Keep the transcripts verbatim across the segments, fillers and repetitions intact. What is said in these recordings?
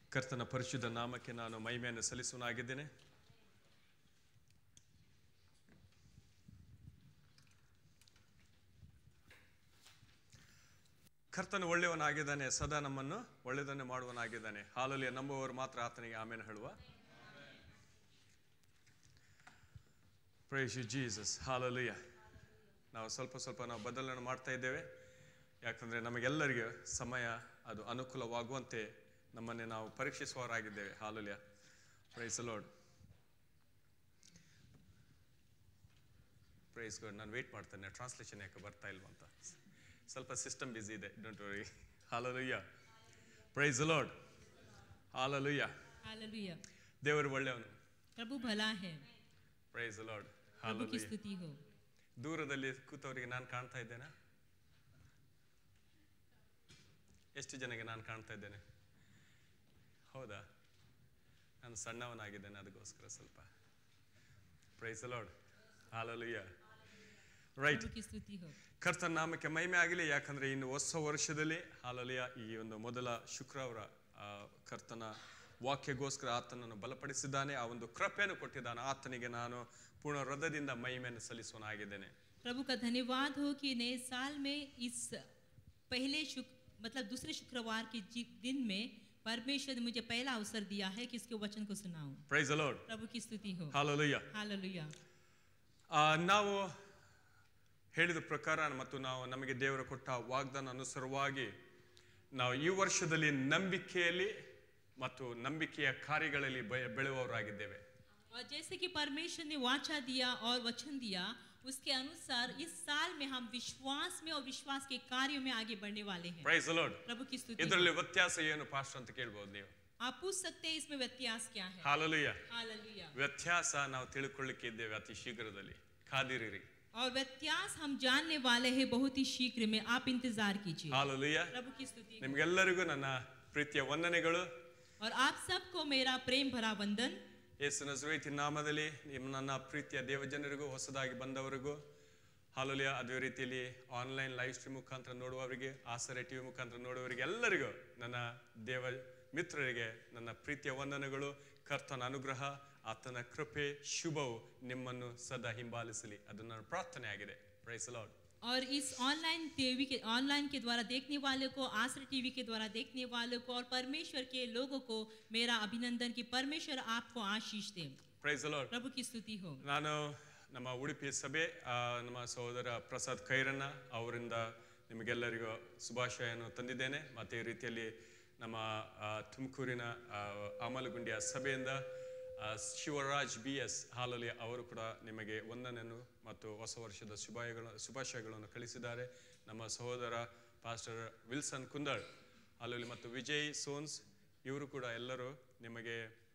ಕರ್ತನ ಪರಿಶುದ್ಧ ನಾಮಕ್ಕೆ ನಾನು ಮಹಿಮೆಯನ್ನು ಸಲ್ಲಿಸುವನಾಗಿದ್ದೇನೆ. ಕರ್ತನು ಒಳ್ಳೆಯವನಾಗಿದ್ದಾನೆ, ಸದಾ ನಮ್ಮನ್ನು ಒಳ್ಳೆಯದನ್ನು ಮಾಡುವನಾಗಿದ್ದಾನೆ. ಹಾಲಲ್ಲಿ ನಂಬುವವರು ಮಾತ್ರ ಆತನಿಗೆ ಆಮೇಲೆ ಹೇಳುವ. Praise you Jesus. ಹಾಲೆಲೂಯಾ. ನಾವು ಸ್ವಲ್ಪ ಸ್ವಲ್ಪ ನಾವು ಬದಲಾವಣೆ ಮಾಡ್ತಾ ಇದ್ದೇವೆ, ಯಾಕಂದರೆ ನಮಗೆಲ್ಲರಿಗೆ ಸಮಯ ಅದು ಅನುಕೂಲವಾಗುವಂತೆ ನಮ್ಮನ್ನೇ ನಾವು ಪರೀಕ್ಷಿಸುವವರಾಗಿದ್ದೇವೆ. Hallelujah. Praise the Lord. Praise God. ನಾನು ವೇಟ್ ಮಾಡ್ತೇನೆ, ಟ್ರಾನ್ಸ್ಲೇಷನ್ ಯಾಕೆ ಬರ್ತಾ ಇಲ್ವ ಅಂತ. ಸ್ವಲ್ಪ ಸಿಸ್ಟಮ್ ಬಿಸಿ ಇದೆ, don't worry. Hallelujah. Praise the Lord. Hallelujah. Hallelujah. ದೇವರು ಒಳ್ಳೆಯವನು, प्रभु भला है. Price the Lord. प्रभु की स्तुति हो. ದೂರದಲ್ಲಿ ಕೂತವರಿಗೆ ನಾನು ಕಾಣ್ತಾ ಇದ್ದೇನೆ? ಎಷ್ಟು ಜನಕ್ಕೆ ನಾನು ಕಾಣ್ತಾ ಇದ್ದೇನೆ? ಹೌದಾ? ನಾನು ಸಣ್ಣವನಾಗಿದ್ದೇನೆ, ಅದಕ್ಕೋಸ್ಕರ ಸ್ವಲ್ಪ. Praise the Lord. Hallelujah. Right. प्रभु की स्तुति हो. ಕರ್ತನ ನಾಮಕ್ಕೆ ಮಹಿಮೆ ಆಗಲಿ. ಯಾಕಂದ್ರೆ ಇನ್ನು ಹೊಸ ವರ್ಷದಲ್ಲಿ ಹಾಲೆಲೂಯಾ ಈ ಒಂದು ಮೊದಲ ಶುಕ್ರವಾರ ಕರ್ತನ ವಾಕ್ಯಗೋಸ್ಕರ ಆತನನ್ನು ಬಲಪಡಿಸಿದ್ದಾನೆ, ಆ ಒಂದು ಕೃಪೆಯನ್ನು ಕೊಟ್ಟಿದ್ದಾನೆ. ಆತನಿಗೆ ನಾನು ಪೂರ್ಣ ಹೃದಯದಿಂದ ಮಹಿಮೆಯನ್ನು ಸಲ್ಲಿಸುವನಾಗಿದ್ದೇನೆ. प्रभु का धन्यवाद हो कि नए साल में इस पहले शुक्र मतलब दूसरे शुक्रवार के दिन में परमेश्वर ने मुझे पहला अवसर दिया है कि इसके वचन को सुनाऊं. Price the Lord. प्रभु की स्तुति हो. ಹಾಲೆಲೂಯಾ. हालेलुया. ನಾವು ಹೇಳಿದ ಪ್ರಕಾರ ಮತ್ತು ನಾವು ನಮಗೆ ದೇವರು ಕೊಟ್ಟ ವಾಗ್ದಾನ ಅನುಸಾರವಾಗಿ ನಾವು ಈ ವರ್ಷದಲ್ಲಿ ನಂಬಿಕೆಯಲ್ಲಿ ಮತ್ತು ನಂಬಿಕೆಯ ಕಾರ್ಯಗಳಲ್ಲಿ ಬೆಳೆಯುವವರಾಗಿದ್ದೇವೆ. और जैसे कि परमेश्वर ने वाचा दिया और वचन दिया, उसके अनुसार इस साल में हम विश्वास में और विश्वास के कार्यों में आगे बढ़ने वाले हैं. Praise the Lord. प्रभु की स्तुति. ಇದರಲ್ಲಿ ವ್ಯತ್ಯಾಸ ಏನು ಪಾಸ್ಟರ್ ಅಂತ ಕೇಳಬಹುದು ನೀವು. आप पूछ सकते हैं इसमें व्यत्यास क्या है. ಹಾಲೆಲೂಯಾ. हालेलुया. ವ್ಯತ್ಯಾಸ ನಾವು ತಿಳ್ಕೊಳ್ಳಿಕ್ಕೆ ಇದ್ದೇವೆ ಅತಿ ಶೀಘ್ರದಲ್ಲಿ. ಕಾದಿರಿರಿ. और व्यत्यास हम जानने वाले हैं बहुत ही शीघ्र में. आप इंतजार कीजिए. ಹಾಲೆಲೂಯಾ. प्रभु की स्तुति. ನಿಮಗೆಲ್ಲರಿಗೂ ನನ್ನ ಪ್ರೀತಿಯ ವಂದನೆಗಳು. और आप सबको मेरा प्रेम भरा वंदन. ಯೇಸು ನಜರೇತಿನ ನಾಮದಲ್ಲಿ ನಿಮ್ಮ ನನ್ನ ಪ್ರೀತಿಯ ದೇವಜನರಿಗೂ ಹೊಸದಾಗಿ ಬಂದವರಿಗೂ ಹಾಲೆಲೂಯಾ. ಅದೇ ರೀತಿಯಲ್ಲಿ ಆನ್ಲೈನ್ ಲೈವ್ ಸ್ಟ್ರೀಮ್ ಮುಖಾಂತರ ನೋಡುವವರಿಗೆ, ಆಸರೆ ಟಿವಿ ಮುಖಾಂತರ ನೋಡುವವರಿಗೆ ಎಲ್ಲರಿಗೂ ನನ್ನ ದೇವ ಮಿತ್ರರಿಗೆ ನನ್ನ ಪ್ರೀತಿಯ ವಂದನೆಗಳು. ಕರ್ತನ ಅನುಗ್ರಹ, ಆತನ ಕೃಪೆ, ಶುಭವು ನಿಮ್ಮನ್ನು ಸದಾ ಹಿಂಬಾಲಿಸಲಿ. ಅದು ನನ್ನ ಪ್ರಾರ್ಥನೆ ಆಗಿದೆ. Praise the Lord. और इस ऑनलाइन टीवी के ऑनलाइन के द्वारा देखने वालों को, आश्रय टीवी के द्वारा देखने वालों को और परमेश्वर के लोगों को मेरा अभिनंदन कि परमेश्वर आपको आशीष दे. Praise the Lord. प्रभु की स्तुति हो. ನಾನು ನಮ್ಮ ಉಡುಪಿ ಸಭೆ ನಮ್ಮ ಸಹೋದರ ಪ್ರಸಾದ್ ಕೈರನ್ನ ಅವರಿಂದ ನಿಮಗೆಲ್ಲರಿಗೂ ಶುಭಾಶಯವನ್ನು ತಂದಿದ್ದೇನೆ. ಮತ್ತು ಈ ರೀತಿಯಲ್ಲಿ ನಮ್ಮ ತುಮಕೂರಿನ ಅಮಲಗುಂಡಿಯ ಸಭೆಯಿಂದ ಶಿವರಾಜ್ ಬಿ ಎಸ್ ಹಾಲೆಲೂಯಾ ಅವರು ಕೂಡ ನಿಮಗೆ ವಂದನೆಯನ್ನು ಮತ್ತು ಹೊಸ ವರ್ಷದ ಶುಭಾಶಯಗಳ ಶುಭಾಶಯಗಳನ್ನು ಕಳಿಸಿದ್ದಾರೆ. ನಮ್ಮ ಸಹೋದರ ಪಾಸ್ಟರ್ ವಿಲ್ಸನ್ ಕುಂದಳ್ ಹಾಲೆಲೂಯಾ ಮತ್ತು ವಿಜಯ್ ಸೋನ್ಸ್ ಇವರು ಕೂಡ ಎಲ್ಲರೂ ನಿಮಗೆ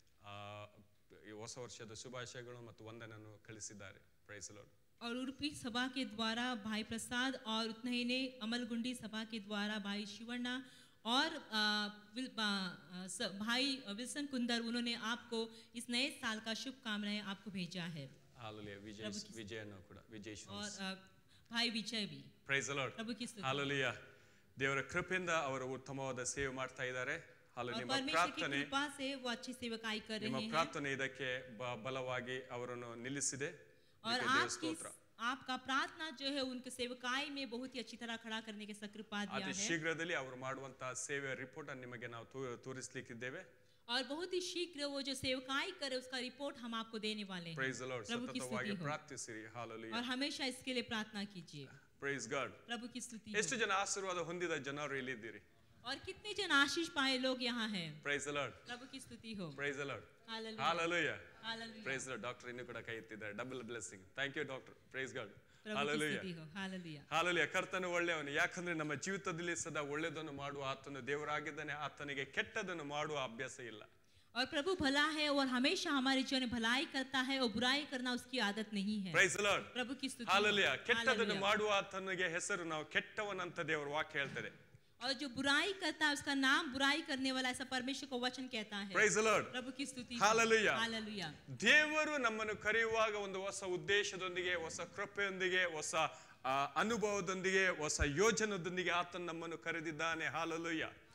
ಹೊಸ ವರ್ಷದ ಶುಭಾಶಯಗಳು ಮತ್ತು ವಂದನೆಯನ್ನು ಕಳಿಸಿದ್ದಾರೆ. Praise the Lord. और उर्पी सभा के द्वारा भाई प्रसाद और उतना ही ने अमलगुंडी सभा के द्वारा भाई शिवण्णा और आ, विल, आ, स, भाई विल्सन कुंदर उन्होंने आपको इस नए साल का शुभकामनाएं आपको भेजा है. हालेलुया. विजय विजयनो ಕೂಡ ವಿಜಯ್ और भाई विजय भी. Price the Lord. प्रभु की स्तुति. हालेलुया. ದೇವರ ಕೃಪೆಯಿಂದ ಅವರು ಉತ್ತಮವಾದ ಸೇವೆ ಮಾಡ್ತಾ ಇದ್ದಾರೆ. ಹಾಲೆಲುಯಾ. ನಿಮ್ಮ ಪ್ರಾರ್ಥನೆ, कृपा से वो अच्छी सेवकाई कर रहे हैं. ನಿಮ್ಮ ಪ್ರಾರ್ಥನೆ ಇದಕ್ಕೆ ಬಲವಾಗಿ ಅವರನ್ನು ನಿಲ್ಲಿಸಿದೆ. और आपकी आपका प्रार्थना जो है उनके सेवकाई में बहुत ही अच्छी तरह खड़ा करने के कृपा दिया है. ಅತಿ ಶೀಘ್ರದಲ್ಲಿ ಅವರು ಮಾಡುವಂತ ಸೇವೆಯ ರಿಪೋರ್ಟ್ ಅನ್ನು ನಿಮಗೆ ನಾವು ತೋರಿಸಲಿಕ್ಕಿದ್ದೇವೆ. और बहुत ही शीघ्र वो जो सेवकाई करे उसका रिपोर्ट हम आपको देने वाले हैं. Praise the Lord. ಸತತವಾಗಿ ಪ್ರಾರ್ಥಿಸಿರಿ. ಹಾಲೆಲುಯಾ. और हमेशा इसके लिए प्रार्थना कीजिए. Praise God. प्रभु की स्तुति. ಎಷ್ಟು ಜನ ಆಶೀರ್ವಾದ ಹೊಂದಿದ ಜನರು ಇಲ್ಲಿದ್ದೀರಿ? और कितने जन आशीष पाए लोग यहाँ हैं? Praise the Lord. प्रभु की स्तुति हो. Praise the Lord. Hallelujah. Hallelujah. Hallelujah. Praise the Lord. Doctor ಇನ್ನು ಕೂಡ ಕೈ ಎತ್ತಿದ್ದಾರೆ. Double blessing. Thank you doctor. Praise God. Hallelujah. Hallelujah. Hallelujah. ಕರ್ತನು ಒಳ್ಳೆಯವನು. ಯಾಕಂದ್ರೆ ನಮ್ಮ ಜೀವಿತದಲ್ಲಿ ಸದಾ ಒಳ್ಳೆಯದನ್ನು ಮಾಡುವ ಆತನು ದೇವರಾಗಿದ್ದಾನೆ. ಆತನಿಗೆ ಕೆಟ್ಟದನ್ನು ಮಾಡುವ ಅಭ್ಯಾಸ ಇಲ್ಲ. और प्रभु भला है और हमेशा हमारे जीवन में भलाई करता है और बुराई करना उसकी आदत नहीं है. Price the Lord. प्रभु की स्तुति. ಹಾಲೆಲುಯಾ. ಕೆಟ್ಟದನ್ನು ಮಾಡುವ ಆತನಿಗೆ ಹೆಸರು ನಾವು ಕೆಟ್ಟವನಂತ ದೇವರ ವಾಕ್ಯ ಹೇಳ್ತದೆ. और जो बुराई करता है उसका नाम बुराई करने वाला, ऐसा परमेश्वर का वचन कहता है. Price the Lord. प्रभु की स्तुति. ಹಾಲೆಲುಯಾ. हालेलुया. ದೇವರು ನಮ್ಮನ್ನು ಕರೆಯುವಾಗ ಒಂದು ಹೊಸ ಉದ್ದೇಶದೊಂದಿಗೆ, ಹೊಸ ಕೃಪೆಯೊಂದಿಗೆ, ಹೊಸ ಅನುಭವದೊಂದಿಗೆ, ಹೊಸ ಯೋಜನೆಯೊಂದಿಗೆ ಆತನು ನಮ್ಮನ್ನು ಕರೆದಿದ್ದಾನೆ. ಹಾಲೆಲುಯಾ.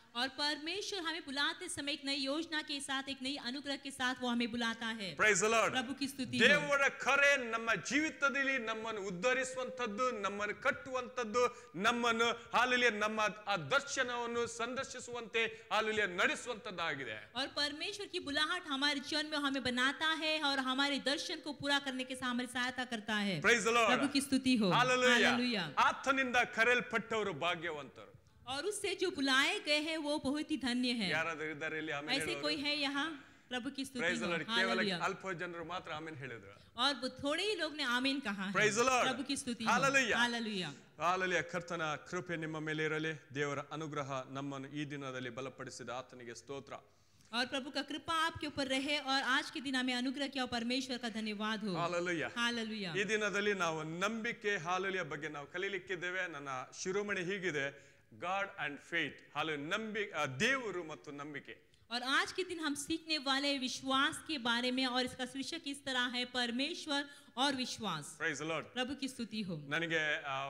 और परमेश्वर हमें बुलाते समय एक नई योजना के साथ, एक नई अनुग्रह के साथ वो हमें बुलाता है. Praise the Lord. प्रभु की स्तुति हो. ದೇವರ ಕರೆ ನಮ್ಮ ಜೀವಿತದಲ್ಲಿ ನಮ್ಮನ್ನು ಉದ್ಧರಿಸುವಂತದ್ದು, ನಮ್ಮನ್ನು ಕಟ್ಟುವಂತದ್ದು, ನಮ್ಮನ್ನು ಹಾಲೆಲೂಯಾ ನಮ್ಮ ಆ ದರ್ಶನವನ್ನು ಸಂದರ್ಶಿಸುವಂತೆ ಹಾಲೆಲೂಯಾ ನಡೆಸುವಂತದ್ದಾಗಿದೆ. और परमेश्वर की बुलाहट हमारे जीवन में हमें बनाता है और हमारे दर्शन को पूरा करने के साथ हमारी सहायता करता है. Praise the Lord. प्रभु की स्तुति हो. हालेलूया. ಆತನಿಂದ ಕರೆಯಲ್ಪಟ್ಟವರು ಭಾಗ್ಯವಂತರು. और उससे जो बुलाए गए हैं वो बहुत ही धन्य है. ಯಾರಾದರೂ ಇದ್ದಾರೆ ಇಲ್ಲಿ ಆಮೆನ್ ऐसे ಹೇಳೋರು? कोई है यहाँ? प्रभु की स्तुति Praise the हो. Lord. ಕೇವಲ हालेलुया. ಅಲ್ಪ ಜನರು ಮಾತ್ರ ಆಮೆನ್ ಹೇಳಿದ್ರು. और वो थोड़े ही लोग ने आमीन कहा है. Praise the Lord. प्रभु की स्तुति हो. हालेलुया. हालेलुया. ಹಾಲೆಲೂಯಾ. ಕರ್ತನ ಕೃಪೆ ನಿಮ್ಮ ಮೇಲೆ ಇರಲಿ. ದೇವರ ಅನುಗ್ರಹ ನಮ್ಮನ್ನು ಈ ದಿನದಲ್ಲಿ ಬಲಪಡಿಸಿದ ಆತನಿಗೆ ಸ್ತೋತ್ರ. और प्रभु का कृपा आपके ऊपर रहे और आज के दिन हमें अनुग्रह किया और परमेश्वर का धन्यवाद हो. ಹಾಲೆಲೂಯಾ. हालेलुया. ಈ ದಿನದಲ್ಲಿ ನಾವು ನಂಬಿಕೆ ಹಾಲೆಲೂಯಾ ಬಗ್ಗೆ ನಾವು ಕಲಿಲಿಕ್ಕಿದ್ದೇವೆ. ನನ್ನ ಶಿರೋಮಣಿ ಹೀಗಿದೆ, ಗಾಡ್ ಅಂಡ್ ಫೇತ್. ಹಾಲೆಲೂಯಾ. ನಂಬಿ ದೇವರು ಮತ್ತು ನಂಬಿಕೆ. और आज के दिन हम सीखने वाले विश्वास के बारे में और इसका शीर्षक इस तरह है, परमेश्वर और विश्वास. Praise the Lord. प्रभु की स्तुति हो. ನನಗೆ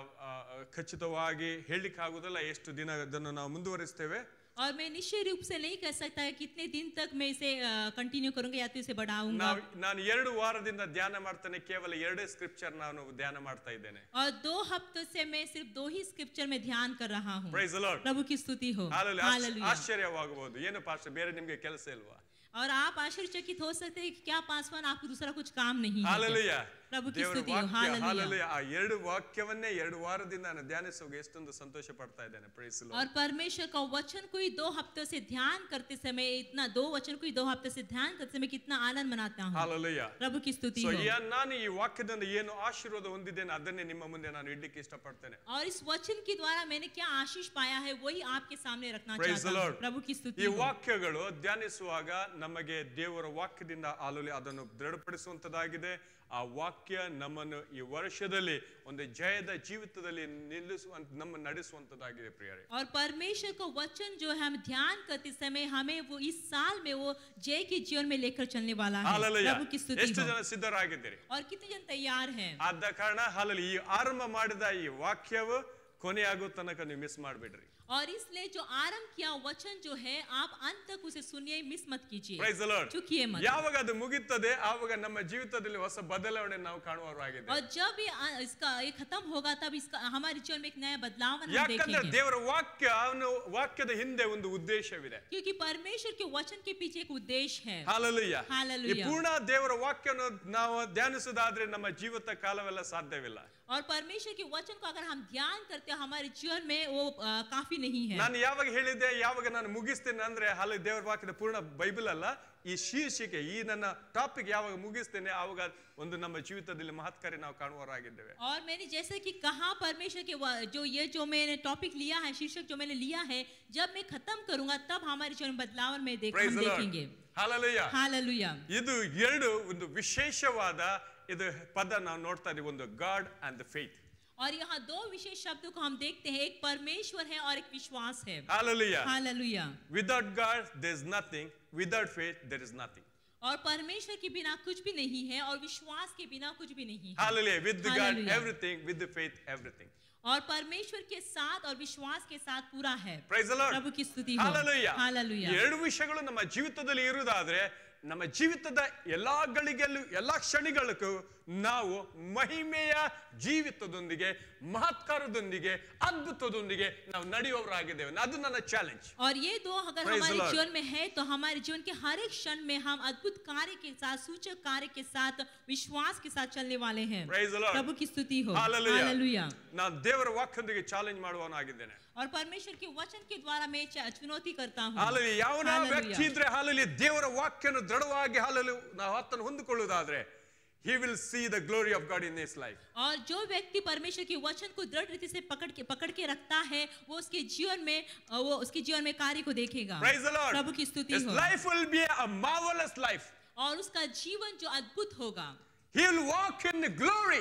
ಖಚಿತವಾಗಿ ಹೇಳಲಿಕ್ಕೆ ಆಗುವುದಿಲ್ಲ ಎಷ್ಟು ದಿನ ಇದನ್ನು ನಾವು ಮುಂದುವರಿಸ್ತೇವೆ. और मैं निश्चय रूप से नहीं कह सकता है कितने दिन तक मैं इसे कंटिन्यू करूंगा या तो इसे बढ़ाऊंगा. ನಾನು ಎರಡು ವಾರದಿಂದ ಧ್ಯಾನ ಮಾಡ್ತೇನೆ. ಕೇವಲ ಎರಡೇ ಸ್ಕ್ರಿಪ್ಚರ್ ನಾನು ಧ್ಯಾನ ಮಾಡ್ತಾ ಇದ್ದೇನೆ. और दो हफ्तों से मैं सिर्फ दो ही स्क्रिप्चर में ध्यान कर रहा हूँ. Praise the Lord. प्रभु की स्तुति हो. ಹಾಲೆಲೂಯಾ. ಆಶ್ಚರ್ಯವಾಗಬಹುದು, ಏನು ಪಾಸ್ಟರ್ ಬೇರೆ ನಿಮಗೆ ಕೆಲಸ ಇಲ್ವಾ? और आप आश्चर्यचकित हो सकते हैं कि क्या पासवान आपको दूसरा कुछ काम नहीं है. ಹಾಲೆಲೂಯಾ. प्रभु की ದೇವರ स्तुति हो. ವಾಕ್ಯ हालेलुया. ಹಾಲೆಲೂಯಾ. ಆ ಎರಡು ವಾಕ್ಯವನ್ನೇ ಎರಡು ವಾರದಿಂದ ನಾನು ಧ್ಯಾನಿಸುವಾಗ ಎಷ್ಟೊಂದು ಸಂತೋಷ ಪಡ್ತಾ ಇದ್ದೇನೆ. Praise the Lord. और परमेश्वर का वचन को ही दो हफ्तों से ध्यान करते समय, इतना दो वचन को ही दो हफ्ते से ध्यान करते समय कितना आनंद मनाता हूँ. ಹಾಲೆಲೂಯಾ. प्रभु की स्तुति ಸೊ हो. ನಾನು ಈ ವಾಕ್ಯದಿಂದ ಏನು ಆಶೀರ್ವಾದ ಹೊಂದಿದ್ದೇನೆ ಅದನ್ನೇ ನಿಮ್ಮ ಮುಂದೆ ನಾನು ಇಡ್ಲಿಕ್ಕೆ ಇಷ್ಟಪಡ್ತೇನೆ. और इस वचन के द्वारा मैंने क्या आशीष पाया है वही आपके सामने रखना Praise the चाहता Lord. हूँ. प्रभु की स्तुति ಈ हो. ವಾಕ್ಯಗಳು ಧ್ಯಾನಿಸುವಾಗ ನಮಗೆ ದೇವರ ವಾಕ್ಯದಿಂದ ಹಾಲೆಲೂಯಾ ಅದನ್ನು ದೃಢಪಡಿಸುವಂತದ್ದಾಗಿದೆ. ಆ ವಾಕ್ಯ ನಮ್ಮನ್ನು ಈ ವರ್ಷದಲ್ಲಿ ಒಂದು ಜಯದ ಜೀವಿತದಲ್ಲಿ ನಿಲ್ಲಿಸುವಂತ ನಮ್ಮ ನಡೆಸುವಂತದ್ದಾಗಿದೆ ಪ್ರಿಯರೇ. और परमेश्वर का वचन जो है हम ध्यान करते समय हमें वो इस साल में वो जय के जीवन में लेकर चलने वाला है. ಹಾಲೆಲೂಯಾ. प्रभु की स्तुति ಎಷ್ಟು हो. ಜನ ಸಿದ್ಧರಾಗಿದ್ದೀರಿ? और कितने जन तैयार हैं? ಆದ ಕಾರಣ ಹಾಲೆಲೂಯಾ ಈ ಆರಂಭ ಮಾಡಿದ ಈ ವಾಕ್ಯವು ಕೊನೆಯಾಗೋ ತನಕ ನೀವು ಮಿಸ್ ಮಾಡಬೇಡ್ರಿ. और इसलिए जो आरंभ किया वचन जो है आप अंत तक उसे सुनिए, मिस मत कीजिए. Praise the Lord. चूकिए मत. ಯಾವಾಗ ಅದು ಮುಗಿಯುತ್ತದೆ ಆವಾಗ ನಮ್ಮ ಜೀವಿತದಲ್ಲಿ ಹೊಸ ಬದಲಾವಣೆ ನಾವು ಕಾಣುವವರಾಗಿದ್ದೇವೆ. और जब ये इसका ये खत्म होगा तब इसका हमारे जीवन में एक नया बदलाव हम ಯಾಕಂದ್ರೆ देखेंगे. ದೇವರ ವಾಕ್ಯ ಅವನು ವಾಕ್ಯದ ಹಿಂದೆ ಒಂದು ಉದ್ದೇಶವಿದೆ. क्योंकि परमेश्वर के वचन के पीछे एक उद्देश्य है. ಹಾಲೆಲೂಯಾ. ಈ हालेलुया. ಪೂರ್ಣ ದೇವರ ವಾಕ್ಯವನ್ನು ನಾವು ಧ್ಯಾನಿಸುವುದಾದ್ರೆ ನಮ್ಮ ಜೀವಿತ ಕಾಲವೆಲ್ಲ ಸಾಧ್ಯವಿಲ್ಲ. और परमेश्वर के वचन को अगर हम ध्यान करते हैं हमारे जीवन में वो आ, काफी नहीं है. ನಾನು ಯಾವಾಗ ಹೇಳಿದ್ದೆ ಯಾವಾಗ ನಾನು ಮುಗಿಸ್ತೇನೆ ಅಂದ್ರೆ ಹಾಲೆ ದೇವರ ವಾಕ್ಯದ ಪೂರ್ಣ ಬೈಬಲ್ ಅಲ್ಲ, ಈ ಶೀರ್ಷಿಕೆ ಈ ನನ್ನ ಟಾಪಿಕ್ ಯಾವಾಗ ಮುಗಿಸ್ತೇನೆ ಆವಾಗ ಒಂದು ನಮ್ಮ ಜೀವಿತದಲ್ಲಿ ಮಹತ್ಕಾರ್ಯ ನಾವು ಕಾಣುವವರಾಗಿದ್ದೇವೆ. और मैंने जैसे कि कहा परमेश्वर के जो ये जो मैंने टॉपिक लिया है, शीर्षक जो मैंने लिया है, जब मैं खत्म करूंगा तब हमारे जीवन में बदलाव में देख हम देखेंगे. ಹಾಲೆಲೂಯಾ. हालेलुया. ಇದು ಎರಡು ಒಂದು ವಿಶೇಷವಾದ ಇದು ಪದ ನಾವು ನೋಡ್ತಾ ಇದೀವಿ, ಒಂದು ಗಾಡ್ ಅಂಡ್ ದ ಫೇತ್. और यहाँ दो विशेष शब्दों को हम देखते हैं, एक परमेश्वर है और एक विश्वास है. Hallelujah. Hallelujah. Without God there is nothing, without faith there is nothing. और परमेश्वर के बिना कुछ भी नहीं है और विश्वास के बिना कुछ भी नहीं है. Hallelujah. With the God Hallelujah. everything, with the faith everything. और परमेश्वर के साथ और विश्वास के साथ पूरा है. Praise the Lord. प्रभु की स्तुति हो. Hallelujah. Hallelujah. ಈ ಎರಡು ವಿಷಯಗಳು ನಮ್ಮ ಜೀವಿತದಲ್ಲಿ ಇರುವುದಾದ್ರೆ ನಮ್ಮ ಜೀವಿತದ ಎಲ್ಲಾ ಗಳಿಗೆಲ್ಲೂ ಎಲ್ಲಾ ಕ್ಷಣಗಳಿಗೂ ನಾವು ಮಹಿಮೆಯ ಜೀವಿತದೊಂದಿಗೆ ಮಹತ್ಕಾರದೊಂದಿಗೆ ಅದ್ಭುತದೊಂದಿಗೆ ನಾವು ನಡೆಯುವವರಾಗಿದ್ದೇವೆ. ಅದು ನನ್ನ ಚಾಲೆಂಜ್. और ये दो अगर हमारे जीवन में है तो हमारे जीवन के हर एक क्षण में हम अद्भुत कार्य के साथ, सूचक कार्य के साथ, विश्वास के साथ चलने वाले हैं. Praise the Lord. प्रभु की स्तुति हो. Hallelujah. हालेलुया. ನಾನು ದೇವರ ವಾಕ್ಯದೊಂದಿಗೆ ಚಾಲೆಂಜ್ ಮಾಡುವವನಾಗಿದ್ದೇನೆ. और परमेश्वर के वचन के द्वारा मैं चुनौती करता हूँ. ಹಾಲೆಲೂಯಾ. ಯಾವನ ವ್ಯಕ್ತಿ ಇದ್ರೆ ಹಾಲೆಲೂಯಾ ದೇವರ ವಾಕ್ಯವನ್ನು ದೃಢವಾಗಿ ಹಾಲೆಲೂಯಾ ನಾವು ಆತನ ಹೊಂದಿಕೊಳ್ಳುವುದಾದ್ರೆ he will see the glory of God in his life. और जो व्यक्ति परमेश्वर के वचन को दृढ़ रीति से पकड़ के पकड़ के रखता है वो उसके जीवन में वो उसके जीवन में कार्य को देखेगा. Praise the Lord. प्रभु की स्तुति His हो. life will be a marvelous life. और उसका जीवन जो अद्भुत होगा. He will walk in glory.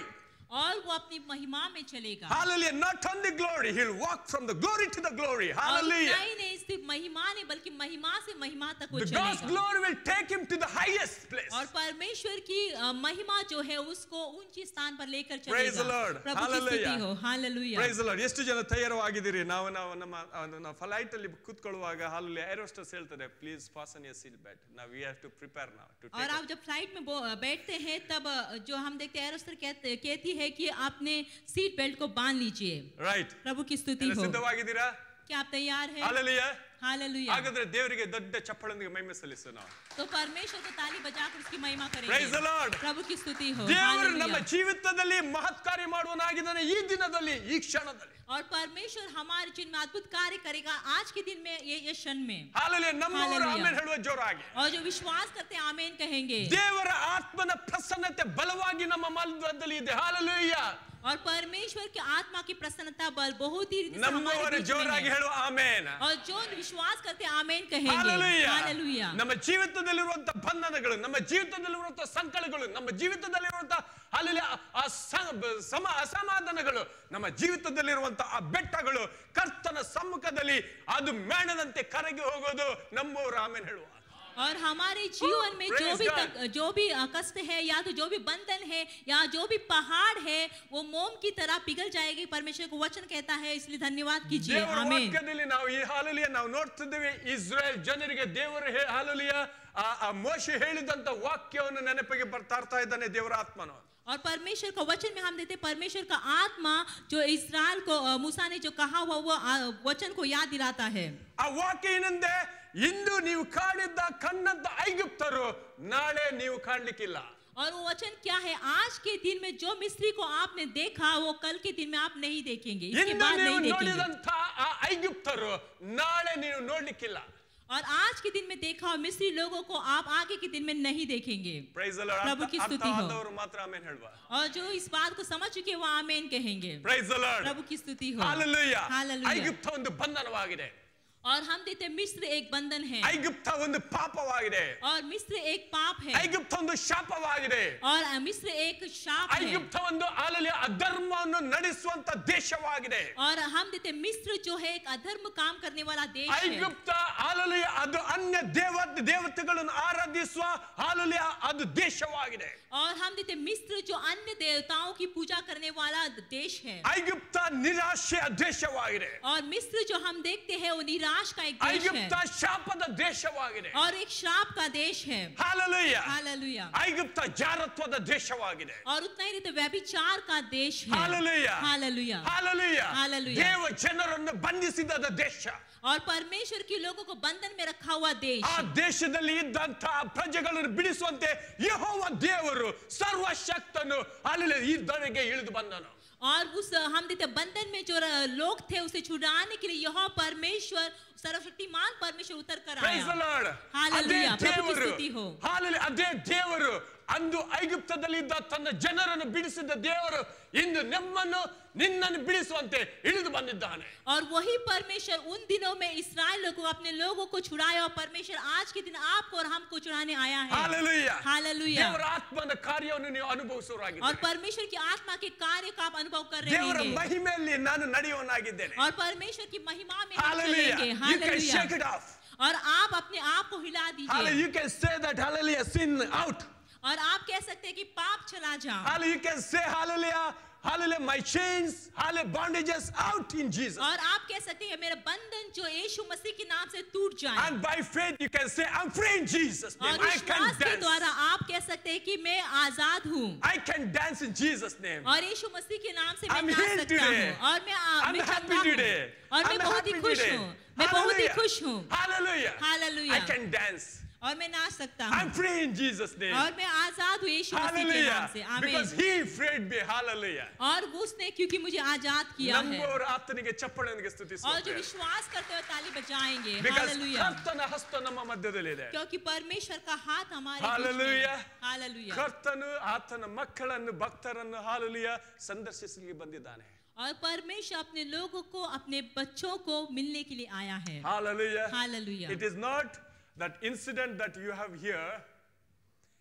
और वो अपनी महिमा में चलेगा। Hallelujah. Not only glory, he'll walk from the glory to the glory. और Hallelujah. नहीं नहीं सिर्फ महिमा नहीं बल्कि महिमा से महिमा तक वो The God's चलेगा। glory will take him to the highest place. और परमेश्वर की अ, महिमा जो है उसको ऊंचे स्थान पर लेकर Praise the चलेगा। Lord. प्रभु की स्तुति Hallelujah. हो। हालेलुया। Praise the Lord. ಎಷ್ಟು ಜನ ತಯಾರವಾಗಿದ್ದೀರಿ? ನಾವು ನಾವು ನಮ್ಮ ನಾವು ಫ್ಲೈಟ್ ಅಲ್ಲಿ ಕೂತ್ಕೊಳ್ಳುವಾಗ ಹಾಲಲ್ಲಿ ಏರ್ ಹೋಸ್ಟೆಸ್ ಹೇಳ್ತಾರೆ, please fasten your seat belt. Now we have to prepare now to take और off. आप जब फ्लाइट में बो- बैठते हैं तब अ, जो हम देखते हैं एरोस्टर कहते कहती है कि आपने सीट बेल्ट को बांध लीजिए। Right. प्रभु की स्तुति ಎಲ್ಲ हो। ಸಿದ್ಧವಾಗಿದ್ದೀರಾ? क्या आप तैयार हैं? Hallelujah. हालेलुया। ಹಾಗಾದ್ರೆ ದೇವರಿಗೆ ದೊಡ್ಡ ಚಪ್ಪಳೊಂದಿಗೆ ಮಹಿಮೆ ಸಲ್ಲಿಸೋಣ ನಾವು. तो परमेश्वर को ताली बजाकर उसकी महिमा Praise the करेंगे। Lord. प्रभु की स्तुति हो। ದೇವರು ನಮ್ಮ हालेलुया। ಜೀವಿತದಲ್ಲಿ ಮಹತ್ ಕಾರ್ಯ ಮಾಡುವನಾಗಿದ್ದಾನೆ ಈ ದಿನದಲ್ಲಿ, ಈ ಕ್ಷಣದಲ್ಲಿ. और परमेश्वर हमारे जीवन में अद्भुत कार्य करेगा आज के दिन में, ये ये क्षण में। ಹಾಲೆಲೂಯಾ. ನಮ್ಮವರು Hallelujah. ಆಮೆನ್ ಹೇಳುವ ಜೋರಾಗಿ. और जो विश्वास करते हैं आमीन कहेंगे। ದೇವರ ಆತ್ಮನ ಪ್ರಸನ್ನತೆ ಬಲವಾಗಿ ನಮ್ಮ ಮಧ್ಯದಲ್ಲಿ ಇದೆ. ಹಾಲೆಲೂಯಾ. और परमेश्वर की आत्मा की प्रसन्नता बल बहुत ही रीति से हमारे ನಮ್ಮವರು बीच में ಜೋರಾಗಿ है। ಹೇಳುವ ಆಮೆನ್. और जो विश्वास करते हैं आमीन कहेंगे। ಹಾಲೆಲೂಯಾ. हालेलुया। ನಮ್ಮ ಜೀವಿತದಲ್ಲಿರುವಂತ ಬಂಧನಗಳು, ನಮ್ಮ ಜೀವಿತದಲ್ಲಿರುವಂತ ಸಂಕಟಗಳು, ನಮ್ಮ ಜೀವಿತದಲ್ಲಿರುವಂತ ಹಾಲೆಲೂಯಾ ಆ ಸ- ಸಮ ಅಸಮಾಧಾನಗಳು, ನಮ್ಮ ಜೀವಿತದಲ್ಲಿರುವಂತ ಆ ಬೆಟ್ಟಗಳು ಕರ್ತನ ಸಮ್ಮುಖದಲ್ಲಿ ಅದು ಮೇಣದಂತೆ ಕರಗಿ ಹೋಗೋದು ನಮ್ಮವರು ಆಮೆನ್ ಹೇಳುವ. और हमारे जीवन में जो Praise भी God. तक, जो भी अ, कष्ट है या तो जो भी बंधन है या जो भी पहाड़ है वो मोम की तरह पिघल जाएगी। परमेश्वर को वचन कहता है, इसलिए धन्यवाद कीजिए। ದೇವರ आमीन। ವಾಕ್ಯದಲ್ಲಿ ನಾವು ಈ ಹಾಲೆಲೂಯಾ ನಾವು ನೋಡ್ತಿದ್ದೇವೆ, ಇಸ್ರೇಲ್ ಜನರಿಗೆ ದೇವರು ಹೇ- ಹಾಲೆಲೂಯಾ ಆ ಆ ಮೋಶೆ ಹೇಳಿದಂತ ವಾಕ್ಯವನ್ನು ನೆನಪಿಗೆ ಬರ್ತಾ ಇರ್ತಾ ಇದ್ದಾನೆ ದೇವರ ಆತ್ಮನು. और परमेश्वर का वचन में हम देखते हैं परमेश्वर का आत्मा जो इस्राएल को अ, मूसा ने जो कहा हुआ वो अ, वचन को याद दिलाता है। ಆ ವಾಕ್ಯ ಏನಂದೆ, ಇಂದು ನೀವು ಕಾಣಿದ್ದ ಕಣ್ಣದ್ದ ಐಗುಪ್ತರು ನಾಳೆ ನೀವು ಕಾಣ್ಲಿಕ್ಕಿಲ್ಲ. और वो वचन क्या है? आज के दिन में जो मिस्री को आपने देखा वो कल के दिन में आप नहीं देखेंगे, इसके ಇಂದು बाद ನೀವು नहीं देखेंगे। ನೋಡಿದಂತ ಆ ಐಗುಪ್ತರು ನಾಳೆ ನೀವು ನೋಡ್ಲಿಕ್ಕಿಲ್ಲ. और आज के दिन में देखा और मिस्री लोगों को आप आगे के दिन में नहीं देखेंगे। Praise the Lord. प्रभु की ಅರ್ಥ- स्तुति हो। ಅರ್ಥವಾದವರು ಮಾತ್ರ ಆಮೆನ್ ಹೇಳುವ. और जो इस बात को समझ चुके हैं वो आमीन कहेंगे। Praise the Lord. प्रभु की स्तुति हो। Hallelujah. Hallelujah। ಐಗುಪ್ತ ಒಂದು ಬಂಧನವಾಗಿದೆ. और हम देखते हैं मिस्र एक बंधन है ಐಗುಪ್ತ ಒಂದು ಪಾಪವಾಗಿದೆ. और मिस्र एक पाप है ಐಗುಪ್ತ ಒಂದು ಶಾಪವಾಗಿದೆ. और मिस्र एक शाप है ಐಗುಪ್ತ ಒಂದು ಹಾಲೆಲೂಯಾ ಅಧರ್ಮವನ್ನು ನಡೆಸುವಂತ ದೇಶವಾಗಿದೆ. और हम देखते हैं मिस्र जो है एक अधर्म काम करने वाला देश है ಐಗುಪ್ತ ಹಾಲೆಲೂಯಾ ಅದು ಅನ್ಯ ದೇವ ದೇವತೆಗಳನ್ನು ಆರಾಧಿಸುವ ಹಾಲೆಲೂಯಾ ಅದು ದೇಶವಾಗಿದೆ. और हम देखते हैं मिस्र जो अन्य देवताओं की पूजा करने वाला देश है ಐಗುಪ್ತ ನಿರಾಶೆಯ ದೇಶವಾಗಿದೆ. और मिस्र जो हम देखते हैं वो निराश का एक देश है ಐಗುಪ್ತ ಶಾಪದ ದೇಶವಾಗಿದೆ. और एक श्राप का देश है ಹಾಲೆಲೂಯಾ. हालेलुया ಐಗುಪ್ತ ಜಾರತ್ವದ ದೇಶವಾಗಿದೆ. और उतना ही नहीं तो व्यभिचार का देश है ಹಾಲೆಲೂಯಾ. Hallelujah hallelujah. Hallelujah. ದೇವ ಜನರನ್ನು ಬಂಧಿಸಿದ ದೇಶ. और परमेश्वर के लोगों को बंधन में रखा हुआ देश ಆ ದೇಶದಲ್ಲಿ ಇದ್ದಂತಹ ಪ್ರಜೆಗಳನ್ನು ಬಿಡಿಸುವಂತೆ ಯೆಹೋವ ದೇವರು ಸರ್ವಶಕ್ತನು ಹಾಲೆಲೂಯಾ ಈ ಧರೆಗೆ ಇಳಿದು ಬಂದನು. और उस हम देखते हैं बंधन में जो लोग थे उसे छुड़ाने के लिए यह परमेश्वर सर्वशक्तिमान परमेश्वर उतर कर Praise the आया। Lord. Hallelujah. ಅದೇ ಪ್ರಭು की ದೇವರು ಸ್ತುತಿ हो। ಹಾಲೆಲೂಯಾ ಅದೇ ದೇವರು ಅಂದು ಐಗುಪ್ತದಲ್ಲಿದ್ದ ತನ್ನ ಜನರನ್ನು ಬಿಡಿಸಿದ ದೇವರು ಇಂದು ನಮ್ಮನ್ನು ನಿನ್ನನ್ನು ಬಿಡಿಸುವಂತೆ ಇಳಿದು ಬಂದಿದ್ದಾನೆ. और वही परमेश्वर उन दिनों में इस्राएल लोगों को अपने लोगों को छुड़ाया और परमेश्वर आज के दिन आपको और हमको छुड़ाने आया है। ಹಾಲೆಲೂಯಾ. हालेलुया ದೇವರ ಆತ್ಮನ ಕಾರ್ಯವನ್ನು ನೀವು और ಅನುಭವಿಸುವರಾಗಿದ್ದೀರಿ. परमेश्वर की आत्मा के कार्य का आप अनुभव कर रहे ದೇವರ हैं ಮಹಿಮೆಯಲ್ಲಿ ನಾನು ನಡೆಯುವನಾಗಿದ್ದೇನೆ. और परमेश्वर की महिमा में हम Hallelujah. चलेंगे। You can hallelujah shake it off. और आप अपने आप को हिला Hallelujah. दीजिए You can say that hallelujah sin out. और आप कह सकते हैं कि पाप चला जा। Hallelujah. You can say hallelujah. Hallelujah. My chains, hallelujah, bondages out in Jesus. और आप कह सकते हैं मेरा बंधन जो यीशु मसीह के नाम से टूट जाए। And by faith you can say I'm free in Jesus' और name. I can विश्वास के dance. द्वारा आप कह सकते हैं कि मैं आजाद हूँ I can dance in Jesus' name. और यीशु मसीह के नाम से मैं I'm नाच healed सकता today. हूँ और मैं आ, I'm मैं happy चंगा हूँ today. और मैं I'm बहुत ही happy खुश today. हूँ मैं बहुत ही Hallelujah. खुश हूँ Hallelujah. Hallelujah. I can dance. और मैं नाच सकता I'm हूँ free in Jesus' name. और मैं आजाद हूँ यीशु मसीह के नाम से। Hallelujah. Because आमीन। he freed me. Hallelujah. और उसने क्योंकि मुझे आजाद किया है ನಮ್ಮವರು ಆತನಿಗೆ ಚಪ್ಪಳನಿಗೆ और जो ಸ್ತುತಿಸುತ್ತಾರೆ. विश्वास करते हुए ताली बजाएंगे। Because हालेलुया ಕರ್ತನ ಹಸ್ತ ನಮ್ಮ ಮಧ್ಯದಲ್ಲಿದೆ. क्योंकि परमेश्वर का हाथ हमारे बीच में Hallelujah. है। हालेलुया ಕರ್ತನು ಆತನ ಮಕ್ಕಳನ್ನು ಭಕ್ತರನ್ನು ಹಾಲೆಲೂಯಾ ಸಂದರ್ಶಿಸಲಿಕ್ಕೆ ಬಂದಿದ್ದಾನೆ. और परमेश्वर अपने लोगों को अपने बच्चों को मिलने के लिए आया है। Hallelujah. Hallelujah It is not that incident that you have here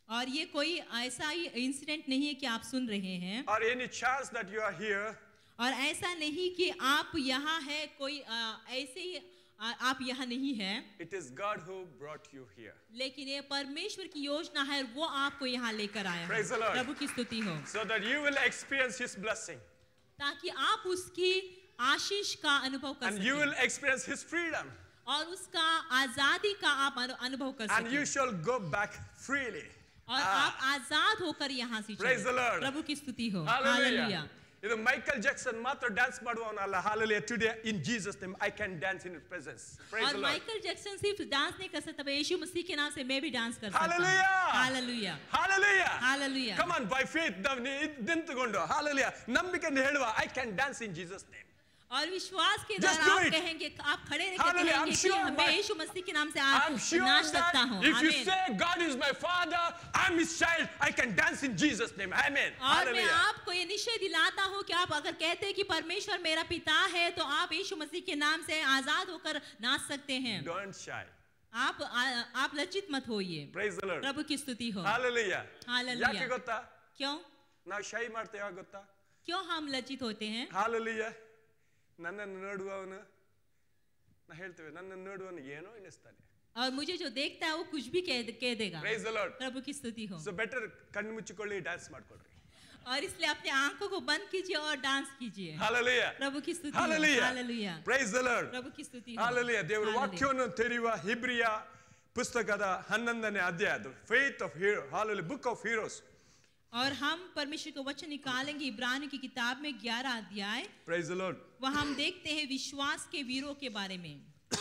और ये कोई ऐसा ही इंसिडेंट नहीं है कि आप सुन रहे हैं, or any chance that you are here. और ऐसा नहीं कि आप यहाँ है, कोई आ, ऐसे ही आ, आप यहाँ नहीं है, It is God who brought you here. लेकिन ये परमेश्वर की योजना है, वो आपको यहाँ लेकर आया है। Praise the Lord. प्रभु की स्तुति हो, So that you will experience His blessing. ताकि आप उसकी आशीष का अनुभव कर And you सकें will experience His freedom. और उसका आजादी का आप अनु- अनुभव कर And you सकें shall go back freely. और आप आजाद होकर यहाँ से Praise the चलें। Lord. प्रभु की स्तुति हो, Hallelujah. हालेलुया। ಇದು ಮೈಕಲ್ ಜಾಕ್ಸನ್ ಮಾತ್ರ dance ಮಾಡುವವನಲ್ಲ. Hallelujah. Today in Jesus name I can dance in His presence. Praise और the Lord. माइकल जैक्सन सिर्फ डांस नहीं कर सकता, यीशु मसीह के नाम से मैं भी डांस कर सकता हूँ। Hallelujah. Hallelujah, Hallelujah. Hallelujah. Come on, by faith ನಾವು ನಿಂತುಕೊಂಡು Hallelujah ನಂಬಿಕೆಯನ್ನು ಹೇಳುವ I can dance in Jesus name. और विश्वास के Just द्वारा do आप it. कहेंगे, आप खड़े रह के Hallelujah. I'm कहेंगे कि sure मैं my- यीशु मसीह के नाम से I'm आज sure नाच सकता that हूँ। if you आमीन। say God is my father, I'm His child, I can dance in Jesus name. Amen. और मैं Hallelujah. आपको ये निश्चय दिलाता हूँ कि आप अगर कहते हैं कि परमेश्वर मेरा पिता है, तो आप यीशु मसीह के नाम से आजाद होकर नाच सकते हैं। Don't shy. आप आ, आप लज्जित मत होइए। Praise the Lord. प्रभु की स्तुति हो। Hallelujah. Hallelujah. ಯಾಕೆ ಗೊತ್ತಾ? क्यों ನಾವು ಶೈ ಮಾಡ್ತೇವೆ ಯಾಕೆ ಗೊತ್ತಾ? क्यों हम लज्जित होते हैं? Hallelujah. ನನ್ನನ್ನು ನೋಡುವವನು ನಾ ಹೇಳ್ತೇವೆ ನನ್ನನ್ನು ನೋಡುವವನು ಏನೋ ಎನಿಸ್ತಾನೆ. और मुझे जो देखता है वो कुछ भी कह कह देगा। Praise the Lord. प्रभु की स्तुति हो। So better ಕಣ್ಣು ಮುಚ್ಚಿಕೊಳ್ಳಿ ಡ್ಯಾನ್ಸ್ ಮಾಡ್ಕೊಳ್ರಿ. और इसलिए अपने आंखों को बंद कीजिए और डांस कीजिए। Hallelujah. प्रभु की स्तुति हो। Hallelujah. Hallelujah. Praise the Lord. प्रभु की स्तुति हो। Hallelujah. ದೇವರ Hallelujah. ವಾಕ್ಯವನ್ನು ತೆರೆಯುವ ಹಿಬ್ರಿಯ ಪುಸ್ತಕದ ಹನ್ನೊಂದನೇ ಅಧ್ಯಾಯ, Faith of Hero, Hallelujah, Book of Heroes. और हम परमेश्वर का वचन निकालेंगे इब्रानियों की किताब में ग्यारह अध्याय, Praise the Lord. वहाँ हम देखते हैं विश्वास के वीरों के बारे में।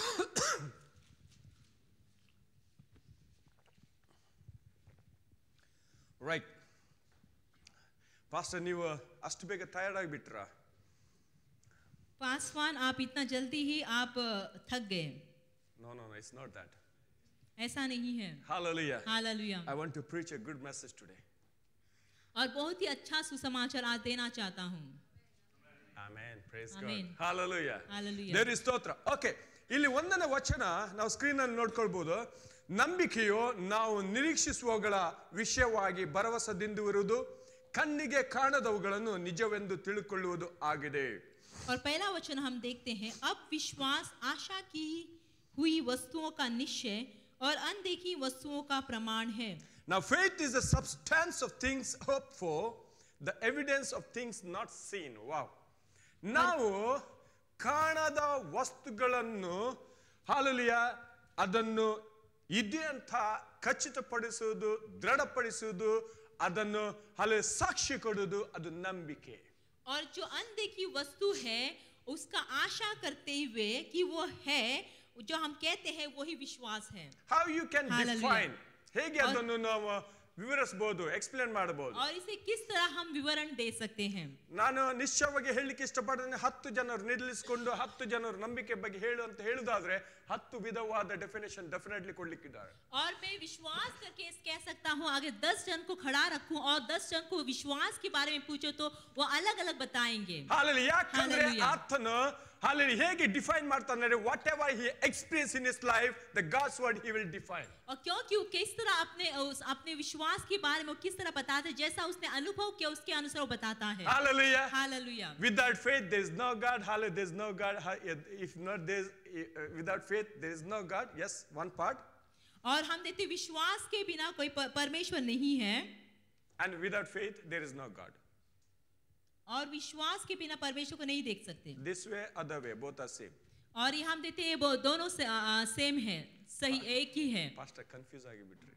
Right. Pastor, ನೀವು ಅಷ್ಟು ಬೇಗ ಟಯರ್ಡ್ ಆಗಿಬಿಟ್ರಾ? पासवान, आप इतना जल्दी ही आप अ, थक गए? No, no, no, it's not that. ऐसा नहीं है। Hallelujah. Hallelujah. I want to preach a good message today. और बहुत ही अच्छा सुसमाचार आज देना चाहता हूँ। Amen. Praise Amen. God. Hallelujah. Hallelujah. ದೇವರ ಸ್ತೋತ್ರ. ಓಕೆ, ಇಲ್ಲಿ ಒಂದನೇ ವಚನ ನಾವು ಸ್ಕ್ರೀನ್ ಅಲ್ಲಿ ನೋಡ್ಕೊಳ್ಬಹುದು. ನಂಬಿಕೆಯು ನಾವು ನಿರೀಕ್ಷಿಸುವವುಗಳ ವಿಷಯವಾಗಿ ಭರವಸೆದಿಂದಿರುವುದು, ಕಣ್ಣಿಗೆ ಕಾಣದವುಗಳನ್ನು ನಿಜವೆಂದು ತಿಳುಕೊಳ್ಳುವುದು ಆಗಿದೆ. और पहला वचन हम देखते हैं, अब विश्वास आशा की हुई वस्तुओं का निश्चय और अनदेखी वस्तुओं का प्रमाण है। Now faith is the substance of things hoped for, the evidence of things not seen. Wow. ನಾವು ಕಾಣದ ವಸ್ತುಗಳನ್ನು ಹಾಲೆಲೂಯಾ ಅದನ್ನು ಇದೆ ಅಂತ ಖಚಿತಪಡಿಸುವುದು, ದೃಢಪಡಿಸುವುದು, ಅದನ್ನು ಹಾಲೆ ಸಾಕ್ಷಿ ಕೊಡುವುದು, ಅದು ನಂಬಿಕೆ. और जो अनदेखी वस्तु है उसका आशा करते हुए कि वो है, जो हम कहते हैं वही विश्वास है। How you can Hallelujah. define, ಹೇಗೆ ಅದನ್ನು ನಾವು ವಿವರಿಸಬಹುದು, ಎಕ್ಸ್ಪ್ಲೇನ್ ಮಾಡಬಹುದು. और इसे किस तरह हम विवरण दे सकते हैं? ನಾನು ನಿಶ್ಚಯವಾಗಿ ಹೇಳಲಿಕ್ಕೆ ಇಷ್ಟಪಡ್ತೇನೆ, ಹತ್ತು ಜನರು ನಿಲ್ಲಿಸಿಕೊಂಡು ಹತ್ತು ಜನರು ನಂಬಿಕೆ ಬಗ್ಗೆ ಹೇಳು ಅಂತ ಹೇಳುದಾದ್ರೆ ಹತ್ತು ವಿಧವಾದ ಡೆಫಿನೇಷನ್ ಡೆಫಿನೆಟ್ಲಿ ಕೊಡ್ಲಿಕ್ಕಿದ್ದಾರೆ. और मैं विश्वास करके इस कह सकता हूँ, अगर दस जन को खड़ा रखूं और दस जन को विश्वास के बारे में पूछो तो वो अलग अलग बताएंगे। ಹಾಲೆಲೂಯಾ. ಯಾಕಂದ್ರೆ Hallelujah. ಆತನು ಹಾಲೆಲೂಯಾ ಹೇಗೆ ಡಿಫೈನ್ ಮಾಡ್ತಾನೆ, whatever he experience in his life, the god's word he will define. और क्योंकि वो किस तरह अपने उस अपने विश्वास के बारे में वो किस तरह बताते हैं, जैसा उसने अनुभव किया उसके अनुसार वो बताता है। Hallelujah. Hallelujah. Without faith there is no God. Hallelujah. There is no God. If not there is, uh, without faith there is no God. Yes, one part. और हम देखते हैं विश्वास के बिना कोई प- परमेश्वर नहीं है, And without faith there is no God. और विश्वास के बिना परमेश्वर को नहीं देख सकते। This way, other way, both are same. और ये हम देखते हैं वो दोनों से, आ, आ, सेम है, सही एक ही है। Pastor confuse ಆಗಿಬಿಟ್ರಿ.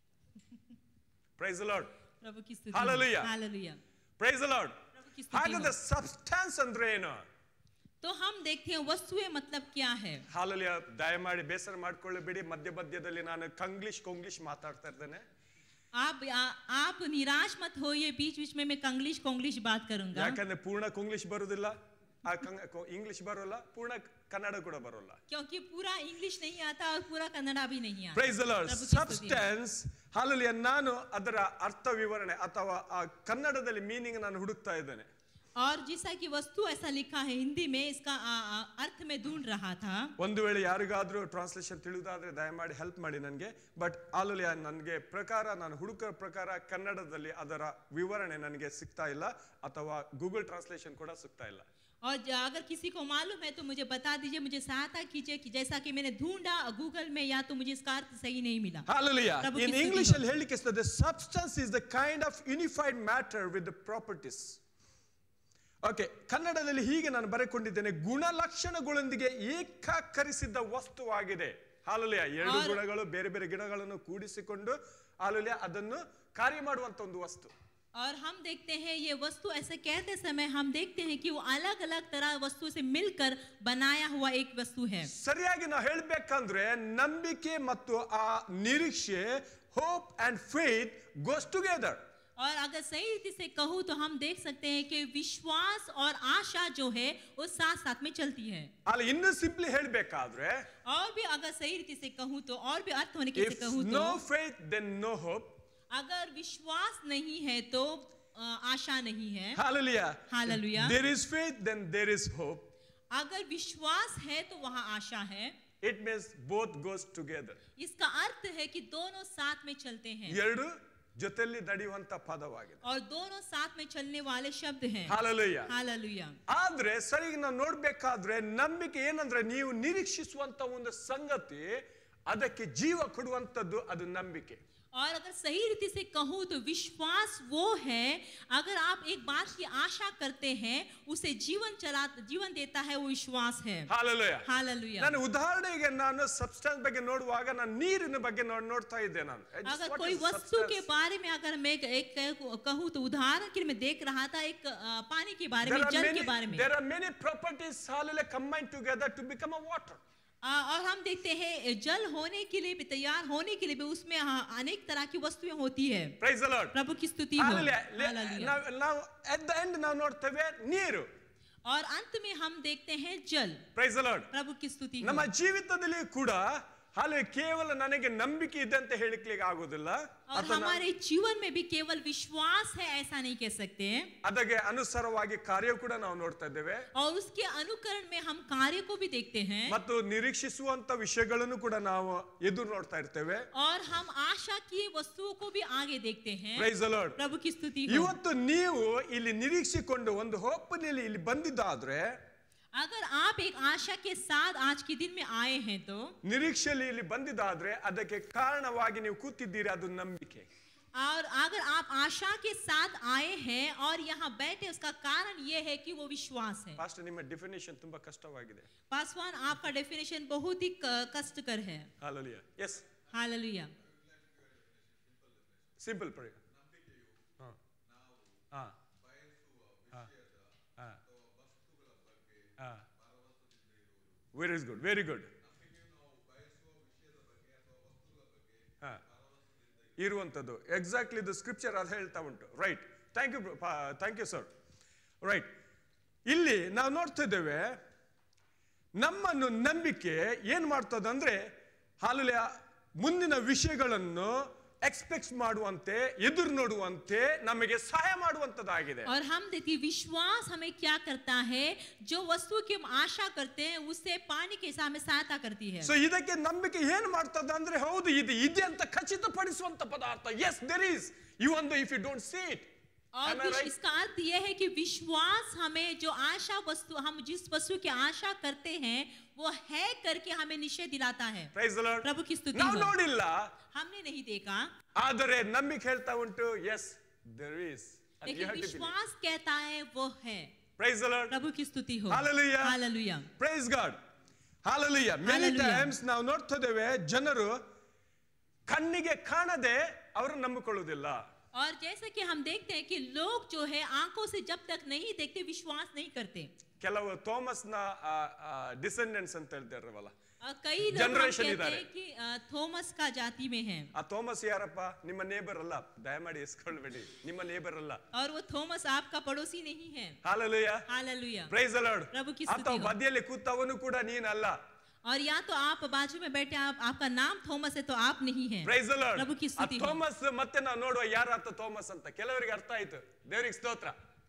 Praise the Lord. प्रभु की स्तुति। Hallelujah. Hallelujah. Praise the Lord. प्रभु की स्तुति ಹಾಗಾದ್ರೆ हो। ಸಬ್ಸ್ಟಾನ್ಸ್ ಅಂದ್ರೆ ಏನು? तो हम देखते हैं वस्तुएं मतलब क्या है। ಹಾಲೆಲೂಯಾ. ದಯಮಾಡಿ ಬೇಸರ ಮಾಡ್ಕೊಳ್ಳಬೇಡಿ, ಮಧ್ಯ ಮಧ್ಯದಲ್ಲಿ ನಾನು ಕಂಗ್ಲಿಷ್ ಕೊಂಗ್ಲಿಷ್ ಮಾತಾಡ್ತಾ ಇದ್ದೇನೆ. आप आ, आप निराश मत होइए, बीच बीच में मैं कंग्लिश कोंग्लिश बात करूंगा। ಯಾಕಂದ್ರೆ ಪೂರ್ಣ ಕೊಂಗ್ಲಿಷ್ ಬರುದಿಲ್ಲ, ಆ ಇಂಗ್ಲಿಷ್ ಬರೋಲ್ಲ, ಪೂರ್ಣ ಕನ್ನಡ ಕೂಡ ಬರೋಲ್ಲ. क्योंकि पूरा इंग्लिश नहीं आता और पूरा कन्नड़ा भी नहीं आता। Praise the Lord. प्रभु की स्तुति हो। Substance, hallelujah. ನಾನು ಅದರ ಅರ್ಥ ವಿವರಣೆ ಅಥವಾ ಆ ಕನ್ನಡದಲ್ಲಿ ಮೀನಿಂಗ್ ನಾನು ಹುಡುಕ್ತಾ ಇದ್ದೇನೆ. और जैसा कि वस्तु ऐसा लिखा है हिंदी में, इसका आ, आ, अर्थ में ढूंढ रहा था. ಒಂದು ವೇಳೆ ಯಾರಿಗಾದ್ರೂ ಟ್ರಾನ್ಸ್ಲೇಷನ್ ತಿಳಿದಾದ್ರೆ ದಯಮಾಡಿ ಹೆಲ್ಪ್ ಮಾಡಿ ನನಗೆ. ಬಟ್ ಆಲೂಲಿಯ ನನಗೆ ಪ್ರಕಾರ ನಾನು ಹುಡುಕೋ ಪ್ರಕಾರ ಕನ್ನಡದಲ್ಲಿ ಅದರ ವಿವರಣೆ ನನಗೆ ಸಿಗ್ತಾ ಇಲ್ಲ, ಅಥವಾ ಗೂಗಲ್ ಟ್ರಾನ್ಸ್ಲೇಷನ್ ಕೂಡ ಸಿಗ್ತಾ ಇಲ್ಲ. और अगर किसी को मालूम है तो मुझे बता दीजिए, मुझे सहायता कीजिए कि जैसा कि मैंने ढूंढा गूगल में, या तो मुझे इसका अर्थ सही नहीं मिला. Hallelujah. In English ಅಲ್ಲಿ ಹೇಳಿಕೆ the substance is the kind of unified matter with the properties. Okay, ಕನ್ನಡದಲ್ಲಿ ಹೀಗೆ ನಾನು ಬರೆಕೊಂಡಿದ್ದೇನೆ, ಗುಣಲಕ್ಷಣಗಳೊಂದಿಗೆ ಏಕೀಕರಿಸಿದ ವಸ್ತುವಾಗಿದೆ. ಹಾಲೆಲೂಯಾ. ಎರಡು ಗುಣಗಳು ಬೇರೆ ಬೇರೆ ಗಿಡಗಳನ್ನು ಕೂಡಿಸಿಕೊಂಡು ಹಾಲೆಲೂಯಾ ಅದನ್ನು ಕಾರ್ಯ ಮಾಡುವಂತ ಒಂದು ವಸ್ತು. और हम देखते हैं ये वस्तु ऐसे कहते समय हम देखते हैं कि वो अलग अलग तरह वस्तु से मिलकर बनाया हुआ एक वस्तु है. ಸರಿಯಾಗಿ ನಾವು ಹೇಳಬೇಕಂದ್ರೆ ನಂಬಿಕೆ ಮತ್ತು ಆ ನಿರೀಕ್ಷೆ, hope and faith goes together. और अगर सही रीति से कहूँ तो हम देख सकते हैं कि विश्वास और आशा जो है वो साथ साथ में चलती है. ಅಲ್ಲಿ ಇನ್ನು ಸಿಂಪ್ಲಿ ಹೇಳಬೇಕಾದ್ರೆ, और भी अगर सही रीति से कहूँ तो, और भी अर्थ होने के से कहूँ तो, no faith then no hope. अगर विश्वास नहीं है तो आशा नहीं है. Hallelujah. Hallelujah. There is faith then there is hope. अगर विश्वास है तो वहाँ आशा है. It means both goes together. इसका अर्थ है कि दोनों साथ में चलते हैं. ಎರಡು ಜೊತೆಯಲ್ಲಿ ನಡೆಯುವಂತ ಪದವಾಗಿದೆ. और दोनों साथ में चलने वाले शब्द हैं. Hallelujah. Hallelujah. ಆದ್ರೆ ಸರಿಯಾಗಿ ನಾವು ನೋಡ್ಬೇಕಾದ್ರೆ ನಂಬಿಕೆ ಏನಂದ್ರೆ ನೀವು ನಿರೀಕ್ಷಿಸುವಂತ ಒಂದು ಸಂಗತಿ ಅದಕ್ಕೆ ಜೀವ ಕೊಡುವಂತದ್ದು, ಅದು ನಂಬಿಕೆ. और अगर सही रीति से कहूँ तो विश्वास वो है, अगर आप एक बात की आशा करते हैं उसे जीवन चला जीवन देता है, वो विश्वास है. Hallelujah. Hallelujah. ನಾನು ಉದಾಹರಣೆಗೆ ನಾನು ಸಬ್ಸ್ಟೆನ್ಸ್ ಬಗ್ಗೆ ನೋಡುವಾಗ ನಾನು ನೀರಿನ ಬಗ್ಗೆ ನೋಡ್ತಾ ಇದ್ದೆ. ನಾನು अगर कोई वस्तु के बारे में अगर मैं एक कहूँ तो उदाहरण के लिए मैं देख रहा था एक पानी के बारे में, जल के बारे में. There are many properties hallelujah combined together to become a water. और हम देखते हैं जल होने के लिए भी, तैयार होने के लिए भी उसमें अनेक तरह की वस्तुएं होती है. Praise the Lord. प्रभु की स्तुति हो. Hallelujah. Now at the end ನಾವು ನೋಡ್ತೇವೆ ನೀರು, और अंत में हम देखते हैं जल. Praise the Lord. प्रभु की स्तुति हो. ನಮ್ಮ ಜೀವಿತದಲ್ಲಿ ಕೂಡ ಹಾಲೆ ಕೇವಲ ನನಗೆ ನಂಬಿಕೆ ಇದೆ ಅಂತ ಹೇಳಿಕ್ಲಿಕ್ಕೆ ಆಗೋದಿಲ್ಲ. और हमारे जीवन में भी केवल विश्वास है ऐसा नहीं कह सकते. ಅದಕ್ಕೆ ಅನುಸಾರವಾಗಿ ಕಾರ್ಯ ಕೂಡ ನಾವು ನೋಡ್ತಾ ಇದ್ದೇವೆ. और उसके अनुकरण में हम कार्य को भी देखते हैं. ಮತ್ತು ನಿರೀಕ್ಷಿಸುವಂತ ವಿಷಯಗಳನ್ನು ಕೂಡ ನಾವು ಎದುರು ನೋಡ್ತಾ ಇರ್ತೇವೆ. और हम आशा की वस्तुओं को भी आगे देखते हैं. Praise the Lord. प्रभु की स्तुति हो. ಇವತ್ತು ನೀವು ಇಲ್ಲಿ ನಿರೀಕ್ಷಿಸಿಕೊಂಡು ಒಂದು ಹೋಪ್ನಲ್ಲಿ ಇಲ್ಲಿ ಬಂದಿದ್ದಾದ್ರೆ, अगर आप एक आशा के साथ आज के दिन में आए हैं तो, ನಿರೀಕ್ಷೆಯಲ್ಲಿ ಇಲ್ಲಿ ಬಂದಿದ್ದಾದ್ರೆ ಅದಕ್ಕೆ ಕಾರಣವಾಗಿ ನೀವು ಕೂತಿದ್ದೀರಿ, ಅದು ನಂಬಿಕೆ. और अगर आप आशा के साथ आए हैं और यहाँ बैठे, उसका कारण ये है कि वो विश्वास है. ಪಾಸ್ಟರ್ ನಿಮ್ಮ ಡೆಫಿನಿಷನ್ ತುಂಬಾ ಕಷ್ಟವಾಗಿದೆ. पासवान आपका डेफिनेशन बहुत ही कष्टकर है. Hallelujah. Yes. Hallelujah. Simple prayer. हां हां हां ವೆರಿ ಗುಡ್, ವೆರಿ ಗುಡ್. ಹಾಂ, ಇರುವಂಥದ್ದು ಎಕ್ಸಾಕ್ಟ್ಲಿ ದ ಸ್ಕ್ರಿಪ್ಚರ್ ಅದು ಹೇಳ್ತಾ ಉಂಟು. Right. Thank you, thank you sir. Right. ಇಲ್ಲಿ ನಾವು ನೋಡ್ತಾ ಇದ್ದೇವೆ, ನಮ್ಮನ್ನು ನಂಬಿಕೆ ಏನು ಮಾಡ್ತದಂದ್ರೆ ಹಾಲೆಲೂಯಾ ಮುಂದಿನ ವಿಷಯಗಳನ್ನು ಎಕ್ಸ್ಪೆಕ್ಟ್ ಮಾಡುವಂತೆ, ಎದುರು ನೋಡುವಂತೆ ನಮಗೆ ಸಹಾಯ ಮಾಡುವಂತದ್ದಾಗಿದೆ. और हम देखिए विश्वास हमें क्या करता है, जो वस्तु की हम आशा करते हैं उससे पाने के साथ में सहायता करती है. ಸೊ ಇದಕ್ಕೆ ನಂಬಿಕೆ ಏನು ಮಾಡ್ತದ ಅಂದ್ರೆ, ಹೌದು ಇದು ಇದೆ ಅಂತ ಖಚಿತಪಡಿಸುವಂತ ಪದಾರ್ಥ. S there is, even though if you don't see it. और right? इसका अर्थ यह है कि विश्वास हमें जो आशा वस्तु, हम जिस वस्तु की आशा करते हैं वो है करके हमें निश्चय दिलाता है. Praise the Lord. प्रभु की स्तुति ನಾವು हो. ನೋಡಿಲ್ಲ, हमने नहीं देखा, ಆದರೆ ನಂಬಿಕೆ ಹೇಳ್ತಾ ಉಂಟು ಎಸ್ ದೇರ್ ಇಸ್. लेकिन विश्वास कहता है वो है. Praise the Lord. प्रभु की स्तुति हो. Hallelujah. Hallelujah. Praise God. Hallelujah. Many times ನಾವು ನೋಡ್ತಾ ಇದ್ದೇವೆ, ಜನರು ಕಣ್ಣಿಗೆ ಕಾಣದೆ ಅವರು ನಂಬಿಕೊಳ್ಳುವುದಿಲ್ಲ. और जैसे कि हम देखते हैं कि लोग जो है आंखों से जब तक नहीं देखते विश्वास नहीं करते. ಕೆಲವು ಥಾಮಸ್ ನ ಡಿಸೆಂಡೆಂಟ್ಸ್ ಅಂತ ಹೇಳ್ತಾರಲ್ಲ, कई लोग कहते हैं कि थॉमस का जाति में है. ಆ ಥಾಮಸ್ ಯಾರಪ್ಪ? ನಿಮ್ಮ ನೇಬರ್ ಅಲ್ಲ, ದಯಮಾಡಿ ಎಸ್ಕೊಳ್ಬೇಡಿ, ನಿಮ್ಮ ನೇಬರ್ ಅಲ್ಲ. और वो थॉमस आपका पड़ोसी नहीं है. Hallelujah. Hallelujah. Praise the Lord. प्रभु की स्तुति हो. ಅಥವಾ ಬದಿಯಲ್ಲಿ ಕೂತವನು ಕೂಡ ನೀನಲ್ಲ. और या तो आप बाजू में बैठे, आप आपका नाम थॉमस है तो आप नहीं हैं. Praise the Lord. प्रभु की स्तुति हो. ಥಾಮಸ್ ಮತ್ತೆ ನಾವು ನೋಡುವ ಯಾರಾತ ಥಾಮಸ್ ಅಂತ ಕೆಲವರಿಗೆ ಅರ್ಥ ಆಯ್ತು. ದೇವರಿಗೆ ಸ್ತೋತ್ರ.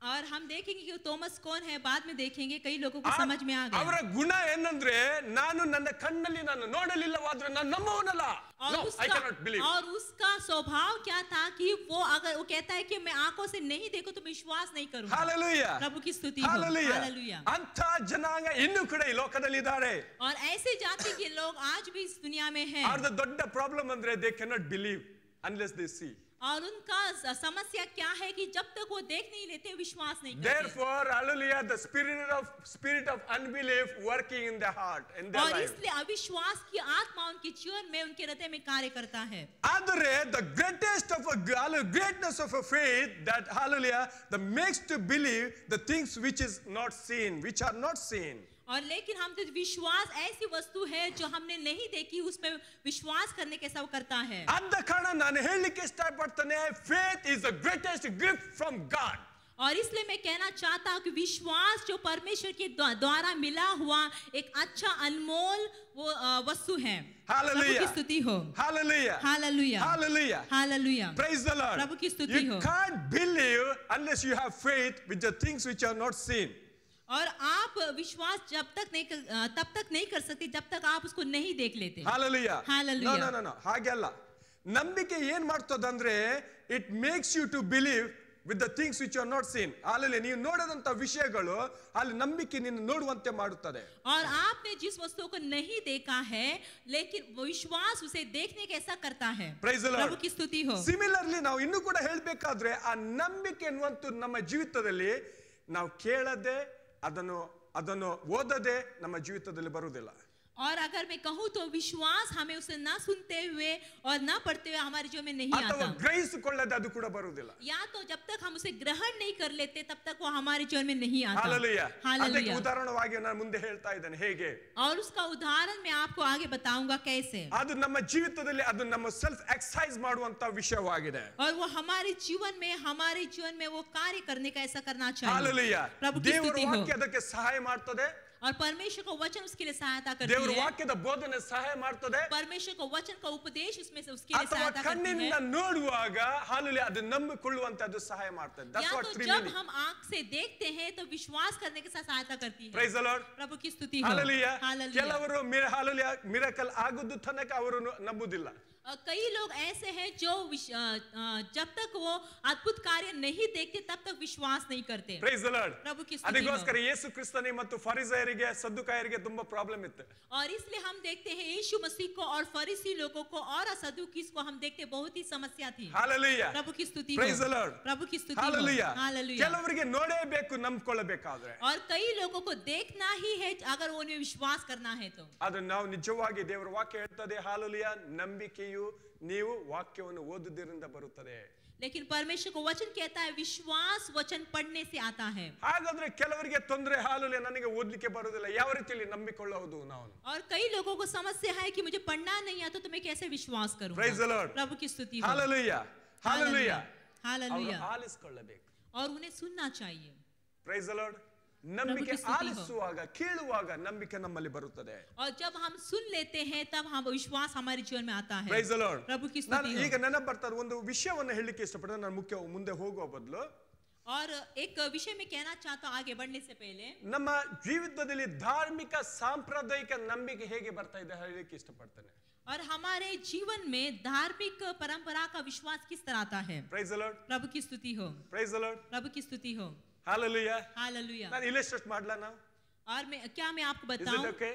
और हम देखेंगे कि थॉमस कौन है, बाद में देखेंगे, कई लोगों को समझ में आ गया। ಅವರ ಗುಣ ಏನಂದ್ರೆ ನಾನು ನನ್ನ ಕಣ್ಣಲ್ಲಿ ನಾನು ನೋಡಲಿಲ್ಲವಾದ್ರೆ ನಾನು ನಂಬುವನಲ್ಲ. और No, I उसका cannot believe. और उसका स्वभाव क्या था कि वो अगर वो कहता है कि मैं आंखों से नहीं देखूं तो विश्वास नहीं करूंगा. Hallelujah. प्रभु की स्तुति हो. Hallelujah. Hallelujah. ಅಂತ ಜನಾಂಗ ಇನ್ನೂ ಕೂಡ ಈ ಲೋಕದಲ್ಲಿ ಇದ್ದಾರೆ. और ऐसे जाति के लोग आज भी इस दुनिया में हैं. ಅವ್ರದ್ದು ದೊಡ್ಡ ಪ್ರಾಬ್ಲಮ್ ಅಂದ್ರೆ they cannot believe unless they see. और उनका समस्या क्या है कि जब तक वो देख नहीं लेते विश्वास नहीं करते. Therefore, hallelujah, the spirit of spirit of unbelief working in their heart in their और life. इसलिए अविश्वास की आत्मा उनके जीवन में, उनके हृदय में कार्य करता है. ಆದರೆ the greatest of a greatness of a faith that hallelujah that makes to believe the things which is not seen, which are not seen. और लेकिन हम तो विश्वास ऐसी वस्तु है जो हमने नहीं देखी, उसमें विश्वास करने के सब करता है. ಆದ ಕಾರಣ ನಾನು ಹೇಳಲಿಕ್ಕೆ ಇಷ್ಟಪಡ್ತೇನೆ, faith is the greatest gift from God. और इसलिए मैं कहना चाहता हूँ कि विश्वास जो परमेश्वर के द्वारा मिला हुआ एक अच्छा अनमोल वो वस्तु है. Hallelujah. प्रभु की स्तुति हो. Hallelujah. Hallelujah. Hallelujah. Hallelujah. Praise the Lord. प्रभु की स्तुति You हो. can't believe unless you have faith with the things which are not seen. और आप विश्वास जब तक नहीं कर, तब तक नहीं कर सकते जब तक आप उसको नहीं देख लेते. Hallelujah. Hallelujah. No, no, no, no. ಹಾಗೆ ಅಲ್ಲ. ನಂಬಿಕೆ ಏನ್ ಮಾಡ್ತದಂದ್ರೆ it makes you to believe with the things which are not seen. Hallelujah. ನೀವು ನೋಡದಂತ ವಿಷಯಗಳು ಅಲ್ಲಿ ನಂಬಿಕೆ ನಿನ್ನ ನೋಡುವಂತೆ ಮಾಡುತ್ತದೆ. और आपने जिस वस्तु को नहीं देखा है लेकिन विश्वास उसे देखने कैसा करता है. Praise the Lord. प्रभु की स्तुति हो. Similarly ನಾವು ಇನ್ನೂ ಕೂಡ ಹೇಳಬೇಕಾದ್ರೆ ಆ ನಂಬಿಕೆ ಅನ್ನುವಂತ ನಮ್ಮ ಜೀವಿತದಲ್ಲಿ ನಾವು ಕೇಳದೆ ಅದನ್ನು ಅದನ್ನು ಓದದೆ ನಮ್ಮ ಜೀವಿತದಲ್ಲಿ ಬರುವುದಿಲ್ಲ. और अगर मैं कहूँ तो विश्वास हमें उसे ना सुनते हुए और ना पढ़ते हुए हमारे जीवन में नहीं ಅಥವಾ आता. ಗ್ರಹಿಸಿಕೊಳ್ಳದೆ ಅದು ಕೂಡ ಬರುವುದಿಲ್ಲ. या तो जब तक हम उसे ग्रहण नहीं कर लेते तब तक वो हमारे जीवन में नहीं आता. Hallelujah. ಅದಕ್ಕೆ Hallelujah. ಉದಾಹರಣವಾಗಿ ನಾನು ಮುಂದೆ ಹೇಳ್ತಾ ಇದ್ದೇನೆ ಹೇಗೆ. और उसका उदाहरण मैं आपको आगे बताऊंगा कैसे. ಅದು ನಮ್ಮ ಜೀವಿತದಲ್ಲಿ ಅದು ನಮ್ಮ ಸೆಲ್ಫ್ ಎಕ್ಸರ್ಸೈಸ್ ಮಾಡುವಂತ ವಿಷಯವಾಗಿದೆ. और वो हमारे जीवन में हमारे जीवन में वो कार्य करने का ऐसा करना चाहिए. Hallelujah. प्रभु की ದೇವರ स्तुति हो. ವಾಕ್ಯ ಅದಕ್ಕೆ ಸಹಾಯ ಮಾಡ್ತದೆ. और परमेश्वर का वचन उसके लिए सहायता करती ದೇವರ है. ವಾಕ್ಯದ ಬೋಧನೆ ಸಹಾಯ ಮಾಡ್ತದೆ. परमेश्वर का वचन का उपदेश उसमें से उसके लिए ಅಥವಾ सहायता करती ಕಣ್ಣಿನಿಂದ है. ನೋಡುವಾಗ ಹಾಲೆಲೂಯಾ ಅದು ನಂಬಿಕೊಳ್ಳುವಂತೆ ಅದು ಸಹಾಯ ಮಾಡ್ತದೆ. That's या what तो true जब meaning. हम आंख से देखते हैं तो विश्वास करने के साथ सहायता करती है. Praise the Lord. प्रभु की स्तुति हो. ಹಾಲೆಲೂಯಾ. हालेलुया. ಕೆಲವರು ಹಾಲೆಲೂಯಾ ಮಿರಾಕಲ್ ಆಗುವುದು ತನಕ ಅವರು ನಂಬುವುದಿಲ್ಲ. कई लोग ऐसे हैं जो विश- अ, अ, जब तक वो अद्भुत कार्य नहीं देखते तब तक विश्वास नहीं करते. Praise the Lord. प्रभु की स्तुति हो. ಅದಕ್ಕೋಸ್ಕರ ಯೇಸು ಕ್ರಿಸ್ತನಿಗೆ ಮತ್ತು ಫರಿಸಾಯರಿಗೆ ಸದ್ದುಕಾಯರಿಗೆ ತುಂಬಾ ಪ್ರಾಬ್ಲಮ್ ಇತ್ತು. और इसलिए हम देखते हैं यीशु मसीह को और फरीसी लोगों को और सदुकीस को हम देखते बहुत ही समस्या थी. Hallelujah. प्रभु की स्तुति Praise हो. the Lord. प्रभु की स्तुति हो. Hallelujah. हालेलुया. ಕೆಲವರಿಗೆ ನೋಡೇಬೇಕು ನಂಬಿಕೊಳ್ಳಬೇಕಾದ್ರೆ. और कई लोगों को देखना ही है अगर उन्हें विश्वास करना है तो. ಅದು ನಾವು ನಿಜವಾಗಿ ದೇವರ ವಾಕ್ಯ ಹೇಳ್ತದೆ ಹಾಲೆಲೂಯಾ ನಂಬಿಕೆಯು ನೀವು ವಾಕ್ಯವನ್ನು ಓದುವುದರಿಂದ ಬರುತ್ತದೆ. लेकिन परमेश्वर को वचन कहता है विश्वास वचन पढ़ने से आता है. ಹಾಗಾದ್ರೆ ಕೆಲವರಿಗೆ ತೊಂದರೆ ಹಾಲೆಲೂಯಾ ನನಗೆ ಓದಲಿಕ್ಕೆ ಬರುವುದಿಲ್ಲ ಯಾವ ರೀತಿಯಲ್ಲಿ ನಂಬಿಕೊಳ್ಳಬಹುದು ನಾವು. और कई लोगों को समस्या है कि मुझे पढ़ना नहीं आता तो मैं कैसे विश्वास करूंगा. Praise the Lord. प्रभु की स्तुति हो. ಹಾಲೆಲೂಯಾ. ಹಾಲೆಲೂಯಾ. हालेलुया. ಅವರು ಆಲಿಸಿಕೊಳ್ಳಬೇಕು. और उन्हें सुनना चाहिए. Praise the Lord. ನಂಬಿಕೆ ಪ್ರಭು ಸ್ತುತಿ ಹೋ. ಆಲಿಸುವಾಗ ಕೇಳುವಾಗ ನಂಬಿಕೆ ನಮ್ಮಲ್ಲಿ ಬರುತ್ತದೆ. और जब हम सुन लेते हैं तब हम विश्वास हमारे जीवन में आता है. Praise the Lord. प्रभु की ನಾನು स्तुति ಈಗ हो. ನೆನಪು ಬರ್ತಾರೆ ಒಂದು ವಿಷಯವನ್ನು ಹೇಳಲಿಕ್ಕೆ ಇಷ್ಟಪಡ್ತೇನೆ ನಾನು ಮುಖ್ಯ ಮುಂದೆ ಹೋಗುವ ಬದಲು. और एक विषय में कहना चाहता हूँ आगे बढ़ने से पहले ನಮ್ಮ ಜೀವಿತದಲ್ಲಿ ಧಾರ್ಮಿಕ ಸಾಂಪ್ರದಾಯಿಕ ನಂಬಿಕೆ ಹೇಗೆ ಬರ್ತಾ ಇದೆ ಹೇಳಲಿಕ್ಕೆ ಇಷ್ಟಪಡ್ತೇನೆ. और हमारे जीवन में धार्मिक परंपरा का विश्वास किस तरह आता है. Praise the Lord. प्रभु की स्तुति हो. Praise the Lord. प्रभु की स्तुति हो. Hallelujah. हालेलुया. ನಾನು ಇಲ್ಲಸ್ಟ್ರೇಟ್ ಮಾಡ್ಲಾ ನಾವು. और मैं क्या मैं आपको Is it बताऊं okay?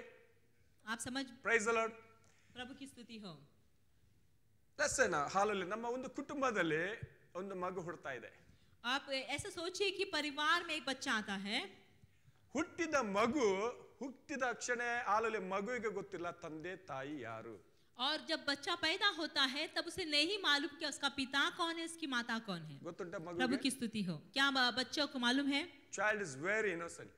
आप समझ. Praise the Lord. प्रभु की स्तुति हो. ಲಸನ ಹಾಲೆಲೂಯಾ ನಮ್ಮ ಒಂದು ಕುಟುಂಬದಲ್ಲಿ ಒಂದು ಮಗು ಹುಡ್ತಾ ಇದೆ. आप ऐसा सोचिए कि परिवार में एक बच्चा आता है. ಹುಟ್ಟಿದ ಮಗು ಹುಟ್ಟಿದ ಕ್ಷಣ ಹಾಲೆಲೂಯಾ ಮಗುವಿಗೆ ಗೊತ್ತಿಲ್ಲ ತಂದೆ ತಾಯಿ ಯಾರು. और जब बच्चा पैदा होता है तब उसे नहीं मालूम कि उसका पिता कौन है उसकी माता कौन है. ಗೊತ್ತುಂಟ प्रभु ಮಗುವಿಗೆ. की स्तुति हो. क्या बच्चों को मालूम है. Child is very innocent.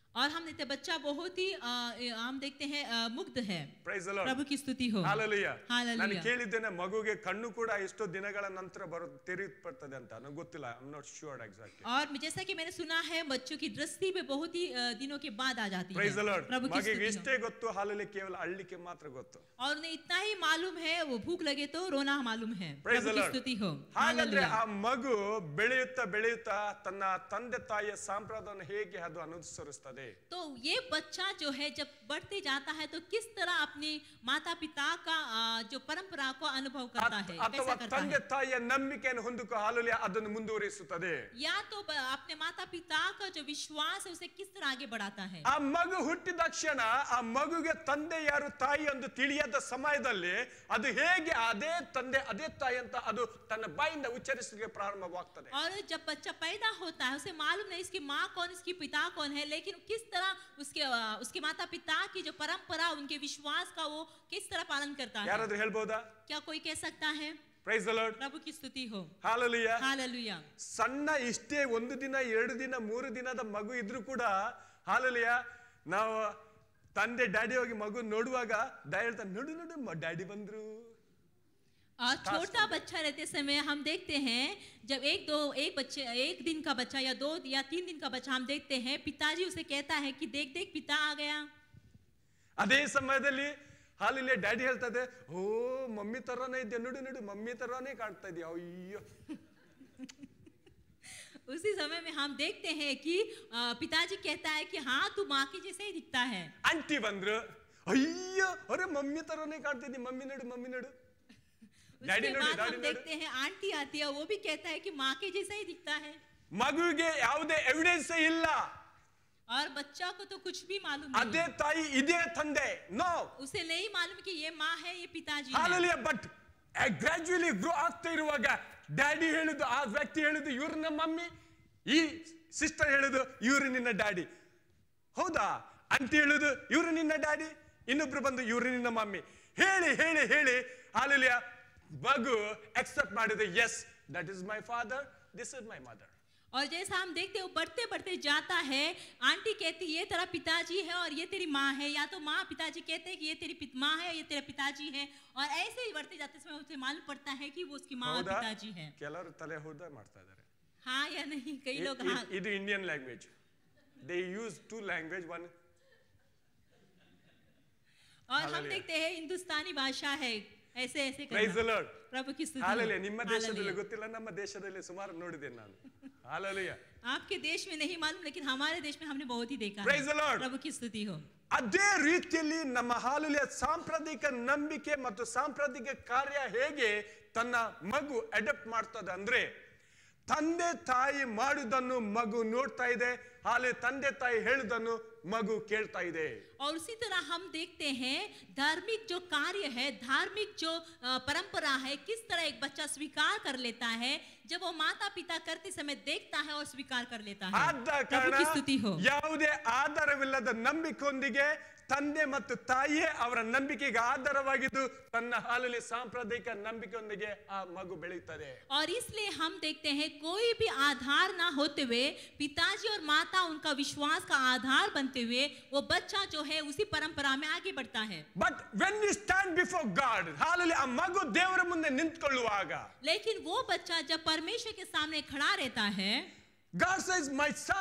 और हम देखते हैं बच्चा बहुत ही आ, हम देखते हैं आ, मुग्ध है। Praise the Lord. प्रभु की स्तुति हो। Hallelujah. Hallelujah. ನಾನು ಕೇಳಿದ್ದೇನೆ ಮಗುಗೆ ಕಣ್ಣು ಕೂಡ ಎಷ್ಟೋ ದಿನಗಳ ನಂತರ ಬರೋ ತೆರೆಯುತ್ತದೆ ಅಂತ ನನಗೆ ಗೊತ್ತಿಲ್ಲ. I am not sure exactly. और जैसा कि मैंने सुना है बच्चों की दृष्टि भी बहुत ही दिनों के बाद आ जाती है। Praise the Lord. प्रभु की स्तुति हो। ಮಗಿಗೆ ಇಷ್ಟೇ ಗೊತ್ತು ಹಾಲಲ್ಲಿ ಕೇವಲ ಅಳ್ಳಿಕೆ ಮಾತ್ರ ಗೊತ್ತು. और उन्हें इतना ही मालूम है वो भूख लगे तो रोना मालूम है। Praise the प्रभु की Lord. स्तुति हो। ಹಾಗಾದ್ರೆ ಆ ಮಗು ಬೆಳೆಯುತ್ತಾ ಬೆಳೆಯುತ್ತಾ ತನ್ನ ತಂದೆ ತಾಯಿಯ ಸಂಪ್ರದಾಯವನ್ನು ಹೇಗೆ ಅದು ಅನುಸರಿಸುತ್ತದೆ? तो ये बच्चा जो है जब बढ़ते जाता है तो किस तरह अपने माता पिता का जो परंपरा को अनुभव करता है, ಅಥವಾ ತಂದೆ ತಾಯಿಯ ನಂಬಿಕೆಯನ್ನು ಹೊಂದಿಕೊ ಹಾಲಲ್ಲಿ ಅದನ್ನು ಮುಂದುವರಿಸುತ್ತದೆ? या तो अपने माता पिता का जो विश्वास है उसे किस तरह आगे बढ़ाता है? ಆ ಮಗು ಹುಟ್ಟಿದ ಕ್ಷಣ ಆ ಮಗುಗೆ ತಂದೆ ಯಾರು ತಾಯಿ ಎಂದು ತಿಳಿಯದ ಸಮಯದಲ್ಲಿ ಅದು ಹೇಗೆ ಅದೇ ತಂದೆ ಅದೇ ತಾಯಿ ಅಂತ ಅದು ತನ್ನ ಬಾಯಿಂದ ಉಚ್ಚರಿಸಲಿಕ್ಕೆ ಪ್ರಾರಂಭವಾಗ್ತದೆ. और जब बच्चा पैदा होता है उसे मालूम नहीं इसकी माँ कौन इसकी पिता कौन है, लेकिन किस तरह उसके उसके माता पिता की जो परंपरा उनके विश्वास का वो किस तरह पालन करता है? ಯಾರಾದ್ರೂ ಹೇಳ್ಬೋದಾ? क्या कोई कह सकता है? Praise the Lord. प्रभु की स्तुति हो। Hallelujah. Hallelujah. ಸಣ್ಣ ಇಷ್ಟೇ ಒಂದು ದಿನ ಎರಡು ದಿನ ಮೂರು ದಿನದ ಮಗು ಇದ್ರೂ ಕೂಡ Hallelujah ನಾವು ತಂದೆ ಡ್ಯಾಡಿ ಹೋಗಿ ಮಗು ನೋಡುವಾಗ ದಯ ಹೇಳ್ತಾ ನೋಡು ನೋಡು ಡ್ಯಾಡಿ ಬಂದ್ರು. और छोटा बच्चा रहते समय हम देखते हैं जब एक दो एक बच्चे एक दिन का बच्चा या दो या तीन दिन का बच्चा हम देखते हैं पिताजी उसे कहता है कि देख देख पिता आ गया। ಅದೇ ಸಮಯದಲ್ಲಿ ಹಾಲಿಲೆ ಡ್ಯಾಡಿ ಹೇಳ್ತದೆ ಓ ಮಮ್ಮಿ ತರನೇ ಇದ್ದೆ ನೋಡು ನೋಡು ಮಮ್ಮಿ ತರನೇ ಕಾಣ್ತಾ ಇದೆಯಾ ಅಯ್ಯೋ. उसी समय में हम देखते हैं कि पिताजी कहता है कि हाँ तू माँ के जैसे ही दिखता है। आंटी ಬಂದ್ರು ಅಯ್ಯೋ ಅರೆ ಮಮ್ಮಿ ತರನೇ ಕಾಣ್ತಿದ್ದಿ ಮಮ್ಮಿ ನೋಡು ಮಮ್ಮಿ ನೋಡು. उसके बाद हम देखते हैं आंटी आती है वो भी कहता है कि माँ के जैसा ही दिखता है। ಮಗುವಿಗೆ ಯಾವುದೇ ಎವಿಡೆನ್ಸ್ ಇಲ್ಲ. और बच्चा को तो कुछ भी मालूम नहीं। ಅದೇ ತಾಯಿ ಇದೇ ತಂದೆ ನೋ. उसे नहीं मालूम कि ये माँ है ये पिताजी है। Hallelujah. ಬಟ್ ಗ್ರಾಜುಯಲಿ ಗ್ರೋ ಆಗ್ತಾ ಇರುವಾಗ ಡ್ಯಾಡಿ ಹೇಳಿದ್ದು ಆ ವ್ಯಕ್ತಿ ಹೇಳಿದ್ದು ಇವ್ರ ನಮ್ಮ ಮಮ್ಮಿ, ಈ ಸಿಸ್ಟರ್ ಹೇಳಿದ್ದು ಇವ್ರು ನಿನ್ನ ಡ್ಯಾಡಿ, ಹೌದಾ? ಆಂಟಿ ಹೇಳಿದ್ದು ಇವ್ರು ನಿನ್ನ ಡ್ಯಾಡಿ, ಇನ್ನೊಬ್ರು ಬಂದು ಇವ್ರು ನಿನ್ನ ಮಮ್ಮಿ ಹೇಳಿ ಹೇಳಿ ಹೇಳಿ Hallelujah ಮಗು accept ಮಾಡಿದೆ. yes that is my father, this is my mother. और जैसा हम देखते हो बढ़ते बढ़ते जाता है, आंटी कहती ये तेरा पिताजी है और ये तेरी माँ है, या तो माँ पिताजी कहते हैं कि ये तेरी माँ है ये तेरा पिताजी है, और ऐसे ही बढ़ते जाते समय उसे मालूम पड़ता है कि वो उसकी माँ और पिताजी है। ಕೆಲವರು ತಲೆ ಹೋದ ಮಾಡ್ತಾ ಇದ್ದಾರೆ. हाँ या नहीं? कई लोग हाँ। ಇದು Indian language, they use two language one. और हम देखते हैं हिंदुस्तानी भाषा है ऐसे ऐसे करना। Praise the Lord. प्रभु की स्तुति। Hallelujah. ನಿಮ್ಮ ದೇಶದಲ್ಲಿ ಗೊತ್ತಿಲ್ಲ, ನಮ್ಮ ದೇಶದಲ್ಲಿ ಸುಮಾರು ನೋಡಿದ್ದೇನೆ ನಾನು. Hallelujah. आपके देश में नहीं मालूम लेकिन हमारे देश में हमने बहुत ही देखा है। Praise the Lord. प्रभु की स्तुति हो। ಅದೇ ರೀತಿಯಲ್ಲಿ ನಮ್ಮ ಹಾಲುಲಿಯ ಸಾಂಪ್ರದಾಯಿಕ ನಂಬಿಕೆ ಮತ್ತು ಸಾಂಪ್ರದಾಯಿಕ ಕಾರ್ಯ ಹೇಗೆ ತನ್ನ ಮಗು ಅಡಾಪ್ಟ್ ಮಾಡ್ತದೆ ಅಂದ್ರೆ ತಂದೆ ತಾಯಿ ಮಾಡುವುದನ್ನು ಮಗು ನೋಡ್ತಾ ಇದೆ, ಹಾಲೆ ತಂದೆ ತಾಯಿ ಹೇಳುವುದನ್ನು मगु केळता ಇದೆ. और उसी तरह हम देखते हैं धार्मिक जो कार्य है, धार्मिक जो परंपरा है, किस तरह एक बच्चा स्वीकार कर लेता है जब वो माता पिता करते समय देखता है और स्वीकार कर लेता है। प्रभु की स्तुति हो। ಯಾವುದೇ ಆಧಾರವಿಲ್ಲದ ನಂಬಿಕೆಯೊಂದಿಗೆ ತಂದೆ ಮತ್ತು ತಾಯಿಯೇ ಅವರ ನಂಬಿಕೆಗೆ ಆಧಾರವಾಗಿದ್ದು ತನ್ನ ಹಾಲಲ್ಲಿ ಸಾಂಪ್ರದಾಯಿಕ ನಂಬಿಕೆಯೊಂದಿಗೆ ಆ ಮಗು ಬೆಳೆಯುತ್ತದೆ. और इसलिए हम देखते हैं कोई भी आधार ना होते हुए पिताजी और माता उनका विश्वास का आधार बनते हुए वो बच्चा जो है उसी परंपरा में आगे बढ़ता है. But when we stand before God, ಹಾಲಲ್ಲಿ ಆ ಮಗು ದೇವರ ಮುಂದೆ ನಿಂತುಕೊಳ್ಳುವಾಗ, लेकिन वो बच्चा जब परमेश्वर के सामने खड़ा रहता है, God says, my son,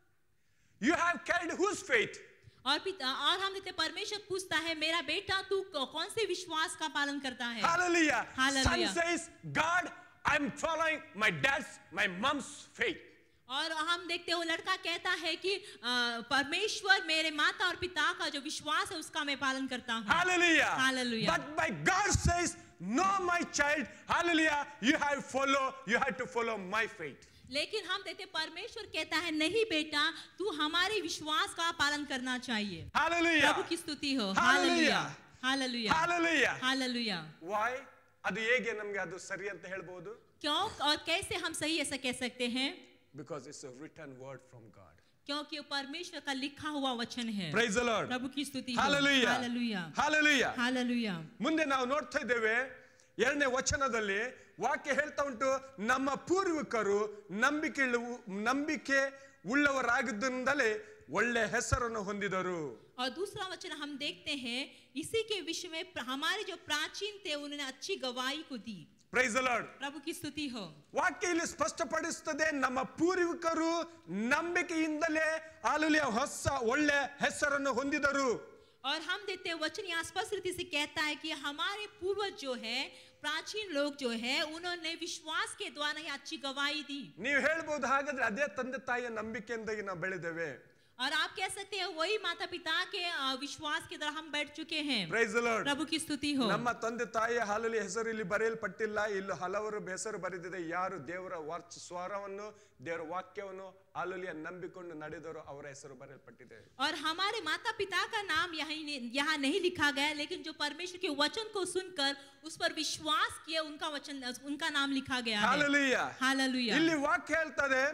you have carried whose faith? और पिता और हम देखते परमेश्वर पूछता है मेरा बेटा तू कौन से विश्वास का पालन करता है. Hallelujah. Hallelujah. Son says, God, I am following my dad's, my mom's faith. और हम देखते हो लड़का कहता है कि परमेश्वर मेरे माता और पिता का जो विश्वास है उसका मैं पालन करता हूँ. Hallelujah. Hallelujah. But my God says, no, my child, hallelujah, you have follow, you have to follow my faith. लेकिन हम देखते परमेश्वर कहता है नहीं बेटा तू हमारे विश्वास का पालन करना चाहिए. Hallelujah. प्रभु की स्तुति हो. Hallelujah. Hallelujah. Hallelujah. Hallelujah. Why? ಅದು ಹೇಗೆ ನಮಗೆ ಅದು ಸರಿ ಅಂತ ಹೇಳ್ಬಹುದು? क्यों और कैसे हम सही ऐसा कह सकते हैं? Because it's a written word from God. क्योंकि वो परमेश्वर का लिखा हुआ वचन है. Praise the Lord. प्रभु की स्तुति हो. Hallelujah. Hallelujah. Hallelujah. Hallelujah. ಮುಂದೆ ನಾವು ನೋಡ್ತಾ ಇದ್ದೇವೆ ಎರಡನೇ ವಚನದಲ್ಲಿ ವಾಕ್ಯ ಹೇಳ್ತಾ ಉಂಟು, ನಮ್ಮ ಪೂರ್ವಿಕರು ನಂಬಿಕೆ ನಂಬಿಕೆ ಉಳ್ಳವರಾಗಿದ್ದರಿಂದಲೇ ಒಳ್ಳೆ ಹೆಸರನ್ನು ಹೊಂದಿದರು. और दूसरा वचन हम देखते हैं इसी के विषय में प्र- हमारे जो प्राचीन थे उन्होंने अच्छी गवाही को दी. Praise the Lord. प्रभु की स्तुति हो. ವಾಕ್ಯ ಇಲ್ಲಿ ಸ್ಪಷ್ಟಪಡಿಸುತ್ತದೆ, ನಮ್ಮ ಪೂರ್ವಿಕರು ನಂಬಿಕೆಯಿಂದಲೇ ಹಾಲೆಲೂಯಾ ಹೊಸ ಒಳ್ಳೆ ಹೆಸರನ್ನು ಹೊಂದಿದರು. और हम देखते हैं वचन यहाँ स्पष्ट रीति से कहता है कि हमारे पूर्वज जो है, प्राचीन लोग जो है, उन्होंने विश्वास के द्वारा ही अच्छी गवाही दी. ನೀವು ಹೇಳ್ಬೋದು, ಹಾಗಾದ್ರೆ ಅದೇ ತಂದೆ ತಾಯಿಯ ನಂಬಿಕೆಯಿಂದಾಗಿ ನಾವು ಬೆಳೆದೇವೆ. और आप कह सकते हैं वही माता पिता के अ, विश्वास के द्वारा हम बैठ चुके हैं. Price the Lord. प्रभु की स्तुति हो. ನಮ್ಮ ತಂದೆ ತಾಯಿಯ ಹಾಲೆಲೂಯಾ ಹೆಸರು ಇಲ್ಲಿ ಬರೆಯಲ್ಪಟ್ಟಿಲ್ಲ, ಇಲ್ಲಿ ಹಲವರು ಹೆಸರು ಬರೆದಿದೆ. ಯಾರು ದೇವರ ವಾರ್ಚ ಸ್ವರವನ್ನು ದೇವರ ವಾಕ್ಯವನ್ನು ಹಾಲೆಲೂಯಾ ನಂಬಿಕೊಂಡು ನಡೆದವರು ಅವರ ಹೆಸರು ಬರೆಯಲ್ಪಟ್ಟಿದೆ. और हमारे माता पिता का नाम यहाँ यहाँ नहीं लिखा गया, लेकिन जो परमेश्वर के वचन को सुनकर उस पर विश्वास किए उनका वचन उनका नाम लिखा गया है. ಹಾಲೆಲೂಯಾ. हालेलुया. ಇಲ್ಲಿ ವಾಕ್ಯ ಹೇಳ್ತದೆ,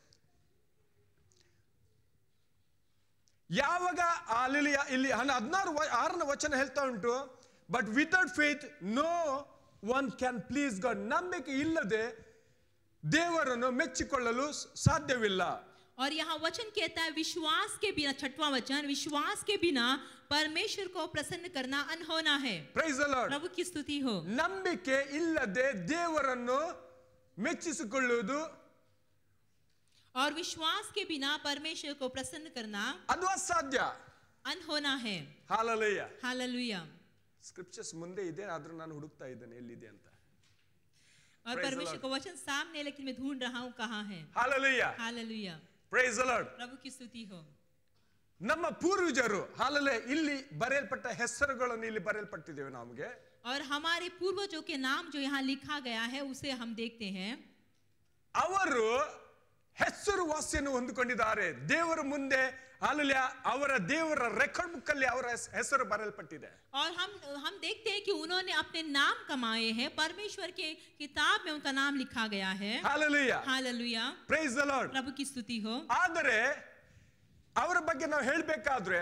ಯಾವಾಗ ಹಾಲೆಲೂಯಾ ಇಲ್ಲಿ ಹದಿನಾರು ಆರನೇ ವಚನ ಹೇಳ್ತಾ ಉಂಟು, but without faith no one can please God. ನಂಬಿಕೆ ಇಲ್ಲದೆ ದೇವರನ್ನು ಮೆಚ್ಚಿಕೊಳ್ಳಲು ಸಾಧ್ಯವಿಲ್ಲ. और यहाँ वचन कहता है विश्वास के बिना, छठवां वचन, विश्वास के बिना परमेश्वर को प्रसन्न करना अनहोना है. Price the Lord. प्रभु की स्तुति हो. ನಂಬಿಕೆ ಇಲ್ಲದೆ ದೇವರನ್ನು ಮೆಚ್ಚಿಸಿಕೊಳ್ಳುವುದು, और विश्वास के बिना परमेश्वर को प्रसन्न करना ಅದು ಅಸಾಧ್ಯ. अनहोना है. ಹಾಲೆಲೂಯಾ. हालेलुया. ಸ್ಕ್ರಿಪ್ಚರ್ಸ್ ಮುಂದೆ ಇದೆ, ಆದ್ರೂ ನಾನು ಹುಡುಕ್ತಾ ಇದ್ದೇನೆ ಎಲ್ಲಿದೆ ಅಂತ. और Praise the परमेश्वर का वचन सामने, लेकिन मैं ढूंढ रहा हूँ कहाँ है. Hallelujah. Hallelujah. Praise the Lord. प्रभु की स्तुति हो. ನಮ್ಮ ಪೂರ್ವಜರು ಹಾಲೆಲೂಯಾ ಇಲ್ಲಿ ಬರೆಯಲ್ಪಟ್ಟ ಹೆಸರುಗಳನ್ನು ಇಲ್ಲಿ ಬರೆಯಲ್ಪಟ್ಟಿದ್ದೇವೆ ನಮಗೆ. और हमारे पूर्वजों के नाम जो यहाँ लिखा गया है उसे हम देखते हैं. ಅವರು ಹೆಸರು ವಾಸಿಯನ್ನು ಹೊಂದಿಕೊಂಡಿದ್ದಾರೆ ದೇವರ ಮುಂದೆ. ಹಾಲೆಲೂಯಾ. ಅವರ ದೇವರ ರೆಕಾರ್ಡ್ ಬುಕ್ ಅಲ್ಲಿ ಅವರ ಹೆಸರು ಬರೆಯಲ್ಪಟ್ಟಿದೆ. और हम हम देखते हैं कि उन्होंने अपने नाम कमाए हैं, परमेश्वर के किताब में उनका नाम लिखा गया है. Hallelujah. Hallelujah. Praise the Lord. प्रभु की स्तुति हो. ಆದರೆ ಅವರ ಬಗ್ಗೆ ನಾವು ಹೇಳಬೇಕಾದ್ರೆ,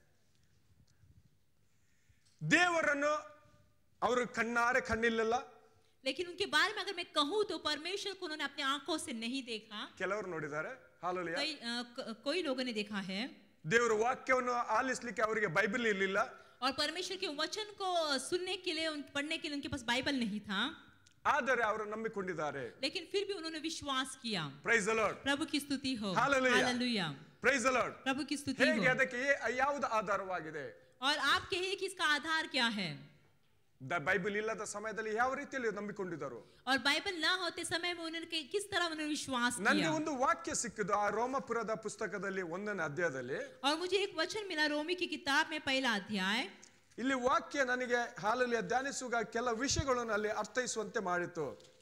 ದೇವರನ್ನು ಅವರು ಕಣ್ಣಾರೆ ಕಣ್ಣಿಲ್ಲ. लेकिन उनके बारे में अगर मैं कहूं तो परमेश्वर को उन्होंने अपने आंखों से नहीं देखा. ಕೆಲವರು ನೋಡಿದ್ದಾರೆ. ಹಾಲೆಲೂಯಾ. कई अ, क- कोई लोगों ने देखा है. ದೇವರ ವಾಕ್ಯವನ್ನು ಆಲಿಸಲಿಕ್ಕೆ ಅವರಿಗೆ ಬೈಬಲ್ ಇರಲಿಲ್ಲ. और परमेश्वर के वचन को सुनने के लिए, उन पढ़ने के लिए उनके पास बाइबल नहीं था. ಆದರೆ ಅವರು ನಂಬಿಕೊಂಡಿದ್ದಾರೆ. लेकिन फिर भी उन्होंने विश्वास किया. Price the Lord. प्रभु की स्तुति हो. Hallelujah. Hallelujah. Praise the Lord. प्रभु की स्तुति ಹೇಗೆ हो. ಅದಕ್ಕೆ ಯಾವುದು ಆಧಾರವಾಗಿದೆ? और आप कहिए कि इसका आधार क्या है. ದ ಬೈಬಲ್ ಇಲ್ಲದ ಸಮಯದಲ್ಲಿ ಯಾವ ರೀತಿಯಲ್ಲಿ ನಂಬಿಕೊಂಡಿದ್ದರು? और बाइबल ना होते समय में उन्होंने कि- किस तरह उन्होंने विश्वास ನನಗೆ किया. ಒಂದು ವಾಕ್ಯ ಸಿಕ್ಕಿದ್ದು ಆ ರೋಮಪುರದ ಪುಸ್ತಕದಲ್ಲಿ ಒಂದನೇ ಅಧ್ಯಾಯದಲ್ಲಿ. और मुझे एक वचन मिला रोमी की किताब में पहला अध्याय. ಇಲ್ಲಿ ವಾಕ್ಯ ನನಗೆ ಹಾಲೆಲೂಯಾ ಧ್ಯಾನಿಸುವಾಗ ಕೆಲ ವಿಷಯಗಳನ್ನು ಅಲ್ಲಿ ಅರ್ಥೈಸುವಂತೆ ಮಾಡಿತು.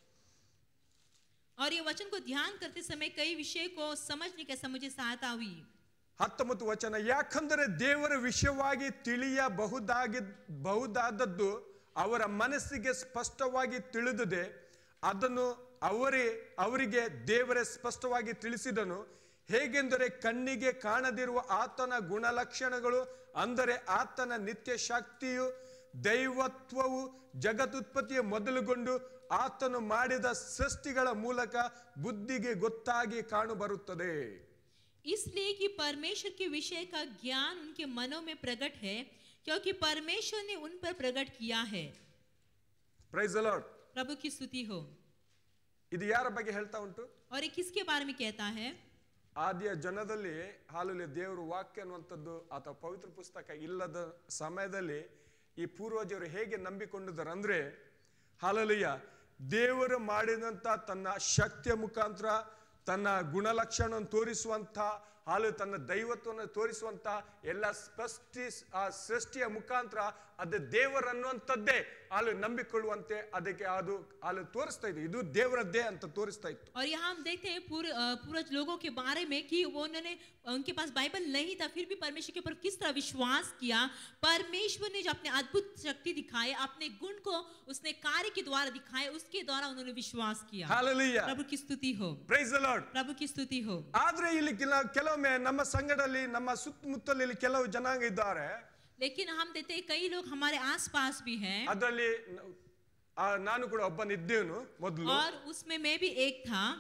और ये वचन को ध्यान करते समय कई विषय को समझने के समय मुझे सहायता हुई. ಹತ್ತೊಂಬತ್ತು ವಚನ, ಯಾಕಂದರೆ ದೇವರ ವಿಷಯವಾಗಿ ತಿಳಿಯಬಹುದಾಗಿ ಬಹುದಾದದ್ದು ಅವರ ಮನಸ್ಸಿಗೆ ಸ್ಪಷ್ಟವಾಗಿ ತಿಳಿದಿದೆ, ಅದನ್ನು ಅವರೇ ಅವರಿಗೆ ದೇವರೇ ಸ್ಪಷ್ಟವಾಗಿ ತಿಳಿಸಿದನು. ಹೇಗೆಂದರೆ ಕಣ್ಣಿಗೆ ಕಾಣದಿರುವ ಆತನ ಗುಣಲಕ್ಷಣಗಳು, ಅಂದರೆ ಆತನ ನಿತ್ಯ ಶಕ್ತಿಯು ದೈವತ್ವವು ಜಗದುತ್ಪತ್ತಿಯ ಮೊದಲುಗೊಂಡು ಆತನು ಮಾಡಿದ ಸೃಷ್ಟಿಗಳ ಮೂಲಕ ಬುದ್ಧಿಗೆ ಗೊತ್ತಾಗಿ ಕಾಣಬರುತ್ತದೆ. इसलिए कि परमेश्वर के विषय का ज्ञान उनके मनों में प्रकट है, क्योंकि परमेश्वर ने उन पर प्रकट किया है. Price the Lord. प्रभु की स्तुति हो. ಇದು ಯಾರ ಬಗ್ಗೆ ಹೇಳ್ತಾ ಉಂಟು? और ये किसके बारे में कहता है. ಆದಿಯ ಜನದಲ್ಲಿ ಹಾಲೆಲೂಯಾ ದೇವರು ವಾಕ್ಯ ಅನ್ನುವಂಥದ್ದು ಅಥವಾ ಪವಿತ್ರ ಪುಸ್ತಕ ಇಲ್ಲದ ಸಮಯದಲ್ಲಿ ಈ ಪೂರ್ವಜರು ಹೇಗೆ ನಂಬಿಕೊಂಡಿದ್ದಾರೆ ಅಂದ್ರೆ, ಹಾಲೆಲೂಯಾ ದೇವರು ಮಾಡಿದಂತ ತನ್ನ ಶಕ್ತಿಯ ಮುಖಾಂತರ ತನ್ನ ಗುಣಲಕ್ಷಣವನ್ನು ತೋರಿಸುವಂತ, ಹಾಲು ತನ್ನ ದೈವತ್ವವನ್ನು ತೋರಿಸುವಂತ ಎಲ್ಲ ಸ್ಪಷ್ಟಿ ಆ ಸೃಷ್ಟಿಯ ಮುಖಾಂತರ ಅದು ದೇವರನ್ನುವಂಥದ್ದೇ ಹಾಲು ನಂಬಿಕೊಳ್ಳುವಂತೆ ಅದಕ್ಕೆ ಅದು ಹಾಲು ತೋರಿಸ್ತಾ ಇದೆ. ಇದು ದೇವರದ್ದೇ ಅಂತ ತೋರಿಸ್ತಾ ಇತ್ತು. और यहाँ हम देखते हैं पूर्व पूर्वज लोगों के बारे में कि वो उन्होंने उनके पास बाइबल नहीं था, फिर भी परमेश्वर के ऊपर किस तरह विश्वास किया. परमेश्वर ने जो अपने अद्भुत शक्ति दिखाए, अपने गुण को उसने कार्य के द्वारा दिखाए, उसके द्वारा उन्होंने विश्वास किया. ಹಾಲೆಲೂಯಾ. प्रभु की स्तुति हो. Price the Lord. प्रभु की स्तुति हो. ಆದ್ರೆ ಇಲ್ಲಿ ಕೆಲ- ಕೆಲವೊಮ್ಮೆ ನಮ್ಮ ಸಂಘದಲ್ಲಿ ನಮ್ಮ ಸುತ್ತಮುತ್ತಲಲ್ಲಿ ಕೆಲವು ಜನಾಂಗ ಇದ್ದಾರೆ. लेकिन हम देखते हैं कई लोग हमारे आसपास भी हैं. ಅದರಲ್ಲಿ ನ- ಆ ನಾನು ಕೂಡ ಒಬ್ಬನಿದ್ದೇನು ಮೊದಲು. और उसमें मैं भी एक था.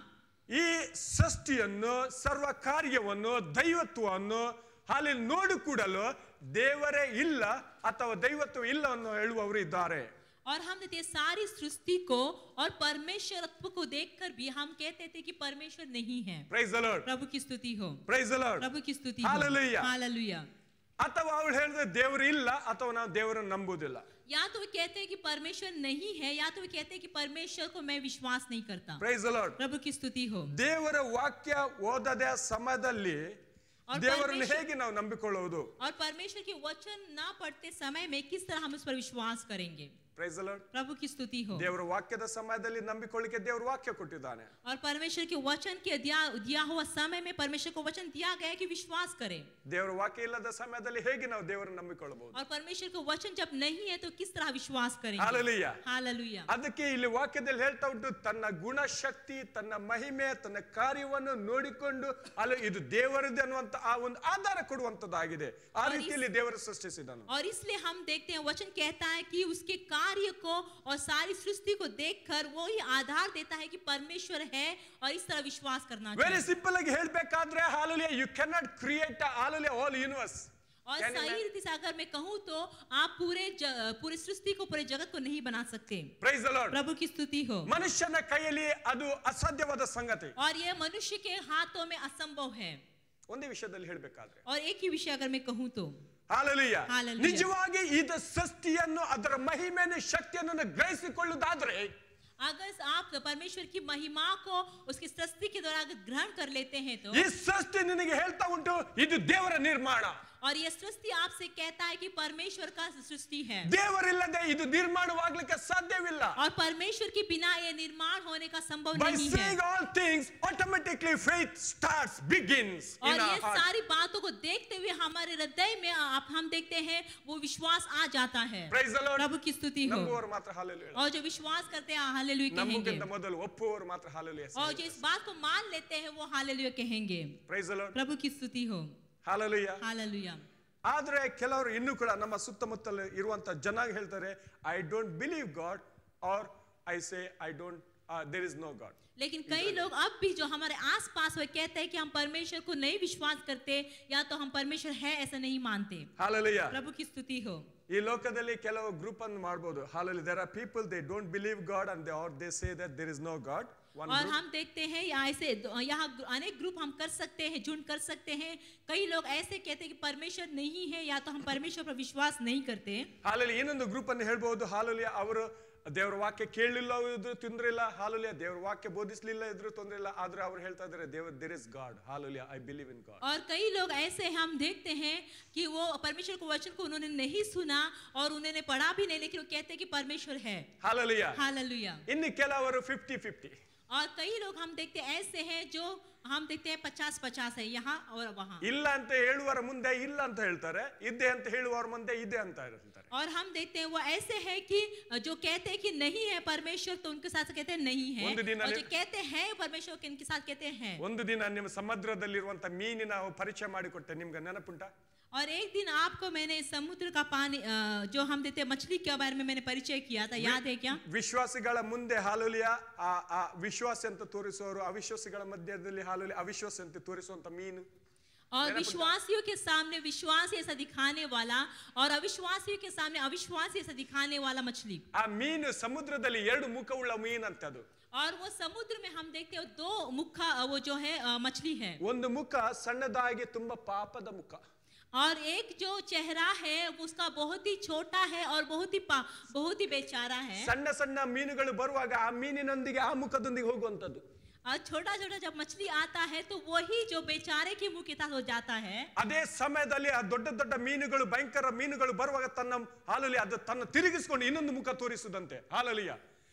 ಈ ಸೃಷ್ಟಿಯನ್ನು ಸರ್ವ ಕಾರ್ಯವನ್ನು ದೈವತ್ವವನ್ನು ಅಲ್ಲಿ ನೋಡು ಕೂಡಲು ದೇವರೇ ಇಲ್ಲ ಅಥವಾ ದೈವತ್ವ ಇಲ್ಲ ಅನ್ನೋ ಹೇಳುವವರು ಇದ್ದಾರೆ. और हम देखते सारी सृष्टि को और परमेश्वरत्व को देखकर भी हम कहते थे कि परमेश्वर नहीं है. Praise the Lord. प्रभु की स्तुति हो. Praise the Lord. प्रभु की स्तुति हो. Hallelujah. Hallelujah. ಅಥವಾ ಅವಳು ಹೇಳಿದ್ರೆ ದೇವರು ಇಲ್ಲ ಅಥವಾ ನಾವು ದೇವರನ್ನು ನಂಬುವುದಿಲ್ಲ. या तो वे कहते हैं कि परमेश्वर नहीं है या तो वे कहते हैं कि परमेश्वर को मैं विश्वास नहीं करता. Praise the Lord. प्रभु की स्तुति हो. ದೇವರ ವಾಕ್ಯ ಓದದ ಸಮಯದಲ್ಲಿ ದೇವರನ್ನು ಹೇಗೆ ನಾವು ನಂಬಿಕೊಳ್ಳುವುದು? और परमेश्वर के वचन ना पढ़ते समय में किस तरह हम उस पर विश्वास करेंगे? Praise the Lord. प्रभु की स्तुति हो. ದೇವರ ವಾಕ್ಯದ ಸಮಯದಲ್ಲಿ ನಂಬಿಕೊಳ್ಳಿಕ್ಕೆ ದೇವರು ವಾಕ್ಯ ಕೊಟ್ಟಿದ್ದಾನೆ. और परमेश्वर के वचन के दिया दिया हुआ समय में परमेश्वर को वचन दिया गया है कि विश्वास करें. ದೇವರ ವಾಕ್ಯ ಇಲ್ಲದ ಸಮಯದಲ್ಲಿ ಹೇಗೆ ನಾವು ದೇವರನ್ನು ನಂಬಿಕೊಳ್ಳಬಹುದು? और परमेश्वर का वचन जब नहीं है तो किस तरह विश्वास करेंगे? Hallelujah. Hallelujah. ಅದಕ್ಕೆ ಇಲ್ಲಿ ವಾಕ್ಯದಲ್ಲಿ ಹೇಳ್ತಾ ಉಂಟು, ತನ್ನ ಗುಣ ಶಕ್ತಿ ತನ್ನ ಮಹಿಮೆ ತನ್ನ ಕಾರ್ಯವನ್ನು ನೋಡಿಕೊಂಡು ಅಲ್ಲಿ ಇದು ದೇವರದೇ ಅನ್ನುವಂತ ಆ ಒಂದು ಆಧಾರ ಕೊಡುವಂತದ್ದಾಗಿದೆ. ಆ ರೀತಿಯಲ್ಲಿ ದೇವರು ಸೃಷ್ಟಿಸಿದನು. और इसलिए हम देखते हैं वचन कहता है कि उसके कार्य को और सारी सृष्टि को देखकर वो ही आधार देता है कि परमेश्वर है और इस तरह विश्वास करना चाहिए. ವೆರಿ ಸಿಂಪಲ್ ಆಗಿ ಹೇಳಬೇಕಾದ್ರೆ hallelujah, you cannot create a hallelujah all universe. और सही रीति से अगर मैं कहूं तो आप पूरे पूरी सृष्टि को पूरे जगत को नहीं बना सकते. Praise the Lord. प्रभु की स्तुति हो. ಮನುಷ್ಯನ ಕೈಯಲ್ಲಿ ಅದು ಅಸಾಧ್ಯವಾದ ಸಂಗತಿ. और ये मनुष्य के हाथों में असंभव है. ಒಂದೇ ವಿಷಯದಲ್ಲಿ ಹೇಳಬೇಕಾದ್ರೆ और एक ही विषय अगर मैं कहूं तो Hallelujah. Hallelujah. ನಿಜವಾಗಿ ಇದು ಸೃಷ್ಟಿಯನ್ನು ಅದರ ಮಹಿಮೆಯನ್ನು ಶಕ್ತಿಯನ್ನು ಗ್ರಹಿಸಿಕೊಳ್ಳುವುದಾದ್ರೆ अगर आप परमेश्वर की महिमा को उसकी सृष्टि के द्वारा अगर ग्रहण कर लेते हैं तो ಈ ಸೃಷ್ಟಿ ನಿನಗೆ ಹೇಳ್ತಾ ಉಂಟು ಇದು ದೇವರ ನಿರ್ಮಾಣ. और ये सृष्टि आपसे कहता है कि परमेश्वर का सृष्टि है. ದೇವರಿಲ್ಲದೆ ಇದು ನಿರ್ಮಾಣವಾಗಲಿಕ್ಕೆ ಸಾಧ್ಯವಿಲ್ಲ. और परमेश्वर के बिना ये निर्माण होने का संभव By नहीं है. seeing all things, automatically faith starts, begins और in our ये heart. सारी बातों को देखते हुए हमारे हृदय में आप हम देखते हैं वो विश्वास आ जाता है. Praise the Lord. प्रभु की स्तुति हो. ನಂಬುವವರು ಮಾತ್ರ hallelujah. और जो विश्वास करते हैं हालेलुया कहेंगे. ನಂಬುವುದಕ್ಕಿಂತ ಮೊದಲು ಒಪ್ಪುವವರು ಮಾತ್ರ hallelujah. और जो इस बात को मान लेते हैं वो हालेलुया कहेंगे. Praise the Lord. प्रभु की स्तुति हो. Hallelujah. हालेलुया. ಆದ್ರೆ ಕೆಲವರು ಇನ್ನೂ ಕೂಡ ನಮ್ಮ ಸುತ್ತಮುತ್ತಲು ಇರುವಂತ ಜನ ಹೇಳ್ತಾರೆ, ಐ ಡೋಂಟ್ ಬಿಲೀವ್ ಗಾಡ್ और I say I don't uh, there is no God. लेकिन कई लोग अब भी जो हमारे आसपास वो कहते हैं कि हम परमेश्वर को नहीं विश्वास करते या तो हम परमेश्वर है ऐसा नहीं मानते. Hallelujah. प्रभु की स्तुति हो. ಈ ಲೋಕದಲ್ಲಿ ಕೆಲವು ಗ್ರೂಪ್ ಅನ್ನು ಮಾಡಬಹುದು. Hallelujah. There are people they don't believe God and they or they say that there is no God. One और group. हम देखते हैं यहाँ ऐसे यहाँ अनेक ग्रुप हम कर सकते हैं, झुंड कर सकते हैं. कई लोग ऐसे कहते हैं कि परमेश्वर नहीं है या तो हम परमेश्वर पर विश्वास नहीं करते. Hallelujah. ಇನ್ನೊಂದು ಗ್ರೂಪ್ ಅನ್ನು ಹೇಳ್ಬಹುದು. Hallelujah. ಅವರು ದೇವರ ವಾಕ್ಯ ಕೇಳಲಿಲ್ಲ ಇದ್ರು ತೊಂದ್ರೆ ಇಲ್ಲ. Hallelujah. ದೇವರ ವಾಕ್ಯ ಬೋಧಿಸಲಿಲ್ಲ ಇದ್ರು ತೊಂದ್ರೆ ಇಲ್ಲ. ಆದ್ರೆ ಅವರು ಹೇಳ್ತಾ ಇದ್ದಾರೆ ದೇವ there is God. Hallelujah. I believe in God. और कई लोग ऐसे हम देखते हैं कि वो परमेश्वर को वचन को उन्होंने नहीं सुना और उन्होंने पढ़ा भी नहीं, लेकिन वो कहते हैं कि परमेश्वर है. Hallelujah. हालेलुया. ಇನ್ನು ಕೆಲವರು ಫಿಫ್ಟಿ ಫಿಫ್ಟಿ. और कई लोग हम देखते हैं ऐसे हैं जो हम देखते हैं पचास पचास है यहाँ और वहाँ. ಇಲ್ಲ ಅಂತ ಹೇಳುವರ ಮುಂದೆ ಇಲ್ಲ ಅಂತ ಹೇಳ್ತಾರೆ, ಇದೆ ಅಂತ ಹೇಳುವರ ಮುಂದೆ ಇದೆ ಅಂತ ಹೇಳ್ತಾರೆ. और हम देखते हैं वो ऐसे हैं कि जो कहते हैं कि नहीं है परमेश्वर तो उनके साथ कहते हैं नहीं है, और जो कहते हैं परमेश्वर के इनके साथ कहते हैं. ಒಂದು ದಿನ ನಿಮ್ಮ ಸಮುದ್ರದಲ್ಲಿರುವಂತ ಮೀನಿನ ಪರಿಚಯ ಮಾಡಿಕೊಟ್ಟೆ, ನಿಮ್ಗೆ ನೆನಪುಂಟಾ? और एक दिन आपको मैंने समुद्र का पानी जो हम देते हैं मछली के बारे में मैंने परिचय किया था, याद है क्या? ವಿಶ್ವಾಸಿಗಳ ಮುಂದೆ ಹಾಲುಲಿಯ ಆ ವಿಶ್ವಾಸ ಅಂತ ತೋರಿಸುವವರು, ಅವಿಶ್ವಾಸಿಗಳ ಮಧ್ಯದಲ್ಲಿ ಹಾಲುಲಿಯ ಅವಿಶ್ವಾಸ ಅಂತ ತೋರಿಸುವಂತ ಮೀನು. और विश्वासियों के सामने विश्वास ऐसा दिखाने वाला और अविश्वासियों के सामने अविश्वास ऐसा दिखाने वाला मछली. ಆ ಮೀನು ಸಮುದ್ರದಲ್ಲಿ ಎರಡು ಮುಖವುಳ್ಳ ಮೀನಂತದು. और वो समुद्र में हम देखते हैं दो मुख वो जो है मछली है. ಒಂದು ಮುಖ ಸಣ್ಣದಾಗಿ ತುಂಬಾ ಪಾಪದ ಮುಖ. और एक जो चेहरा है उसका बहुत ही छोटा है और बहुत ही बहुत ही बेचारा है. ಸಣ್ಣ ಸಣ್ಣ ಮೀನುಗಳು ಬರುವಾಗ ಆ ಮೀನಿನೊಂದಿಗೆ ಆ ಮುಖದೊಂದಿಗೆ ಹೋಗುವಂತದ್ದು. और छोटा छोटा जब मछली आता है तो वही जो बेचारे के मुंह के साथ हो जाता है. ಅದೇ ಸಮಯದಲ್ಲಿ ಆ ದೊಡ್ಡ ದೊಡ್ಡ ಮೀನುಗಳು ಭಯಂಕರ ಮೀನುಗಳು ಬರುವಾಗ ತನ್ನ ಹಾಲಲ್ಲಿ ಅದು ತನ್ನ ತಿರುಗಿಸಿಕೊಂಡು ಇನ್ನೊಂದು ಮುಖ ತೋರಿಸುದಂತೆ. ಹಾಲಲಿಯ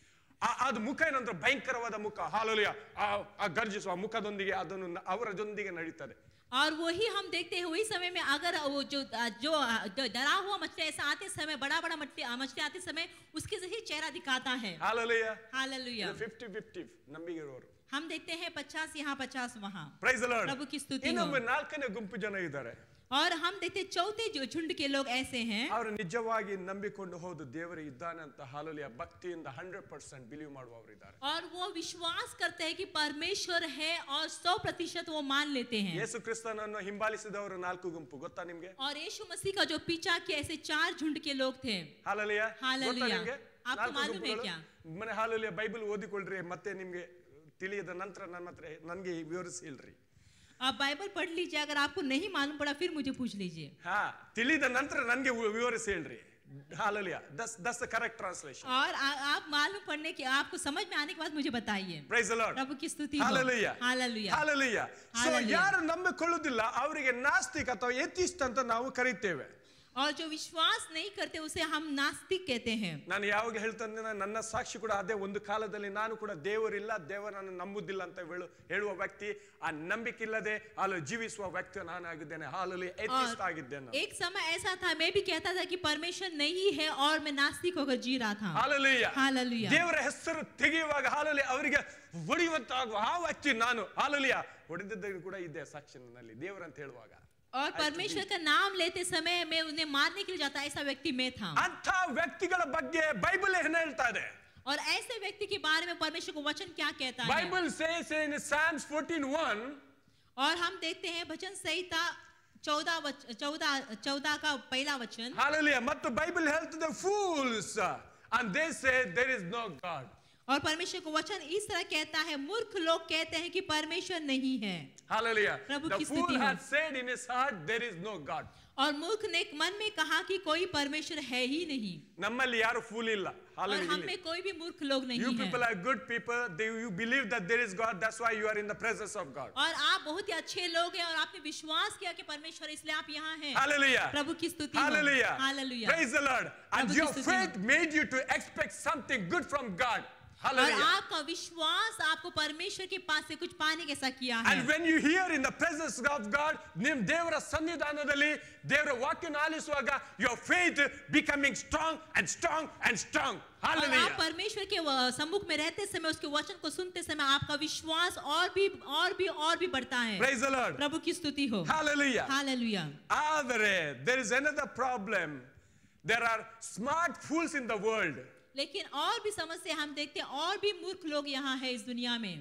ಅದು ಮುಖ ಏನಂದ್ರೆ ಭಯಂಕರವಾದ ಮುಖ. ಹಾಲಲಿಯ ಆ ಗರ್ಜಿಸುವ ಮುಖದೊಂದಿಗೆ ಅದನ್ನು ಅವರ ಜೊಂದಿಗೆ ನಡೀತದೆ. और वही हम देखते हैं वही समय में अगर वो जो जो डरा हुआ मछली ऐसा आते समय बड़ा बड़ा मछली मछली आते समय उसके जैसे चेहरा दिखाता है. Hallelujah hallelujah. फिफ्टी फिफ्टी ನಂಬಿಗೆರೋರು हम देखते हैं पचास यहाँ पचास वहाँ. Price the Lord. प्रभु की स्तुति हो. ಇನ್ನೊಬ್ಬ ನಾಲ್ಕನೇ ಗುಂಪು ಜನ ಇದ್ದಾರೆ. और हम देखते हैं चौथे जो झुंड के लोग ऐसे हैं ಅವರು ನಿಜವಾಗಿ ನಂಬಿಕೊಂಡು ಹೋದ ದೇವರು ಇದ್ದಾನೆ ಅಂತ ಹಾಲೆಲೂಯಾ ಭಕ್ತಿಯಿಂದ ಹಂಡ್ರೆಡ್ ಪರ್ಸೆಂಟ್ ಬಿಲೀವ್ ಮಾಡುವವರಿದ್ದಾರೆ. और वो विश्वास करते हैं कि परमेश्वर है और सौ प्रतिशत वो मान लेते हैं. ಯೇಸು ಕ್ರಿಸ್ತನನ್ನು ಹಿಂಬಾಲಿಸಿದವರು ನಾಲ್ಕು ಗುಂಪು ಗೊತ್ತಾ ನಿಮಗೆ? और यीशु मसीह का जो पीछा किया ऐसे चार झुंड के लोग थे. Hallelujah hallelujah. ಗೊತ್ತಾ ನಿಮಗೆ? आपको मालूम है क्या? ಮನೆ ಹಾಲೆಲೂಯಾ ಬೈಬಲ್ ಓದಿಕೊಳ್ಳ್ರಿ ಮತ್ತೆ ನಿಮಗೆ ತಿಳಿಯದ ನಂತರ ನನ್ನ ಹತ್ರ ನನಗೆ ವಿವರಿಸಿ ಹೇಳ್ರಿ. आप बाइबल पढ़ लीजिए, अगर आपको नहीं मालूम पड़ा फिर मुझे पूछ लीजिए. ಹಾ ತಿಳಿದ ನಂತರ ನನಗೆ ವಿವರಿಸಿ ಹೇಳ್ರಿ. Hallelujah. that's that's the correct translation. और आ, आप मालूम पढ़ने के आपको समझ में आने के बाद मुझे बताइए. Praise the Lord. प्रभु की स्तुति हो. Hallelujah. Hallelujah. Hallelujah. So ಯಾರು ನಂಬಿಕೊಳ್ಳುವುದಿಲ್ಲ ಅವರಿಗೆ ನಾಸ್ತಿಕ ಅಥವಾ ಏಥಿಸ್ಟ್ ಅಂತ ನಾವು ಕರೀತೇವೆ. और जो विश्वास नहीं करते उसे हम नास्तिक कहते हैं. ನಾನು ಯಾವಾಗ ಹೇಳ್ತಂದ್ರೆ ನನ್ನ ಸಾಕ್ಷಿ ಕೂಡ ಅದೇ. ಒಂದು ಕಾಲದಲ್ಲಿ ನಾನು ಕೂಡ ದೇವರಿಲ್ಲ, ದೇವರನ್ನು ನಂಬುದಿಲ್ಲ ಅಂತ ಹೇಳುವ ವ್ಯಕ್ತಿ, ಆ ನಂಬಿಕೆಯಿಲ್ಲದೆ ಅಲ್ಲಿ ಜೀವಿಸುವ ವ್ಯಕ್ತಿ ನಾನಾಗಿದ್ದೇನೆ. ಹಾಲೆಲೂಯಾ. ಏಥಿಸ್ಟ್ ಆಗಿದ್ದೇನೆ. एक समय ऐसा था मैं भी कहता था कि परमेश्वर नहीं है और मैं नास्तिक होकर जी रहा था. ಹಾಲೆಲೂಯಾ. हालेलुया. ದೇವರ ಹೆಸರು ತೆಗೆಯುವಾಗ ಹಾಲೆಲೂಯಾ ಅವರಿಗೆ ಹೊಡೆಯುವಂತಾಗುವ ಆ ವ್ಯಕ್ತಿ ನಾನು. ಹಾಲೆಲೂಯಾ. ಹೊಡೆದಿದ್ದ ಕೂಡ ಇದೆ ಸಾಕ್ಷಿನಲ್ಲಿ ದೇವರಂತ ಹೇಳುವಾಗ. और परमेश्वर का नाम लेते समय मैं उन्हें मारने के लिए जाता, ऐसा व्यक्ति मैं था. ಅಂತ ವ್ಯಕ್ತಿಗಳ ಬಗ್ಗೆ ಬೈಬಲ್ ಏನು ಹೇಳ್ತಾ ಇದೆ? और ऐसे व्यक्ति के बारे में परमेश्वर को वचन क्या कहता है? Bible says in Psalms fourteen one, और हम देखते हैं भजन संहिता चौदह चौदह चौदह का पहला वचन. Hallelujah. ಮತ್ತು ಬೈಬಲ್ ಹೇಳ್ತದೆ fools and they say there is no God. और परमेश्वर को वचन इस तरह कहता है, मूर्ख लोग कहते हैं कि परमेश्वर नहीं है. Hallelujah. प्रभु The की fool स्तुति हो. has said in his heart there is no God. और मूर्ख ने मन में कहा कि कोई परमेश्वर है ही नहीं. ನಮ್ಮಲ್ಲಿ ಯಾರು ಫೂಲ್ ಇಲ್ಲ. और हम Hallelujah. में कोई भी मूर्ख लोग नहीं You है. people are good people. They, you believe that there is God. That's why you are in the presence of God. और आप बहुत ही अच्छे लोग हैं और आपने विश्वास किया कि परमेश्वर, इसलिए आप यहाँ हैं. Hallelujah. प्रभु की स्तुति हो. Hallelujah. Hallelujah. Praise the Lord. And प्रभु की your स्तुति हो. faith made you to expect something good from God. और Hallelujah. आपका विश्वास आपको परमेश्वर के पास से कुछ पाने कैसा किया है. And when you hear in the presence of God, ನಿಮ್ ದೇವರ ಸನ್ನಿಧಾನದಲ್ಲಿ ದೇವರ ವಾಕ್ಯನ ಆಲಿಸುವಾಗ your faith becoming strong and strong and strong. और Hallelujah. आप परमेश्वर के व- सम्मुख में रहते समय, उसके वचन को सुनते समय आपका विश्वास और भी और भी और भी बढ़ता है. Praise the Lord. प्रभु की स्तुति हो. Hallelujah. हालेलुया. ಆದರೆ there is another problem. There are smart fools in the world. लेकिन और भी समस्या हम देखते हैं, और भी मूर्ख लोग यहाँ है इस दुनिया में.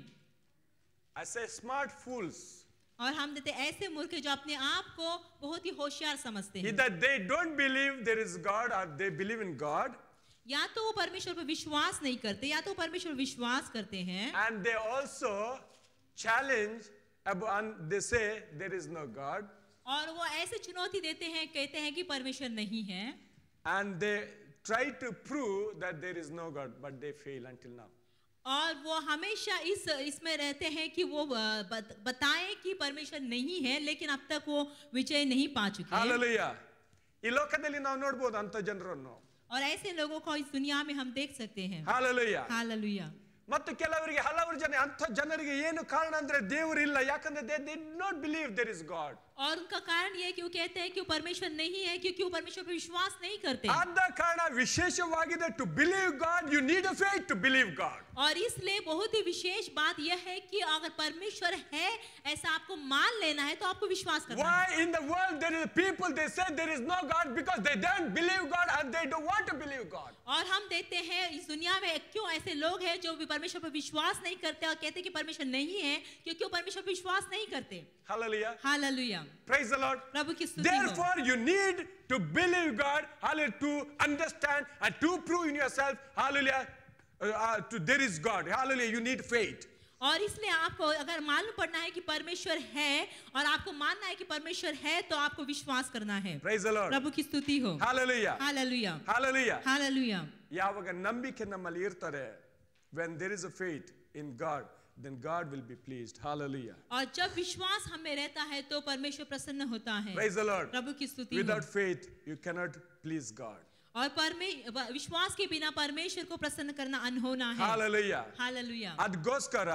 I say smart fools. और हम देखते हैं ऐसे मूर्ख जो अपने आप को बहुत ही होशियार समझते हैं. Either they don't believe there is God or they believe in God. या तो वो परमेश्वर पर विश्वास नहीं करते, या तो परमेश्वर पर विश्वास करते हैं. And they also challenge ab- and they say there is no God. और वो ऐसे चुनौती देते हैं, कहते हैं कि परमेश्वर नहीं है. And they try to prove that there is no God, but they fail until now. और वो हमेशा इस इसमें रहते हैं कि वो अ, बत, बताएं कि परमेश्वर नहीं है, लेकिन अब तक वो विजय नहीं पा चुके हैं. Hallelujah. ಈ ಲೋಕದಲ್ಲಿ ನಾವು ನೋಡಬಹುದು ಅಂತ ಜನರನ್ನು. और ऐसे लोगों को इस दुनिया में हम देख सकते हैं. Hallelujah. हालेलुया. ಮತ್ತು ಕೆಲವರಿಗೆ ಹಲವರು ಜನ ಅಂತ ಜನರಿಗೆ ಏನು ಕಾರಣ ಅಂದ್ರೆ ದೇವರು ಇಲ್ಲ, ಯಾಕಂದ್ರೆ they did not believe there is God. और उनका कारण ये है कि वो कहते हैं कि वो परमेश्वर नहीं है, क्योंकि वो परमेश्वर पर विश्वास नहीं करते. ಆದ ಕಾರಣ ವಿಶೇಷವಾಗಿದೆ to believe God you need a faith to believe God. और इसलिए बहुत ही विशेष बात यह है कि अगर परमेश्वर है ऐसा आपको मान लेना है तो आपको विश्वास करना है. Why in the world there is people they say there is no God because they don't believe God and they don't want to believe God. और हम देखते हैं इस दुनिया में क्यों ऐसे लोग हैं जो भी परमेश्वर पर विश्वास नहीं करते और कहते हैं कि परमेश्वर नहीं है, क्योंकि वो परमेश्वर पर विश्वास नहीं करते. Hallelujah. Hallelujah. Praise the Lord. प्रभु की स्तुति हो. Therefore you need to believe God, hallelujah, to understand and to prove in yourself, hallelujah, uh, uh, to there is God. Hallelujah, you need faith. और इसलिए आपको अगर मालूम पड़ना है कि परमेश्वर है और आपको मानना है कि परमेश्वर है तो आपको विश्वास करना है. Praise the Lord. प्रभु की स्तुति हो. Hallelujah. हालेलुया. Hallelujah. हालेलुया. ಯಾವಾಗ ನಂಬಿಕೆ ನಮ್ಮಲ್ಲಿ ಇರ್ತಾರೆ, when there is a faith in God, then God will be pleased. Hallelujah. और जब विश्वास हमें रहता है तो परमेश्वर प्रसन्न होता है. Praise the Lord. प्रभु की स्तुति हो. Without faith you cannot please God. और परमे विश्वास के बिना परमेश्वर को प्रसन्न करना अनहोना है. Hallelujah. हालेलुया. ಅದಕ್ಕೋಸ್ಕರ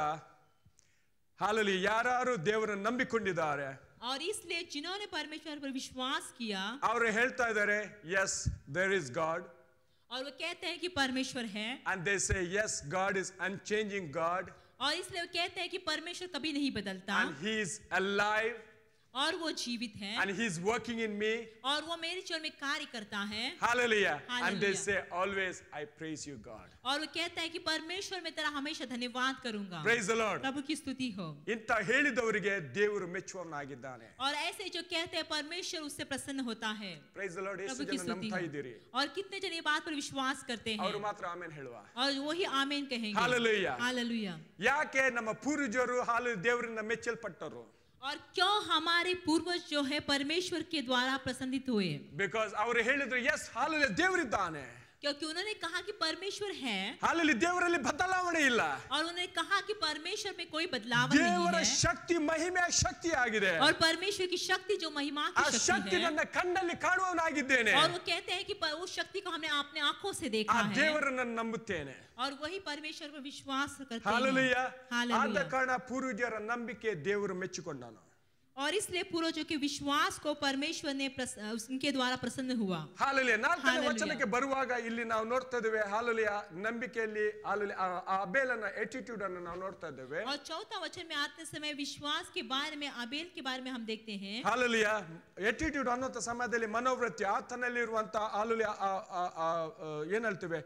hallelujah ಯಾರು ದೇವರನ್ನು ನಂಬಿಕೊಂಡಿದ್ದಾರೆ और इसलिए जिन्होंने परमेश्वर पर विश्वास किया ಅವರು ಹೇಳ್ತಾ ಇದ್ದಾರೆ yes there is God. और वो कहते हैं कि परमेश्वर है. And they say yes God is unchanging God और इसलिए वो कहते हैं कि परमेश्वर कभी नहीं बदलता. and he is alive. और वो जीवित है and he's working in me. और वो मेरे जीवन में कार्य करता है. Hallelujah. And they Hallelujah. say always, I praise you, God. और वो कहता है कि परमेश्वर मैं तेरा हमेशा धन्यवाद करूंगा. Praise the Lord. प्रभु की स्तुति हो. ಇಂಥ ಹೇಳಿದವರಿಗೆ ದೇವರು ಮೆಚ್ಚುವವನಾಗಿದ್ದಾನೆ. और ऐसे जो कहते हैं परमेश्वर उससे प्रसन्न होता है. Praise the Lord. ಎಷ್ಟು प्रभु की ಜನ स्तुति ನಂಬ್ತಾ हो. ಇದ್ದೀರಿ? और कितने जन ये बात पर विश्वास करते हैं ಅವರು ಮಾತ್ರ ಆಮೆನ್ ಹೇಳುವ. और वही आमीन कहेंगे. Hallelujah. हालेलुया. ಯಾಕೆ ನಮ್ಮ ಪೂರ್ವಜರು ಹಾಲು ದೇವರಿಂದ ಮೆಚ್ಚಲ್ಪಟ್ಟರು? और क्यों हमारे पूर्वज जो है परमेश्वर के द्वारा प्रसन्नित हुए? Because ಅವರು ಹೇಳಿದ್ರು ಎಸ್ ಹಾಲು ದೇವರಿದ್ದಾನೆ. क्योंकि उन्होंने कहा कि परमेश्वर है ಹಾಲಲ್ಲಿ ದೇವರಲ್ಲಿ ಬದಲಾವಣೆ ಇಲ್ಲ. और उन्होंने कहा कि परमेश्वर में कोई बदलाव ದೇವರ नहीं है ಶಕ್ತಿ ಮಹಿಮೆ ಶಕ್ತಿ ಆಗಿದೆ. और परमेश्वर की शक्ति जो महिमा ಆ की ಶಕ್ತಿ शक्ति है ನನ್ನ ಕಣ್ಣಲ್ಲಿ ಕಾಣುವವನಾಗಿದ್ದೇನೆ. और वो कहते हैं कि पर- उस शक्ति को हमने अपने आंखों से ಆ देखा है ದೇವರನ್ನು ನಂಬುತ್ತೇನೆ. और वही परमेश्वर पर विश्वास करते ಹಾಲೆಲೂಯಾ. हैं. हालेलुया. ಆದ ಕಾರಣ ಪೂರ್ವಜರ ನಂಬಿಕೆ ದೇವರು ಮೆಚ್ಚಿಕೊಂಡನು. और इसलिए पूर्वजों के विश्वास को परमेश्वर ने प्रस, उनके द्वारा प्रसन्न हुआ. ಹಾಲೆಲೂಯಾ. ನಾಲ್ಕನೇ ಹಾಲೆಲೂಯಾ. ವಚನಕ್ಕೆ ಬರುವಾಗ ಇಲ್ಲಿ ನಾವು ನೋಡ್ತಾ ಇದ್ದೇವೆ ಹಾಲೆಲೂಯಾ ನಂಬಿಕೆಯಲ್ಲಿ ಹಾಲೆಲೂಯಾ ಆ ಅಬೇಲನ ಎಟಿಟ್ಯೂಡ್ ಅನ್ನು ನಾವು ನೋಡ್ತಾ ಇದ್ದೇವೆ. और चौथा वचन में आते समय विश्वास के बारे में अबेल के बारे में हम देखते हैं. ಹಾಲೆಲೂಯಾ. ಎಟಿಟ್ಯೂಡ್ ಅನ್ನೋ ಸಮಯದಲ್ಲಿ ಮನೋವೃತ್ತಿ ಆತನಲ್ಲಿರುವಂತ ಹಾಲೆಲೂಯಾ ಏನ್ ಹೇಳ್ತೇವೆ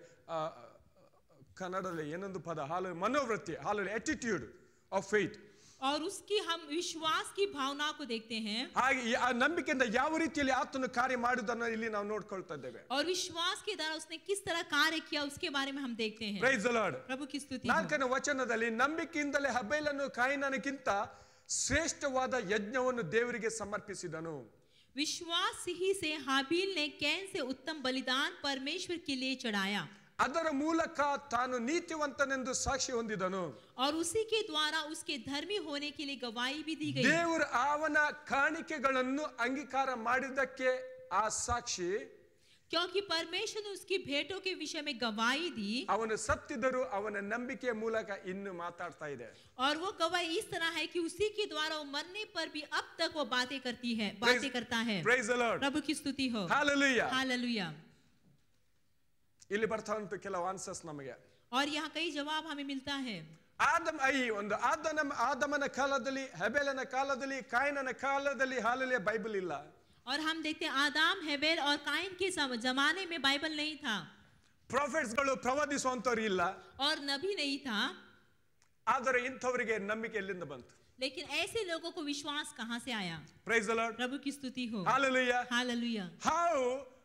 ಕನ್ನಡದಲ್ಲಿ ಏನೊಂದು ಪದ ಹಾಲು ಮನೋವೃತ್ತಿ ಹಾಲೆಲೂಯಾ ಎಟಿಟ್ಯೂಡ್ ಆಫ್ ಫೇತ್. और उसकी हम विश्वास की भावना को देखते हैं. ಹಾಗೆ ಆ ನಂಬಿಕೆಯಿಂದ ಯಾವ ರೀತಿಯಲ್ಲಿ ಆತನು ಕಾರ್ಯ ಮಾಡುವುದನ್ನು ಇಲ್ಲಿ ನಾವು ನೋಡ್ಕೊಳ್ತಾ ಇದ್ದೇವೆ. और विश्वास के द्वारा उसने किस तरह कार्य किया उसके बारे में हम देखते हैं. Price the Lord. प्रभु की स्तुति हो. ನಾಲ್ಕನೇ ವಚನದಲ್ಲಿ ನಂಬಿಕೆಯಿಂದಲೇ ಹಬೇಲನು ಕಾಯಿನನಿಗಿಂತ ಶ್ರೇಷ್ಠವಾದ ಯಜ್ಞವನ್ನು ದೇವರಿಗೆ ಸಮರ್ಪಿಸಿದನು. विश्वास ही से हाबील ने कैन से उत्तम बलिदान परमेश्वर के लिए चढ़ाया. ಅದರ ಮೂಲಕ ತಾನು ನೀತಿವಂತನೆಂದು ಸಾಕ್ಷಿ ಹೊಂದಿದನು. और उसी के द्वारा उसके धर्मी होने के लिए गवाही भी दी गई. ದೇವರು ಅವನ ಕಾಣಿಕೆಗಳನ್ನು ಅಂಗೀಕಾರ ಮಾಡಿದ್ದಕ್ಕೆ ಆ ಸಾಕ್ಷಿ क्योंकि परमेश्वर ने उसकी भेंटों के विषय में गवाही दी. ಅವನು ಸತ್ತಿದರೂ ಅವನ ನಂಬಿಕೆಯ ಮೂಲಕ ಇನ್ನು ಮಾತಾಡ್ತಾ ಇದೆ. और वो गवाही इस तरह है कि उसी के द्वारा वो मरने पर भी अब तक वो बातें करती है बातें करता है. Price the Lord. प्रभु की स्तुति हो. ಹಾಲೆಲೂಯಾ. हालेलुया. ಇಲ್ಲಿ ಬರ್ತಾ ಉಂಟು ಕೆಲವು ಆನ್ಸರ್ಸ್ ನಮಗೆ. और यहाँ कई जवाब हमें मिलता है. ಆದಮ್ ಐ ಒಂದು ಆದನ ಆದಮನ ಕಾಲದಲ್ಲಿ ಹೆಬೆಲನ ಕಾಲದಲ್ಲಿ ಕಾಯಿನನ ಕಾಲದಲ್ಲಿ ಹಾಲೆಲೂಯಾ ಬೈಬಲ್ ಇಲ್ಲ. और हम देखते हैं आदाम हेबेल और काइन के सम- जमाने में बाइबल नहीं था. ಪ್ರಾಫಿಟ್ಸ್ ಗಳು ಪ್ರವಾದಿಸುವಂತವ್ರು ಇಲ್ಲ. और नबी नहीं था. ಆದರೆ ಇಂಥವರಿಗೆ ನಂಬಿಕೆ ಎಲ್ಲಿಂದ ಬಂತು? लेकिन ऐसे लोगों को विश्वास कहां से आया? Price the Lord. प्रभु की स्तुति हो. Hallelujah. Hallelujah. How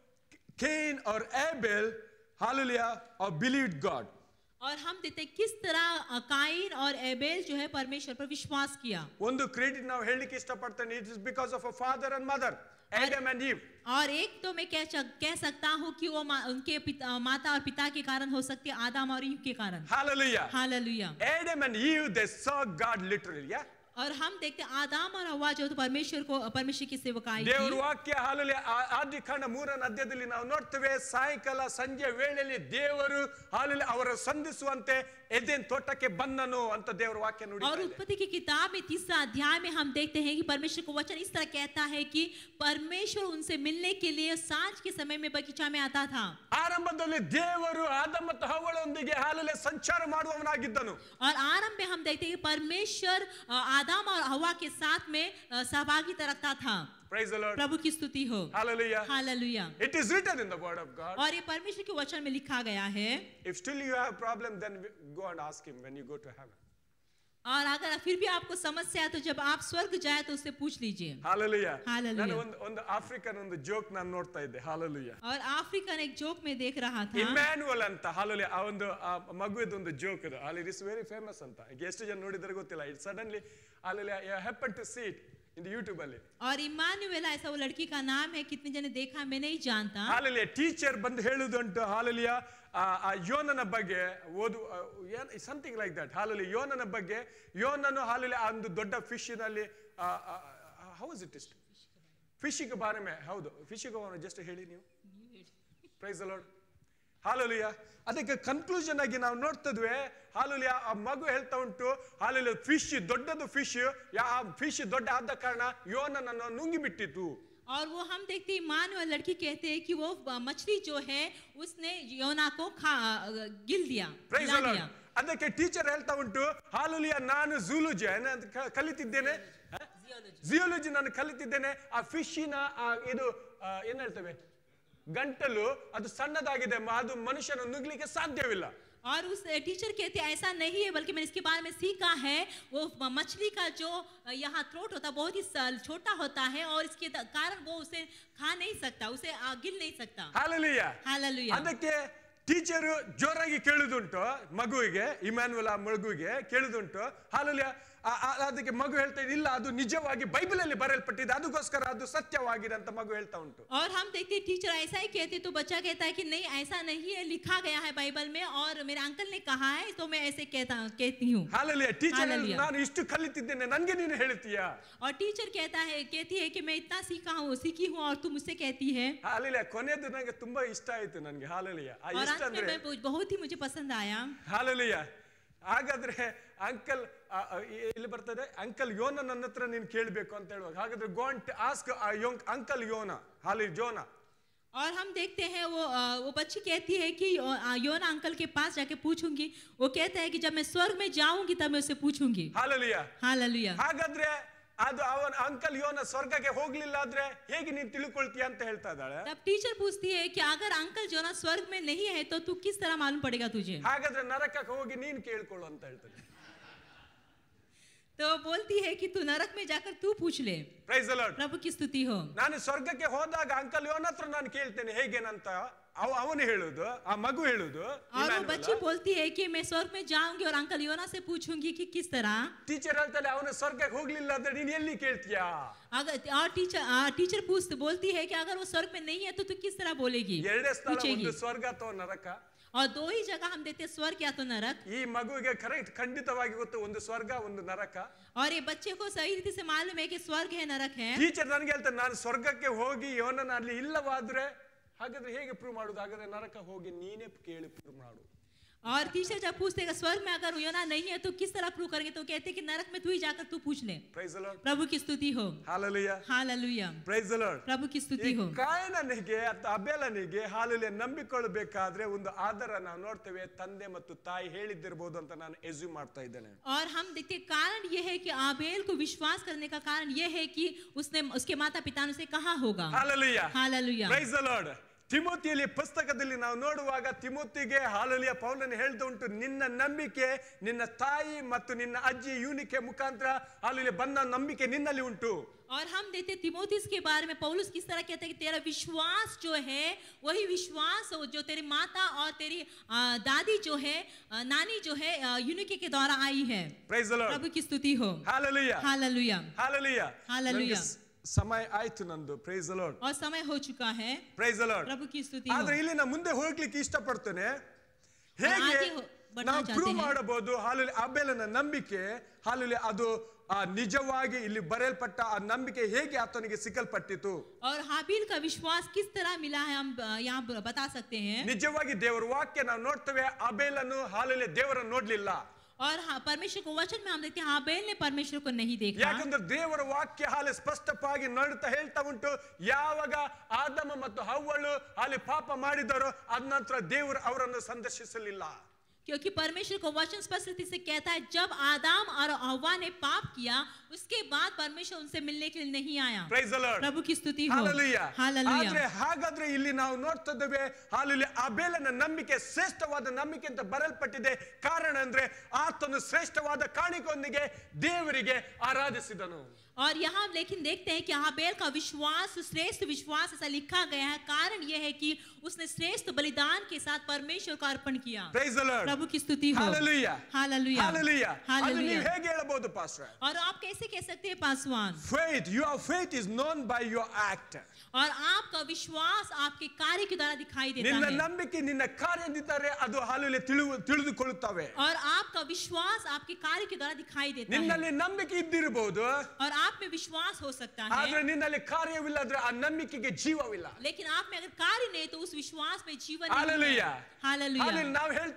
Cain or Abel, hallelujah, or believed God. और हम देखते हैं किस तरह अ, काइन और एबेल जो है परमेश्वर पर विश्वास किया. ಒಂದು ಕ್ರೆಡಿಟ್ ನಾವು ಹೇಳಲಿಕ್ಕೆ ಇಷ್ಟಪಡ್ತೇನೆ. It is because of a father and mother Adam and Eve. और एक तो मैं कह कह सकता हूँ कि वो मा, उनके पिता, माता और पिता के कारण हो सकते हैं, आदम और ईव के कारण. Hallelujah. Hallelujah. Adam and Eve, they saw God literally, yeah. और हम देखते हैं आदाम और हव्वा जो तो परमेश्वर को परमेश्वर की सेवकाई ದೇವರ की. ವಾಕ್ಯ ಹಾಲೆಲೂಯಾ ಆದಿಕಾಂಡ ಮೂರನೇ ಅಧ್ಯಾಯದಲ್ಲಿ ನಾವು ನೋಡ್ತೇವೆ ಸಾಯಂಕಾಲ ಸಂಜೆ ವೇಳೆಯಲ್ಲಿ ದೇವರು ಹಾಲೆಲೂಯಾ ಅವರ ಸಂಧಿಸುವಂತೆ ಎದೆನ್ ತೋಟಕ್ಕೆ ಬಂದನು ಅಂತ ದೇವರ ವಾಕ್ಯ और ನುಡಿತಾ ಇದೆ. उत्पत्ति की किताब में तीसरा अध्याय में हम देखते हैं कि परमेश्वर को वचन इस तरह कहता है कि परमेश्वर उनसे मिलने के लिए सांझ के समय में बगीचा में आता था. ಆರಂಭದಲ್ಲಿ ದೇವರು ಆದಮ ಮತ್ತು ಹವ್ವಳೊಂದಿಗೆ ಹಾಲೆಲೂಯಾ ಸಂಚಾರ ಮಾಡುವವನಾಗಿದ್ದನು. और आरंभ में हम देखते हैं कि परमेश्वर अ, आदम और हव्वा के साथ में अ, सहभागिता रखता था. Praise the Lord. प्रभु की स्तुति हो. Hallelujah. Hallelujah. It is written in the word of God. और ये परमेश्वर के वचन में लिखा गया है. If still you have problem, then go and ask him when you go to heaven. और अगर फिर भी आपको समस्या है तो जब आप स्वर्ग जाए तो उससे पूछ लीजिए. Hallelujah. Hallelujah. ನಾನು ಒಂದು ಒಂದು ಆಫ್ರಿಕನ್ ಒಂದು ಜೋಕ್ ನಾನು ನೋಡ್ತಾ ಇದ್ದೆ. Hallelujah. और अफ्रीकन एक जोक में देख रहा था. ಇಮ್ಯಾನ್ಯುಯಲ್ ಅಂತ Hallelujah ಆ ಒಂದು ಮಗುವಿದ ಒಂದು ಜೋಕ್ ಅದು. Hallelujah. It is very famous ಅಂತ. ಈಗ ಎಷ್ಟು ಜನ ನೋಡಿದರೆ ಗೊತ್ತಿಲ್ಲ. It suddenly Hallelujah you happen to see it in the YouTube ಅಲ್ಲಿ. और इमानुएल ऐसा वो लड़की का नाम है, कितने जने देखा मैं नहीं जानता. Hallelujah ಟೀಚರ್ ಬಂದು ಹೇಳುದುಂಟು Hallelujah ಆ ಯೋನನ ಬಗ್ಗೆ ಓದು ಸಮಥಿಂಗ್ ಲೈಕ್ ದಟ್. Hallelujah ಯೋನನ ಬಗ್ಗೆ ಯೋನನು Hallelujah ಆ ಒಂದು ದೊಡ್ಡ ಫಿಶ್ ನಲ್ಲಿ ಹೌ ಇಸ್ ಇಟ್ ಇಸ್ಟ್ ಫಿಶಿಗೆ ಬಾರೆ ಮೇ ಹೌದು ಫಿಶಿಗೆ ಜಸ್ಟ್ ಹೇಳಿ ನೀವು. Praise the Lord. Hallelujah. ಅದಕ್ಕೆ ಕನ್ಕ್ಲೂಷನ್ ಆಗಿ ನಾವು ನೋಡ್ತಿದ್ವಿ Hallelujah ಆ ಮಗು ಹೇಳ್ತಾ ಉಂಟು Hallelujah ಫಿಶ್ ದೊಡ್ಡದು ಫಿಶ್ ಆ ಫಿಶ್ ದೊಡ್ಡ ಆದ ಕಾರಣ ಯೋನನನ್ನು ನುಂಗಿ ಬಿಟ್ಟಿತು. और वो हम देखते हैं इमानुएल लड़की कहते हैं कि वो मछली जो है उसने योना को खा गिल दिया. Praise the Lord. ಅದಕ್ಕೆ ಟೀಚರ್ ಹೇಳ್ತಾ ಉಂಟು Hallelujah ನಾನು ಜೂಲಜಿ ಕಲಿತಿದ್ದೇನೆ ಜಿಯಾಲಜಿ ಜಿಯಾಲಜಿ ನಾನು ಕಲಿತಿದ್ದೇನೆ. ಆ ಫಿಶಿನ ಇದು ಆ, ಏನ್ ಹೇಳ್ತೇವೆ ಗಂಟಲು ಅದು ಸಣ್ಣದಾಗಿದೆ, ಮ- ಅದು ಮನುಷ್ಯನ ನುಗ್ಲಿಕ್ಕೆ ಸಾಧ್ಯವಿಲ್ಲ. और उस टीचर कहते हैं ऐसा नहीं है, बल्कि मैंने इसके बारे में सीखा है। वो मछली का जो यहाँ थ्रोट होता है बहुत ही स- छोटा होता है और इसके द- कारण वो उसे खा नहीं सकता, उसे आ, गिल नहीं सकता। ಹಾಲೆಲೂಯಾ. हालेलुया। ಅದಕ್ಕೆ ಟೀಚರು ಜೋರಾಗಿ ಕೇಳುದುಂಟು ಮಗುವಿಗೆ, ಇಮ್ಯಾನ್ಯುಯಲ್ ಆ ಮಗುವಿಗೆ ಕೇಳುದುಂಟು. ಹಾಲೆಲೂಯಾ. ಆ- ಆ- ಅದಕ್ಕೆ ಮಗು ಹೇಳ್ತಾ ಇದೆ, ಇಲ್ಲ ಅದು ನಿಜವಾಗಿ ಬೈಬಲ್ ಅಲ್ಲಿ ಬರೆಯಲ್ಪಟ್ಟಿದೆ, ಅದಕ್ಕೋಸ್ಕರ ಅದು ಸತ್ಯವಾಗಿದೆ ಅಂತ ಮಗು ಹೇಳ್ತಾ ಉಂಟು. और हम देखते हैं टीचर ऐसा ही कहते तो बच्चा कहता है कि नहीं ऐसा नहीं है, लिखा गया है बाइबल में और मेरे अंकल ने कहा है तो मैं ऐसे कहता कहती हूँ। ಹಾಲೆಲೂಯಾ. Teacher hallelujah. ನಾನು ಇಷ್ಟು ಕಲಿತಿದ್ದೇನೆ, ನನ್ಗೆ ನೀನು ಹೇಳ್ತೀಯಾ? और टीचर कहता है कहती है कि मैं इतना सीखा हूँ सीखी हूँ और तुम मुझसे कहती है। ಹಾಲೆಲೂಯಾ. ಕೊನೆಯದು ನನಗೆ ತುಂಬಾ ಇಷ್ಟ ಆಯ್ತು ನನ್ಗೆ. ಹಾಲೆಲೂಯಾ. ಆ और ಇಷ್ಟ अंत में ಅಂದ್ರೆ मैं बहुत ही मुझे पसंद आया। ಹಾಲೆಲೂಯಾ. ಹಾಗಾದ್ರೆ ಅಂಕಲ್ ಇಲ್ಲಿ ಬರ್ತದೆ, ಅಂಕಲ್ ಯೋನ ನನ್ನ ಹತ್ರ ನೀನು ಕೇಳಬೇಕು ಅಂತ ಹೇಳುವಾಗ, ಹಾಗಾದ್ರೆ ಗೋಂಟ್ ಆಸ್ಕ್ ಅಂಕಲ್ ಯೋನ. ಹಾಲಿ ಜೋನ. और हम देखते हैं वो अ, वो बच्ची कहती है कि अ, योना अंकल के पास जाके पूछूंगी। वो कहता है कि जब मैं स्वर्ग में जाऊंगी तब मैं उससे पूछूंगी। ಹಾಲೆಲೂಯಾ. हालेलुया। ಹಾಗಾದ್ರೆ ಅದು ಅವನ ಅಂಕಲ್ ಯೋನ ಸ್ವರ್ಗಕ್ಕೆ ಹೋಗ್ಲಿಲ್ಲ ಆದ್ರೆ ಹೇಗೆ ನೀನ್ ತಿಳ್ಕೊಳ್ತೀಯ ಅಂತ ಹೇಳ್ತಾ ಇದ್ದಾಳೆ. तब टीचर पूछती है कि अगर अंकल जोना स्वर्ग में नहीं है तो तू किस तरह मालूम पड़ेगा तुझे। ಹಾಗಾದ್ರೆ ನರಕಕ್ಕೆ ಹೋಗಿ ನೀನ್ ಕೇಳ್ಕೊಳ್ಳು ಅಂತ ಹೇಳ್ತಾನೆ. तो बोलती है कि तू नरक में जाकर तू पूछ ले। Price the Lord. प्रभु की स्तुति हो। ನಾನು ಸ್ವರ್ಗಕ್ಕೆ ಹೋದಾಗ ಅಂಕಲ್ ಯೋನ ಹತ್ರ ನಾನು ಕೇಳ್ತೇನೆ ಹೇಗೇನಂತ. ಅವ ಅವನು ಹೇಳುದು, ಆ ಮಗು ಹೇಳುದು. और वो बच्ची बोलती है कि मैं स्वर्ग में जाऊंगी और अंकल योना से पूछूंगी कि किस तरह। ಟೀಚರ್ ಹೇಳ್ತಾಳೆ ಅವನು ಸ್ವರ್ಗಕ್ಕೆ ಹೋಗ್ಲಿಲ್ಲ ಅಂದ್ರೆ ನೀನ್ ಎಲ್ಲಿ ಕೇಳ್ತೀಯಾ? अगर और टीचर टीचर पूछ बोलती है कि अगर वो स्वर्ग में नहीं है तो तू किस तरह बोलेगी, ಎರಡೇ ಸ್ಥಳ, पूछेगी। ಒಂದು ಸ್ವರ್ಗ ಅಥವಾ ನರಕ. और दो ही जगह हम देते हैं, स्वर्ग या तो नरक। ಈ ಮಗುವಿಗೆ ಕರೆಕ್ಟ್ ಖಂಡಿತವಾಗಿ ಗೊತ್ತು, ಒಂದು ಸ್ವರ್ಗ ಒಂದು ನರಕ. और ये बच्चे को सही रीति से मालूम है कि स्वर्ग है नरक है। ಟೀಚರ್ ನನಗೆ ಹೇಳ್ತಾರೆ ನಾನು ಸ್ವರ್ಗಕ್ಕೆ ಹೋಗಿ ಯೋನನ ಅಲ್ಲಿ ಇಲ್ಲವಾದ್ರೆ ಹಾಗಾದ್ರೆ ಹೇಗೆ ಪ್ರೂವ್ ಮಾಡುದು? ಹಾಗಾದ್ರೆ ನರಕ ಹೋಗಿ ನೀನೇ ಕೇಳಿ ಪ್ರೂವ್ ಮಾಡು. और टीचर जब पूछते हैं स्वर्ग में अगर योना नहीं है तो किस तरह प्रूव करेंगे, तो कहते हैं कि नरक में तू ही जाकर तू पूछ ले। Price the Lord. प्रभु की स्तुति हो। Hallelujah. Hallelujah. Praise the Lord. प्रभु की स्तुति हो। ಕಾಯನನಿಗೆ ಅಥವಾ ಅಬೇಲನಿಗೆ ಹಾಲೆಲೂಯಾ ನಂಬಿಕೊಳ್ಳಬೇಕಾದ್ರೆ ಒಂದು ಆಧಾರ ನಾವು ನೋಡ್ತೇವೆ, ತಂದೆ ಮತ್ತು ತಾಯಿ ಹೇಳಿದ್ದಿರಬಹುದು ಅಂತ ನಾನು ಎಸ್ಯೂಮ್ ಮಾಡ್ತಾ ಇದ್ದೇನೆ. और हम देखते हैं कारण ये है कि आबेल को विश्वास करने का कारण ये है कि उसने उसके माता पिता ने उसे कहा होगा। Hallelujah. Hallelujah. Praise the Lord. ತಿಮೋತಿಯಲ್ಲಿ ಪುಸ್ತಕದಲ್ಲಿ ನಾವು ನೋಡುವಾಗ ತಿಮೋತಿಗೆ ಹಾಲೆಲೂಯಾ ಪೌಲನು ಹೇಳ್ತಾ ಉಂಟು, ನಿನ್ನ ನಂಬಿಕೆ ನಿನ್ನ ತಾಯಿ ಮತ್ತು ನಿನ್ನ ಅಜ್ಜಿ ಯೂನಿಕೆ ಮುಖಾಂತರ ಹಾಲೆಲೂಯಾ ಬಂದ ನಂಬಿಕೆ ನಿನ್ನಲ್ಲಿ ಉಂಟು. और हम देते तिमोथियस के बारे में पौलुस किस तरह कहता है कि तेरा विश्वास जो है वही विश्वास जो तेरी माता और तेरी आ, दादी जो है आ, नानी जो है यूनिके के द्वारा आई है। Price the Lord. प्रभु की स्तुति हो। ಹಾಲೆಲೂಯಾ. हालेलुया। ಹಾಲೆಲೂಯಾ. हालेलुया। ನನಗೆ ಸಮಯ ಆಯ್ತು ನಂದು. Praise the Lord. और समय हो चुका है। Price the Lord. प्रभु की स्तुति हो। ಆದ್ರೆ ಇಲ್ಲಿ ನಾನು ಮುಂದೆ ಹೋಗ್ಲಿಕ್ಕೆ ಇಷ್ಟಪಡ್ತೇನೆ. और ಹೇಗೆ आगे हो- बढ़ना ನಾವು चाहते ಪ್ರೂವ್ हैं। ಮಾಡಬಹುದು ಹಾಲೆಲೂಯಾ ಅಬೇಲನ ನಂಬಿಕೆ ಹಾಲೆಲೂಯಾ ಅದು ಆ ನಿಜವಾಗಿ ಇಲ್ಲಿ ಬರೆಯಲ್ಪಟ್ಟ ಆ ನಂಬಿಕೆ ಹೇಗೆ ಆತನಿಗೆ ಸಿಕ್ಕಲ್ಪಟ್ಟಿತು? और हाबिल का विश्वास किस तरह मिला है हम आ, यहाँ ब- बता सकते हैं। ನಿಜವಾಗಿ ದೇವರ ವಾಕ್ಯ ನಾವು ನೋಡ್ತೇವೆ, ಅಬೇಲನು ಹಾಲೆಲೂಯಾ ದೇವರನ್ನು ನೋಡ್ಲಿಲ್ಲ. और हाँ, परमेश्वर को वचन में हम देखते हैं हाबेल ने परमेश्वर को नहीं देखा। ಯಾಕಂದ್ರೆ ದೇವರ ವಾಕ್ಯ ಹಾಲೆ ಸ್ಪಷ್ಟವಾಗಿ ನೋಡ್ತಾ ಹೇಳ್ತಾ ಉಂಟು, ಯಾವಾಗ ಆದಮ ಮತ್ತು ಹವ್ವಳು ಅಲ್ಲಿ ಪಾಪ ಮಾಡಿದರೋ ಅದ ನಂತರ ದೇವರು ಅವರನ್ನು ಸಂದರ್ಶಿಸಲಿಲ್ಲ. क्योंकि परमेश्वर को वचन स्पष्ट रीति से कहता है जब आदम और हव्वा ने पाप किया उसके बाद परमेश्वर उनसे मिलने के लिए नहीं आया। Price the Lord. प्रभु की स्तुति हो। ಹಾಲೆಲೂಯಾ. हालेलुया। ಆದ್ರೆ ಹಾಗಾದ್ರೆ ಇಲ್ಲಿ ನಾವು ನೋಡ್ತಾ ಇದ್ದೇವೆ ಹಾಲೆಲೂಯಾ ಅಬೇಲನ ನಂಬಿಕೆ ಶ್ರೇಷ್ಠವಾದ ನಂಬಿಕೆ ಅಂತ ಬರೆಯಲ್ಪಟ್ಟಿದೆ. ಕಾರಣ ಅಂದ್ರೆ ಆತನು ಶ್ರೇಷ್ಠವಾದ ಕಾಣಿಕೆಯೊಂದಿಗೆ ದೇವರಿಗೆ ಆರಾಧಿಸಿದನು. और यहाँ लेकिन देखते हैं कि हाबेल का विश्वास श्रेष्ठ विश्वास ऐसा लिखा गया है। कारण यह है कि उसने श्रेष्ठ बलिदान के साथ परमेश्वर को अर्पण किया। Price the Lord. प्रभु की स्तुति हो। ಹಾಲೆಲೂಯಾ. हालेलुया। ಹಾಲೆಲೂಯಾ. ಅದು हालेलुया। ನೀವು ಹೇಗೆ ಹೇಳಬಹುದು ಪಾಸ್ಟರ್? और आप कैसे कह सकते हैं Paswan? Faith, your faith is known by your act. और आपका विश्वास आपके कार्य के द्वारा दिखाई देता ನಿನ್ನ है। ನಂಬಿಕೆ ನಿನ್ನ ಕಾರ್ಯದಿಂದಲೇ ಅದು ಹಾಲೆಲೂಯಾ ತಿಳಿದು ತಿಳಿದುಕೊಳ್ಳುತ್ತವೆ. और आपका विश्वास आपके कार्य के द्वारा दिखाई देता है। ನಿನ್ನಲ್ಲಿ ನಂಬಿಕೆ ಇದ್ದಿರಬಹುದು, और आप में विश्वास हो सकता ಆದ್ರೆ है, ನಿನ್ನಲ್ಲಿ ಕಾರ್ಯವಿಲ್ಲದ್ರೆ ಆ ನಂಬಿಕೆಗೆ ಜೀವವಿಲ್ಲ. लेकिन आप में अगर कार्य नहीं तो उस विश्वास में जीवन नहीं ಹಾಲೆಲೂಯಾ. है। हालेलुया। ಹಾಲೆಲೂಯಾ. ನಾವು ಹೇಳ್ತೇವೆ ನನಗೆ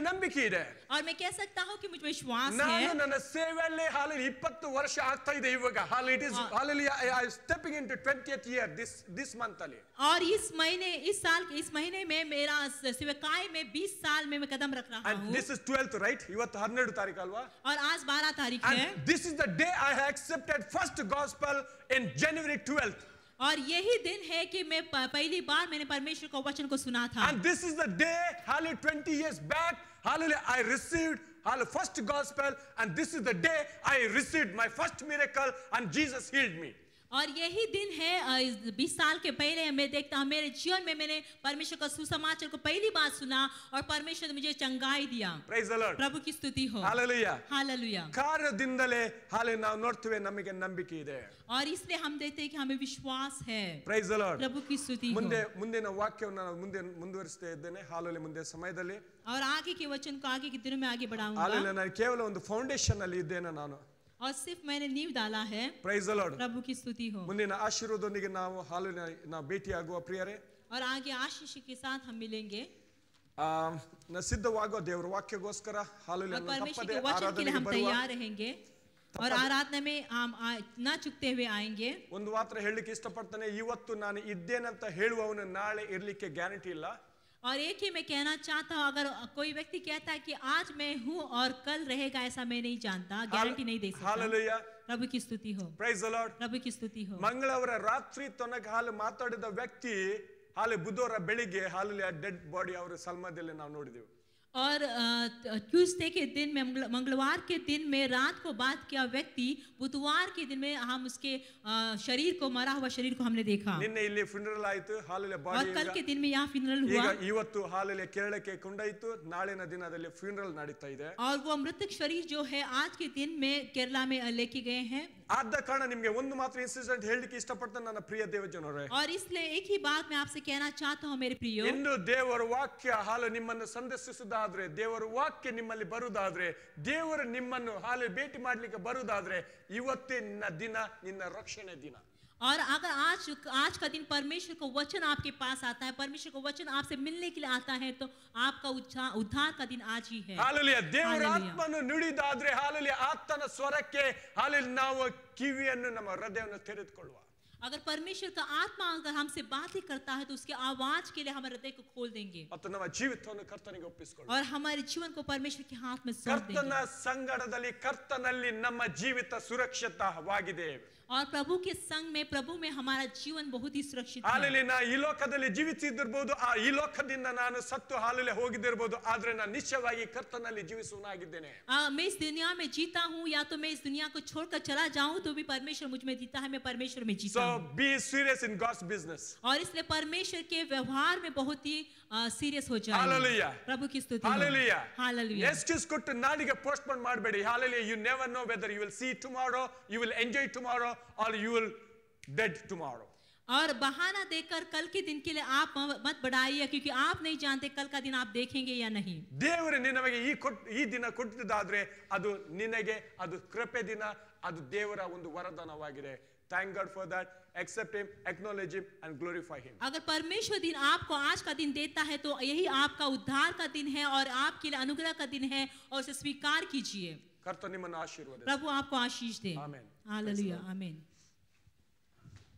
ನಂಬಿಕೆ ಇದೆ. और मैं कह सकता हूँ कि मुझ में विश्वास ನಾನು है ನನ್ನ ಸೇವೆಯಲ್ಲಿ ಹಾಲೆಲೂಯಾ ಇಪ್ಪತ್ತು ವರ್ಷ ಆಗ್ತಾ ಇದೆ ಇವಾಗ. Hallelujah it is hallelujah I am stepping into twentieth year this this month ಅಲ್ಲಿ. और इस महीने इस साल इस महीने में मेरा सेवकाई में बीस साल में मैं कदम रख रहा And हूँ. this is twelfth, right? ಇವತ್ತು ಹನ್ನೆರಡು ತಾರೀಕು ಅಲ್ವಾ? और आज बारह तारीख है And this is the day I have accepted first gospel in January twelfth. और यही दिन है कि मैं प- पहली बार मैंने परमेश्वर को वचन को सुना था. And this is the day, hallelujah, twenty years back, hallelujah, I received hallelujah, first gospel, and this is the day I received my first miracle, and Jesus healed me. और यही दिन है बीस साल के पहले मैं देखता हूँ मेरे जीवन में मैंने परमेश्वर का सुसमाचार को पहली बार सुना और परमेश्वर ने मुझे चंगाई दिया. Praise the Lord. प्रभु की स्तुति हो. Hallelujah. हालेलुया. ಕಾರ್ಯದಿಂದಲೇ hallelujah ನಾವು ನೋಡ್ತೇವೆ ನಮಗೆ ನಂಬಿಕೆ ಇದೆ. और इसलिए हम देखते हैं कि हमें विश्वास है. Praise the Lord. प्रभु की स्तुति हो. ಮುಂದೆ ಮುಂದಿನ ವಾಕ್ಯವನ್ನು ನಾನು ಮುಂದೆ ಮುಂದುವರಿಸ್ತಾ ಇದ್ದೇನೆ. hallelujah ಮುಂದೆ ಸಮಯದಲ್ಲಿ और आगे के वचन को आगे के दिनों में आगे बढ़ाऊंगा. hallelujah ನಾನು ಕೇವಲ ಒಂದು ಫೌಂಡೇಶನ್ ಅಲ್ಲಿ ಇದ್ದೇನೆ ನಾನು. और सिर्फ मैंने नींव डाला है. Praise the Lord. प्रभु की स्तुति हो. ಮುಂದಿನ ಆಶೀರ್ವಾದದೊಂದಿಗೆ ನಾವು hallelujah ನಾವು ಭೇಟಿಯಾಗುವ ಪ್ರಿಯರೇ. और आगे आशीष के साथ हम मिलेंगे. ಆ ನ ಸಿದ್ಧವಾಗೋ ದೇವರ ವಾಕ್ಯಕ್ಕೋಸ್ಕರ hallelujah और परमेश्वर ತಪ್ಪದೆ के वचन के लिए हम ಆರಾಧನೆಗೆ ಬರುವ तैयार रहेंगे और आराधना में हम आ- ना चुकते हुए आएंगे. ಒಂದು ಮಾತ್ರ ಹೇಳಲಿಕ್ಕೆ ಇಷ್ಟಪಡ್ತಾನೆ, ಇವತ್ತು ನಾನು ಇದ್ದೇನಂತ ಹೇಳುವವನು ನಾಳೆ ಇರ್ಲಿಕ್ಕೆ ಗ್ಯಾರಂಟಿ ಇಲ್ಲ. और एक ही मैं कहना चाहता हूँ, अगर कोई व्यक्ति कहता है कि आज मैं हूँ और कल रहेगा, ऐसा मैं नहीं जानता, गारंटी नहीं दे सकता. hallelujah प्रभु की स्तुति हो. praise the Lord. प्रभु की स्तुति हो. ಮಂಗಳವಾರ ರಾತ್ರಿ ತನಕ ಹಾಲು ಮಾತಾಡಿದ ವ್ಯಕ್ತಿ ಹಾಲು ಬುಧವಾರ ಬೆಳಿಗ್ಗೆ ಹಾಲು ಡೆಡ್ ಬಾಡಿ ಅವರ ಸಲ್ಮದಲ್ಲಿ ನಾವು ನೋಡಿದೆವು. और ट्यूसडे के दिन में मंगल- मंगलवार के दिन में रात को बात किया व्यक्ति बुधवार के दिन में हम उसके अ, शरीर को मरा हुआ शरीर को हमने देखा. ನಿನ್ನೆ ಇಲ್ಲಿ ಫ್ಯುನರಲ್ ಆಯ್ತು, ಹಾಲು और ಬಾಡಿ कल के दिन में यहाँ फ्यूनरल ಈಗ हुआ ಇವತ್ತು ಹಾಲು ಕೇರಳಕ್ಕೆ ಕೊಂಡಾಯ್ತು, ನಾಳಿನ ದಿನದಲ್ಲಿ ಫ್ಯುನರಲ್ ನಡೀತಾ ಇದೆ. और वो मृतक शरीर जो है आज के दिन में केरला में लेके गए हैं. ಆದ ಕಾರಣ ನಿಮಗೆ ಒಂದು ಮಾತ್ರ ಇನ್ಸಿಡೆಂಟ್ ಹೇಳಲಿಕ್ಕೆ ಇಷ್ಟಪಡ್ತಾನೆ ನನ್ನ ಪ್ರಿಯ ದೇವಜನರೇ. और इसलिए एक ही बात मैं आपसे कहना चाहता हूँ मेरे प्रियो. ಇನ್ನು ದೇವರ ವಾಕ್ಯ ಹಾಲು ನಿಮ್ಮನ್ನು ಸಂದರ್ಶಿಸುವುದಾದ್ರೆ, ದೇವರ ವಾಕ್ಯ ನಿಮ್ಮಲ್ಲಿ ಬರುವುದಾದ್ರೆ, ದೇವರು ನಿಮ್ಮನ್ನು ಹಾಲು ಭೇಟಿ ಮಾಡ್ಲಿಕ್ಕೆ ಬರುವುದಾದ್ರೆ, ಇವತ್ತೇ ನಿನ್ನ ದಿನ, ನಿನ್ನ ರಕ್ಷಣೆ ದಿನ. और अगर आज आज का दिन परमेश्वर का वचन आपके पास आता है, परमेश्वर का वचन आपसे मिलने के लिए आता है, तो आपका उद्धार उद्धार का दिन आज ही है. ಹಾಲೆಲೂಯಾ. ದೇವರ ಹಾಲೆಲೂಯಾ. ಆತ್ಮನು ನುಡಿದಾದ್ರೆ ಹಾಲೆಲೂಯಾ ಆತನ ಸ್ವರಕ್ಕೆ ಹಾಲೆಲೂಯಾ ನಾವು ಕಿವಿಯನ್ನು ನಮ್ಮ ಹೃದಯವನ್ನು ತೆರೆದುಕೊಳ್ಳುವ. अगर परमेश्वर का आत्मा अगर हमसे बातें करता है तो उसके आवाज के लिए हमारे हृदय को खोल देंगे ಮತ್ತು ನಮ್ಮ ಜೀವಿತವನ್ನು ಕರ್ತನಿಗೆ ಒಪ್ಪಿಸಿಕೊಳ್ಳುವ. और हमारे जीवन को परमेश्वर के हाथ में सौंप ಕರ್ತನ देंगे. ಸಂಗಡದಲ್ಲಿ ಕರ್ತನಲ್ಲಿ ನಮ್ಮ ಜೀವಿತ ಸುರಕ್ಷಿತವಾಗಿದೆ. और प्रभु के संग में प्रभु में हमारा जीवन बहुत ही सुरक्षित है. ಹಾಲೆಲೂಯಾ. ನಾ ಈ ಲೋಕದಲ್ಲಿ ಜೀವಿಸಿದ್ದಿರ್ಬೋದು, ಆ ಈ ಲೋಕದಿಂದ ನಾನು ಸತ್ತು ಹಾಲೆಲೂಯಾ ಹೋಗಿದ್ದಿರ್ಬೋದು, ಆದ್ರೆ ನಾನು ನಿಶ್ಚಯವಾಗಿ ಕರ್ತನಲ್ಲಿ ಜೀವಿಸುವನಾಗಿದ್ದೇನೆ. आ, मैं इस दुनिया में जीता हूँ या तो मैं इस दुनिया को छोड़कर चला जाऊँ, तो भी परमेश्वर मुझ में जीता है, मैं परमेश्वर में जीता So हूँ. be serious in God's business. और इसलिए परमेश्वर के व्यवहार में बहुत ही सीरियस हो जाए. Hallelujah. प्रभु की स्तुति हो. Hallelujah. Hallelujah. Excuse ಕೊಟ್ಟು ನಾಡಿಗೆ ಪೋಸ್ಟ್ಪೋನ್ ಮಾಡಬೇಡಿ. Hallelujah. You never know whether you will see tomorrow, you will enjoy tomorrow, or you will dead tomorrow. और बहाना देकर कल के दिन के लिए आप मत बढ़ाइए, क्योंकि आप नहीं जानते कल का दिन आप देखेंगे या नहीं. ದೇವರು ನಿನಗೆ ಈ ಕೊಟ್ ಈ ದಿನ ಕೊಟ್ಟಿದ್ದಾದ್ರೆ ಅದು ನಿನಗೆ ಅದು ಕೃಪೆ ದಿನ, ಅದು ದೇವರ ಒಂದು ವರದಾನವಾಗಿದೆ. Thank God for that. Accept him, acknowledge him and glorify him. अगर परमेश्वर दिन आपको आज का दिन देता है तो यही आपका उद्धार का दिन है और आपके लिए अनुग्रह का दिन है, और उसे स्वीकार कीजिए. ಕರ್ತನ ನಿಮ್ಮನ್ನು ಆಶೀರ್ವದಿಸಲಿ. प्रभु आपको आशीष दे. Amen. हालेलुया. आमीन.